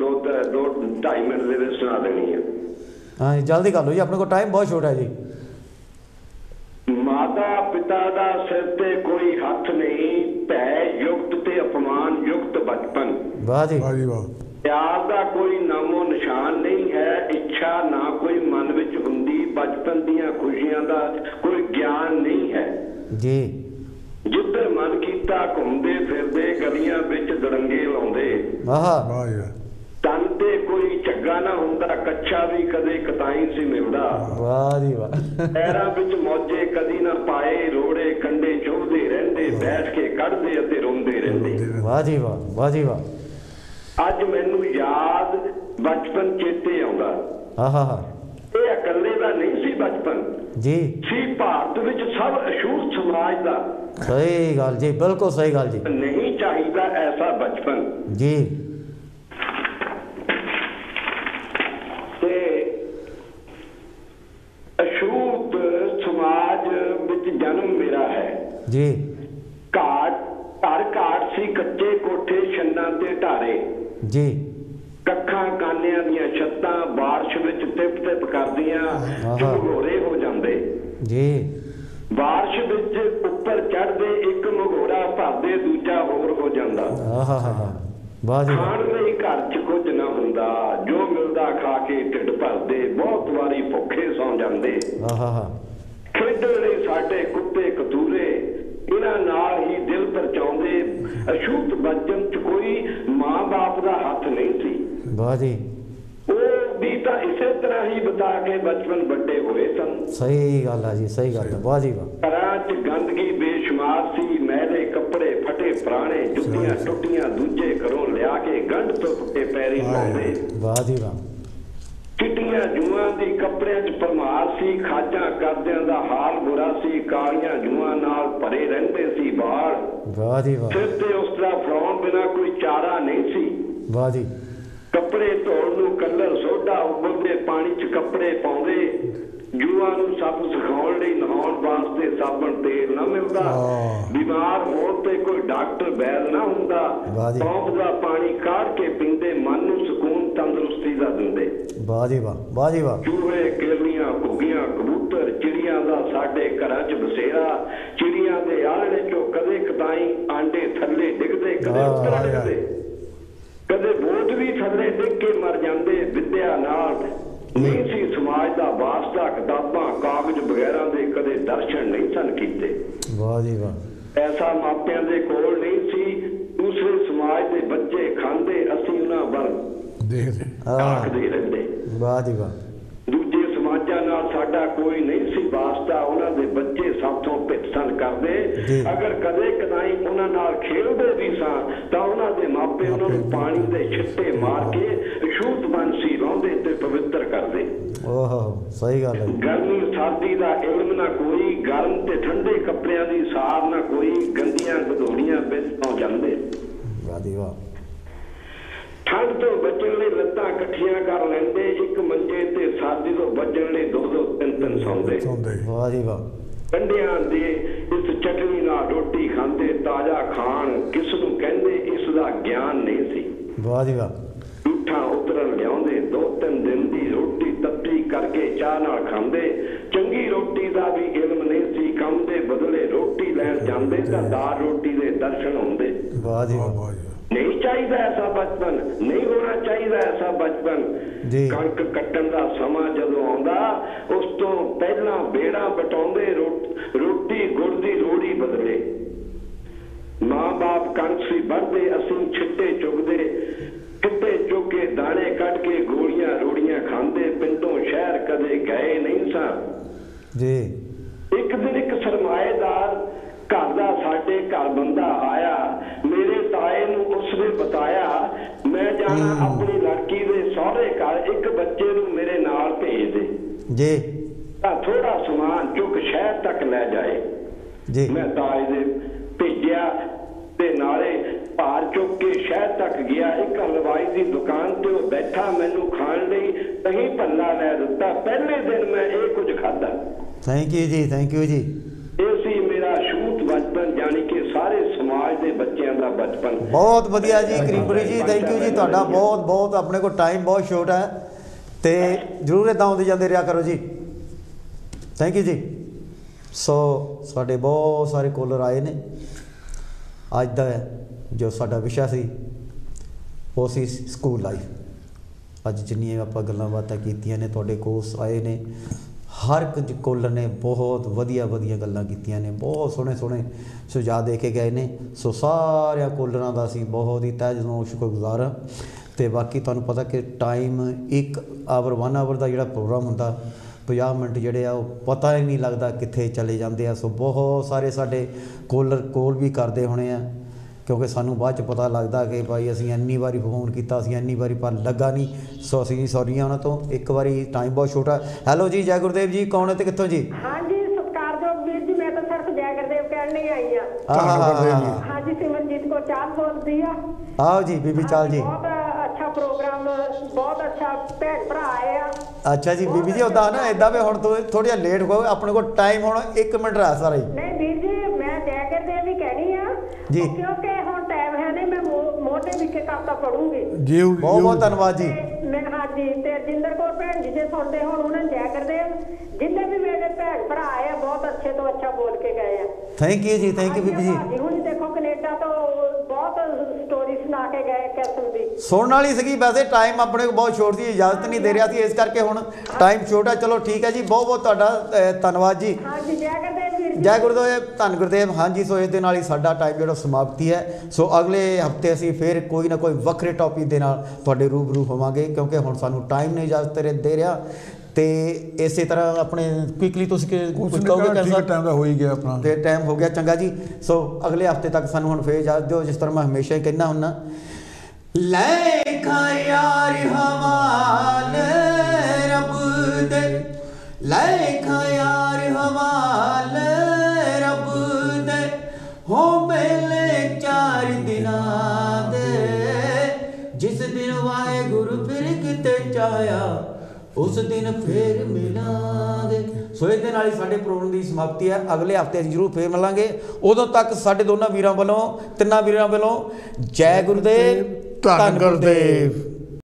दो दो ढाई मिनट ਦੇ ਵਿੱਚ ਸੁਣਾ ਦੇਣੀ ਹੈ। हाँ जी जल्दी कर लो जी, अपने को टाइम बहुत छोटा है जी। माता पिता दा सिर ते कोई हथ नहीं, भै युक्त ते अपमान युक्त बचपन। वाह जी वाह जी वाह। प्यार दा कोई नामो निशान नहीं है, इच्छा ना कोई मन विच हुंदी, बचपन दियां खुशियां दा कोई ज्ञान नहीं है जी। जिधर मन कीता घूमदे फिरदे, गलियां विच दड़ंगे लाउंदे। वाह वाह जी तन ते कोई झग्गा ना हुंदा, कच्छा भी कदे कताई सी मिलदा। वाह जी वाह। पैरां विच मौजे कदी ना पाए, रोड़े कंडे चुभदे रहिंदे, बैठ के कढ़दे अते रोंदे रहिंदे। वाह जी वाह, वाह जी वाह। अज मैनू याद बचपन चेते आउंदा। हाँ हाँ हाँ ਇਹ ਇਕੱਲੇ ਦਾ ਨਹੀਂ ਸੀ ਬਚਪਨ जी ਸੀ, ਭਾਰਤ ਵਿੱਚ ਸਭ ਅਛੂਤ ਸਮਾਜ ਦਾ। सही गल जी, बिल्कुल सही गल जी। ਨਹੀਂ ਚਾਹੀਦਾ ਐਸਾ ਬਚਪਨ। जी ਤੇ ਅਛੂਤ ਸਮਾਜ ਵਿੱਚ ਜਨਮ ਮੇਰਾ ਹੈ जी ਘਾਟ ਘਰ ਘਾਟ ਸੀ, ਕੱਚੇ ਕੋਠੇ ਛੰਨਾਂ ਤੇ ਢਾਰੇ, जी ਕੱਖਾਂ ਕਾਨਿਆਂ ਦੀਆਂ ਛੱਤਾਂ ਬਾਰਿਸ਼ ਵਿੱਚ ਟਿਪ ਟਿਪ ਕਰਦੀਆਂ ਝੰਗੋਰੇ ਹੋ ਜਾਂਦੇ। जी ਬਾਰਿਸ਼ ਵਿੱਚ ਉੱਪਰ ਚੜ੍ਹਦੇ ਇੱਕ ਮਘੋਰਾ ਭਰਦੇ ਦੂਜਾ ਹੋਰ ਹੋ ਜਾਂਦਾ। हाँ हाँ हाँ हाँ वाह जी वाह। ਖਾਣ ਲਈ ਘਰ 'ਚ ਕੁਝ ਨਾ ਹੁੰਦਾ, ਜੋ ਮਿਲਦਾ ਖਾ ਕੇ ਢਿੱਡ ਭਰਦੇ, ਬਹੁਤ ਵਾਰੀ ਭੁੱਖੇ ਸੌਂ ਜਾਂਦੇ। हाँ हाँ हाँ ਖੇਡਣ ਲਈ ਸਾਡੇ ਕੁੱਤੇ ਕਤੂਰੇ, ਇਹਨਾਂ ਨਾਲ ਹੀ ਦਿਲ ਪਰਚਾਉਂਦੇ। ਅਛੂਤ ਬਚਪਨ 'ਚ ਕੋਈ ਮਾਂ ਬਾਪ ਦਾ ਹੱਥ ਨਹੀਂ ਸੀ। वाह जी ਉਹ ਵੀ ਤਾਂ ਇਸੇ ਤਰ੍ਹਾਂ ਹੀ ਬਤਾ ਕੇ ਬਚਪਨ ਵੱਡੇ ਹੋਏ ਸਨ। सही गल है जी, सही गल है। वाह जी वाह। ਘਰਾਂ 'ਚ ਗੰਦਗੀ ਬੇਸ਼ੁਮਾਰ ਸੀ, ਮੈਲੇ ਕੱਪੜੇ ਫਟੇ ਪੁਰਾਣੇ, ਜੁੱਤੀਆਂ ਟੁੱਟੀਆਂ ਦੂਜੇ ਘਰੋਂ ਲਿਆ ਕੇ ਗੰਢ ਤੋਂ ਫੁੱਟੇ ਪੈਰੀ ਪਾਉਂਦੇ। वाह जी वाह। ਚਿੱਟੀਆਂ ਜੂਆਂ ਦੀ ਕੱਪੜਿਆਂ 'ਚ ਭਰਮਾਰ ਸੀ, ਖਾਜਾਂ ਕਰਦਿਆਂ ਦਾ ਹਾਲ ਬੁਰਾ ਸੀ, ਕਾਲੀਆਂ ਜੂਆਂ ਨਾਲ ਭਰੇ ਰਹਿੰਦੇ ਸੀ ਬਾਲ। वाह जी वाह। ਸਿਰ ਤੇ ਉਸ ਤਰ੍ਹਾਂ ਫਰਾਉਣ ਬਿਨਾਂ ਕੋਈ ਚਾਰਾ ਨਹੀਂ ਸੀ। वाह जी ਕੱਪੜੇ ਧੋਣ ਨੂੰ ਕੱਲਰ ਸੋਡਾ, ਉਬਲਦੇ ਪਾਣੀ 'ਚ ਕੱਪੜੇ ਪਾਉਂਦੇ। ਜੂਆਂ ਨੂੰ ਸਭ ਸਿਖਾਉਣ ਲਈ ਨਹਾਉਣ ਵਾਸਤੇ ਸਾਬਣ ਤੇਲ ਨਾ ਮਿਲਦਾ। ਬਿਮਾਰ ਹੋਣ ਤੇ ਕੋਈ ਡਾਕਟਰ ਵੈਦ ਨਾ ਹੁੰਦਾ। ਪੰਪ ਦਾ ਪਾਣੀ ਕਾੜ ਕੇ ਪੀਂਦੇ, ਮਨ ਨੂੰ ਸਕੂਨ ਤੰਦਰੁਸਤੀ ਦਾ ਦਿੰਦੇ। वाह जी वाह, वाह जी वाह। ਚੂਹੇ ਕਿਰਲੀਆਂ ਘੁੱਗੀਆਂ ਕਬੂਤਰ ਚਿੜੀਆਂ ਦਾ ਸਾਡੇ ਘਰਾਂ 'ਚ ਬਸੇਰਾ। ਚਿੜੀਆਂ ਦੇ ਆਲਣੇ 'ਚੋਂ ਕਦੇ ਕਦਾਈ ਆਂਡੇ ਥੱਲੇ ਡਿੱਗਦੇ, ਕਦੇ ਉੱਪਰ ਡਿੱਗਦੇ, ਕਦੇ ਬੋਝ ਵੀ ਥੱਲੇ ਡਿੱਗ ਕੇ ਮਰ ਜਾਂਦੇ। ਵਿਦਿਆ ਨਾਲ ਨਹੀਂ ਸੀ ਸਮਾਜ ਦਾ ਵਾਸਤਾ, ਕਿਤਾਬਾਂ ਕਾਗਜ਼ ਵਗੈਰਾ ਦੇ ਕਦੇ ਦਰਸ਼ਨ ਨਹੀਂ ਸਨ ਕੀਤੇ। ਵਾਹ ਜੀ ਵਾਹ। ਐਸਾ ਮਾਪਿਆਂ ਦੇ ਕੋਲ ਨਹੀਂ ਸੀ। ਦੂਸਰੇ ਸਮਾਜ ਦੇ ਬੱਚੇ ਖਾਂਦੇ, ਅਸੀਂ ਉਹਨਾਂ ਵੱਲ ਦੇਖਦੇ ਤਾਕਦੇ ਰਹਿੰਦੇ। ਵਾਹ ਜੀ ਵਾਹ। ਦੂਜੇ ਸਮਾਜਾਂ ਨਾਲ ਸਾਡਾ ਕੋਈ ਨਹੀਂ ਸੀ ਵਾਸਤਾ, ਉਹਨਾਂ ਦੇ ਬੱਚੇ ਸਭ ਤੋਂ ਭਿੱਤ ਸਨ ਕਰਦੇ। ਅਗਰ ਕਦੇ ਕਦਾਈ ਉਹਨਾਂ ਨਾਲ ਖੇਡਦੇ ਵੀ ਸਾਂ ਤਾਂ ਉਹਨਾਂ ਦੇ ਮਾਪੇ ਉਹਨਾਂ ਨੂੰ ਪਾਣੀ ਦੇ ਛਿੱਟੇ ਮਾਰ ਕੇ ਅਛੂਤ ਬੰਸੀ ਲਾਉਂਦੇ ਤੇ ਪਵਿੱਤਰ ਕਰਦੇ। ਓਹੋ ਸਹੀ ਗੱਲ ਹੈ। ਗਰਮੀ ਸਰਦੀ ਦਾ ਇਲਮ ਨਾ ਕੋਈ, ਗਰਮ ਤੇ ਠੰਡੇ ਕੱਪੜਿਆਂ ਦੀ ਸਾਰ ਨਾ ਕੋਈ, ਗੰਦੀਆਂ ਗਧੋੜੀਆਂ ਵਿੱਚ ਪਹੁੰਚ ਜਾਂਦੇ। ਵਾਹ ਜੀ ਵਾਹ। ਠੰਡ ਤੋਂ ਬਚਣ ਲਈ ਲੱਤਾਂ ਇਕੱਠੀਆਂ ਕਰ ਲੈਂਦੇ, ਇੱਕ ਮੰਜੇ ਤੇ ਸਰਦੀ ਤੋਂ ਬਚਣ ਲਈ ਦੋ ਦੋ ਤਿੰਨ ਤਿੰਨ ਸੌਂਦੇ। ਵਾਹ ਜੀ ਵਾਹ। ਕੰਢਿਆਂ ਦੇ ਇਸ ਚਟਨੀ ਨਾਲ ਰੋਟੀ ਖਾਂਦੇ, ਤਾਜ਼ਾ ਖਾਣ ਕਿਸ ਨੂੰ ਕਹਿੰਦੇ ਇਸ ਦਾ ਗਿਆਨ ਨਹੀਂ ਸੀ। ਵਾਹ ਜੀ ਵਾਹ। ਝੂਠਾਂ ਉਤਰਨ ਲਿਆਉਂਦੇ, ਦੋ ਤਿੰਨ ਦਿਨ ਦੀ ਰੋਟੀ ਤੱਤੀ ਕਰਕੇ ਚਾਹ ਨਾਲ ਖਾਂਦੇ। ਚੰਗੀ ਰੋਟੀ ਦਾ ਵੀ ਇਲਮ ਨਹੀਂ ਸੀ, ਕੰਮ ਦੇ ਬਦਲੇ ਰੋਟੀ ਲੈਣ ਜਾਂਦੇ ਤਾਂ ਦਾਲ ਰੋਟੀ ਦੇ ਦਰਸ਼ਨ ਹੁੰਦੇ। ਵਾਹ ਜੀ ਵਾਹ। ਨਹੀਂ ਚਾਹੀਦਾ ਐਸਾ ਬਚਪਨ, ਨਹੀਂ ਹੋਣਾ ਚਾਹੀਦਾ ਐਸਾ ਬਚਪਨ। ਕਣਕ ਕੱਟਣ ਦਾ ਸਮਾਂ ਜਦੋਂ ਆਉਂਦਾ ਉਸ ਤੋਂ ਪਹਿਲਾਂ ਬੇੜਾ ਬਟਾਉਂਦੇ, ਰੋਟੀ ਗੁੜ ਦੀ ਲੋੜੀ ਬਦਲੇ। ਮਾਂ ਬਾਪ ਕਣਕ ਸੀ ਵੱਢਦੇ, ਅਸੀਂ ਛਿੱਟੇ ਚੁਗਦੇ, ਛਿੱਟੇ ਚੁੱਕ ਕੇ ਦਾਣੇ ਕੱਢ ਕੇ ਗੋਲੀਆਂ ਰੋੜੀਆਂ ਖਾਂਦੇ। ਪਿੰਡੋਂ ਸ਼ਹਿਰ ਕਦੇ ਗਏ ਨਹੀਂ ਸਾਂ ਜੀ। ਇੱਕ ਦਿਨ ਇੱਕ ਸਰਮਾਏਦਾਰ ਘਰ ਦਾ ਸਾਡੇ ਘਰ ਬੰਦਾ ਆਇਆ। ਮੇਰੇ ਤਾਏ ਨੂੰ ਉਸਨੇ ਬਤਾਇਆ, ਮੈਂ ਜਾਣਾ ਆਪਣੀ ਲੜਕੀ ਦੇ ਸਹੁਰੇ ਘਰ, ਇੱਕ ਬੱਚੇ ਨੂੰ ਮੇਰੇ ਨਾਲ ਭੇਜ ਦੇ ਜੀ, ਤਾਂ ਥੋੜਾ ਸਮਾਨ ਚੁੱਕ ਸ਼ਹਿਰ ਤੱਕ ਲੈ ਜਾਏ ਜੀ। ਮੈਂ ਤਾਏ ਦੇ ਭੇਜਿਆ ਤੇ ਨਾਲੇ ਭਾਰ ਚੁੱਕ ਕੇ ਸ਼ਹਿਰ ਤੱਕ ਗਿਆ। ਇੱਕ ਹਲਵਾਈ ਦੀ ਦੁਕਾਨ ਤੇ ਉਹ ਬੈਠਾ, ਮੈਨੂੰ ਖਾਣ ਲਈ ਦਹੀਂ ਭੱਲਾ ਲੈ ਦਿੱਤਾ। ਪਹਿਲੇ ਦਿਨ ਮੈਂ ਇਹ ਕੁਝ ਖਾਧਾ। ਥੈਂਕ ਯੂ ਜੀ, ਥੈਂਕ ਯੂ ਜੀ। ਇਹ ਸੀ ਮੇਰਾ ਛੂਤ ਬਚਪਨ, ਜਾਣੀ ਕਿ ਸਾਰੇ ਸਮਾਜ ਦੇ ਬੱਚਿਆਂ ਪਹਿਲਾ ਬਚਪਨ। ਬਹੁਤ ਵਧੀਆ ਜੀ ਕਰੀਮਪੁਰੀ ਜੀ, ਥੈਂਕ ਯੂ ਜੀ ਤੁਹਾਡਾ ਬਹੁਤ ਬਹੁਤ। ਆਪਣੇ ਕੋਲ ਟਾਈਮ ਬਹੁਤ ਸ਼ੋਰਟ ਹੈ ਤੇ ਜ਼ਰੂਰ ਇੱਦਾਂ ਆਉਂਦੇ ਜਾਂਦੇ ਰਿਹਾ ਕਰੋ ਜੀ। ਥੈਂਕ ਯੂ ਜੀ। ਸੋ ਸਾਡੇ ਬਹੁਤ ਸਾਰੇ ਕੋਲਰ ਆਏ ਨੇ। ਅੱਜ ਦਾ ਜੋ ਸਾਡਾ ਵਿਸ਼ਾ ਸੀ ਉਹ ਸੀ ਸਕੂਲ ਲਾਈਫ। ਅੱਜ ਜਿੰਨੀਆਂ ਆਪਾਂ ਗੱਲਾਂ ਬਾਤਾਂ ਕੀਤੀਆਂ ਨੇ, ਤੁਹਾਡੇ ਕੋਰਸ ਆਏ ਨੇ, ਹਰ ਇੱਕ ਕੋਲਰ ਨੇ ਬਹੁਤ ਵਧੀਆ ਵਧੀਆ ਗੱਲਾਂ ਕੀਤੀਆਂ ਨੇ, ਬਹੁਤ ਸੋਹਣੇ ਸੋਹਣੇ ਸੁਝਾਅ ਦੇ ਕੇ ਗਏ ਨੇ। ਸੋ ਸਾਰਿਆਂ ਕੋਲਰਾਂ ਦਾ ਅਸੀਂ ਬਹੁਤ ਹੀ ਤਹਿ ਦਿਲੋਂ ਸ਼ੁਕਰਗੁਜ਼ਾਰ ਹਾਂ। ਅਤੇ ਬਾਕੀ ਤੁਹਾਨੂੰ ਪਤਾ ਕਿ ਟਾਈਮ ਇੱਕ ਆਵਰ ਵਨ ਆਵਰ ਦਾ ਜਿਹੜਾ ਪ੍ਰੋਗਰਾਮ ਹੁੰਦਾ, ਪੰਜਾਹ ਮਿੰਟ ਜਿਹੜੇ ਆ ਉਹ ਪਤਾ ਹੀ ਨਹੀਂ ਲੱਗਦਾ ਕਿੱਥੇ ਚਲੇ ਜਾਂਦੇ ਆ। ਸੋ ਬਹੁਤ ਸਾਰੇ ਸਾਡੇ ਕੋਲਰ ਕੋਲ ਵੀ ਕਰਦੇ ਹੋਣੇ ਆ, ਕਿਉਂਕਿ ਸਾਨੂੰ ਬਾਅਦ 'ਚ ਪਤਾ ਲੱਗਦਾ ਕਿ ਭਾਈ ਅਸੀਂ ਇੰਨੀ ਵਾਰੀ ਫੋਨ ਕੀਤਾ, ਅਸੀਂ ਇੰਨੀ ਵਾਰੀ ਪਰ ਲੱਗਾ ਨਹੀਂ। ਸੋ ਅਸੀਂ ਸੌਰੀ ਹਾਂ ਉਹਨਾਂ ਤੋਂ। ਇੱਕ ਵਾਰੀ ਟਾਈਮ ਬਹੁਤ ਛੋਟਾ। ਹੈਲੋ ਜੀ, ਜੈ ਗੁਰਦੇਵ ਜੀ, ਕੌਣ ਹੈ ਤੇ ਕਿੱਥੋਂ ਜੀ? ਹਾਂਜੀ ਸਤਿਕਾਰਯੋਗ ਵੀਰ ਜੀ, ਮੈਂ ਤਾਂ ਸਿਰਫ ਜੈ ਗੁਰਦੇਵ ਕਹਿਣ ਨਹੀਂ ਆਈ ਆ। ਹਾਂਜੀ ਸਿਮਰਨਜੀਤ ਕੌਰ ਚਾਲ ਬੋਲਦੀ ਆ। ਆਓ ਜੀ ਬੀਬੀ ਚਾਲ ਜੀ। ਬਹੁਤ ਅੱਛਾ ਪ੍ਰੋਗਰਾਮ, ਬਹੁਤ ਅੱਛਾ, ਭੈਣ ਭਰਾ ਆਏ ਆ। ਅੱਛਾ ਜੀ ਬੀਬੀ ਜੀ, ਉੱਦਾਂ ਨਾ ਇੱਦਾਂ ਵੀ ਹੁਣ ਤੋਂ ਥੋੜ੍ਹਾ ਜਿਹਾ ਲੇਟ ਹੋ, ਆਪਣੇ ਕੋਲ ਟਾਈਮ ਹੁਣ ਇੱਕ ਮਿੰਟ ਰਹਿ ਸਾਰਾ ਹੀ। ਨਹੀਂ ਵੀਰ ਜੀ, ਮੈਂ ਜੈ ਗੁਰਦੇਵ ਵੀ ਕਹਿਣੀ ਆ ਜੀ, ਕਿਉਂਕਿ ਹੁਣ ਟਾਈਮ ਹੈ ਨਹੀਂ। ਮੈਂ ਮੋਢੇ ਵਿਖੇ ਕਾਪਤਾ ਪੜੂੰਗੀ ਜੀ। ਬਹੁਤ ਬਹੁਤ ਧੰਨਵਾਦ ਜੀ। ਮੈਂ ਹਾਂਜੀ ਤੇ ਜਿੰਦਰ ਕੌਰ ਭੈਣ ਜੀ ਜੇ ਸੁਣਦੇ ਹੁਣ ਉਹਨਾਂ ਜੈ ਗੁਰਦੇਵ। ਜਿੰਨੇ ਵੀ ਮੇਰੇ ਭੈਣ ਭਰਾ ਆਏ ਆ ਬਹੁਤ ਅੱਛੇ ਤੋਂ ਅੱਛਾ ਬੋਲ ਕੇ ਗਏ ਆ। ਥੈਂਕ ਯੂ ਜੀ, ਥੈਂਕ ਯੂ ਬੀਬੀ ਜੀ। ਹੁਣ ਦੇਖੋ ਕੈਨੇਡਾ ਤੋਂ ਬਹੁਤ ਸਟੋਰੀ ਸੁਣਾ ਕੇ ਗਏ ਕਿਸਮ ਦੀ, ਸੁਣਨ ਵਾਲੀ ਸੀਗੀ। ਵੈਸੇ ਟਾਈਮ ਆਪਣੇ ਕੋਲ ਬਹੁਤ ਛੋਟ ਸੀ, ਇਜਾਜ਼ਤ ਨਹੀਂ ਦੇ ਰਿਹਾ ਸੀ, ਇਸ ਕਰਕੇ ਹੁਣ ਟਾਈਮ ਛੋਟਾ। ਚਲੋ ਠੀਕ ਹੈ ਜੀ, ਬਹੁਤ ਬਹੁਤ ਤੁਹਾਡਾ ਧੰਨਵਾਦ ਜੀ। ਹਾਂਜੀ ਜੈ ਗੁਰਦੇਵ ਵੀਰ ਜੀ। ਜੈ ਗੁਰਦੇਵ, ਧੰਨ ਗੁਰਦੇਵ। ਹਾਂਜੀ ਸੋ ਇਸ ਦੇ ਨਾਲ ਹੀ ਸਾਡਾ ਟਾਈਮ ਜਿਹੜਾ ਸਮਾਪਤੀ ਹੈ। ਸੋ ਅਗਲੇ ਹਫਤੇ ਅਸੀਂ ਫਿਰ ਕੋਈ ਨਾ ਕੋਈ ਵੱਖਰੇ ਟੌਪਿਕ ਦੇ ਨਾਲ ਤੁਹਾਡੇ ਰੂਬਰੂ ਹੋਵਾਂਗੇ, ਕਿਉਂਕਿ ਹੁਣ ਸਾਨੂੰ ਟਾਈਮ ਨਹੀਂ ਇਜਾਜ਼ਤ ਦੇ ਰਿਹਾ। ਤੇ ਇਸੇ ਤਰ੍ਹਾਂ ਆਪਣੇ ਕੁਇਕਲੀ ਤੁਸੀਂ ਕੁਝ ਕਹੋਗੇ? ਟਾਈਮ ਦਾ ਹੋ ਹੀ ਗਿਆ ਆਪਣਾ, ਤੇ ਟਾਈਮ ਹੋ ਗਿਆ, ਚੰਗਾ ਜੀ। ਸੋ ਅਗਲੇ ਹਫਤੇ ਤੱਕ ਸਾਨੂੰ ਹੁਣ ਫੇਰ ਇਜਾਜ਼ਤ ਦਿਓ। ਜਿਸ ਤਰ੍ਹਾਂ ਮੈਂ ਹਮੇਸ਼ਾ ਹੀ ਕਹਿੰਦਾ ਹੁੰਦਾ, ਲੈਖਾ ਯਾਰ ਹਵਾਲੇ ਰੱਬ ਦੇ, ਲੈਖਾ ਯਾਰ ਹਵਾਲੇ ਰੱਬ ਦੇ, ਹੋ ਮੇਲੇ ਚਾਰ ਦਿਨਾਂ ਦੇ, ਜਿਸ ਦਿਨ ਵਾਹਿਗੁਰੂ ਫਿਰ ਕਿਤੇ ਚਾਹਿਆ ਉਸ ਦਿਨ ਫੇਰ ਮਿਲਾਂਗੇ। ਸੋ ਇਹਦੇ ਨਾਲ ਹੀ ਸਾਡੇ ਪ੍ਰੋਗਰਾਮ ਦੀ ਸਮਾਪਤੀ ਹੈ। ਅਗਲੇ ਹਫਤੇ ਅਸੀਂ ਜ਼ਰੂਰ ਫੇਰ ਮਿਲਾਂਗੇ। ਉਦੋਂ ਤੱਕ ਸਾਡੇ ਦੋਨਾਂ ਵੀਰਾਂ ਵੱਲੋਂ, ਤਿੰਨਾਂ ਵੀਰਾਂ ਵੱਲੋਂ ਜੈ ਗੁਰਦੇਵ, ਧੰਨ ਗੁਰਦੇਵ।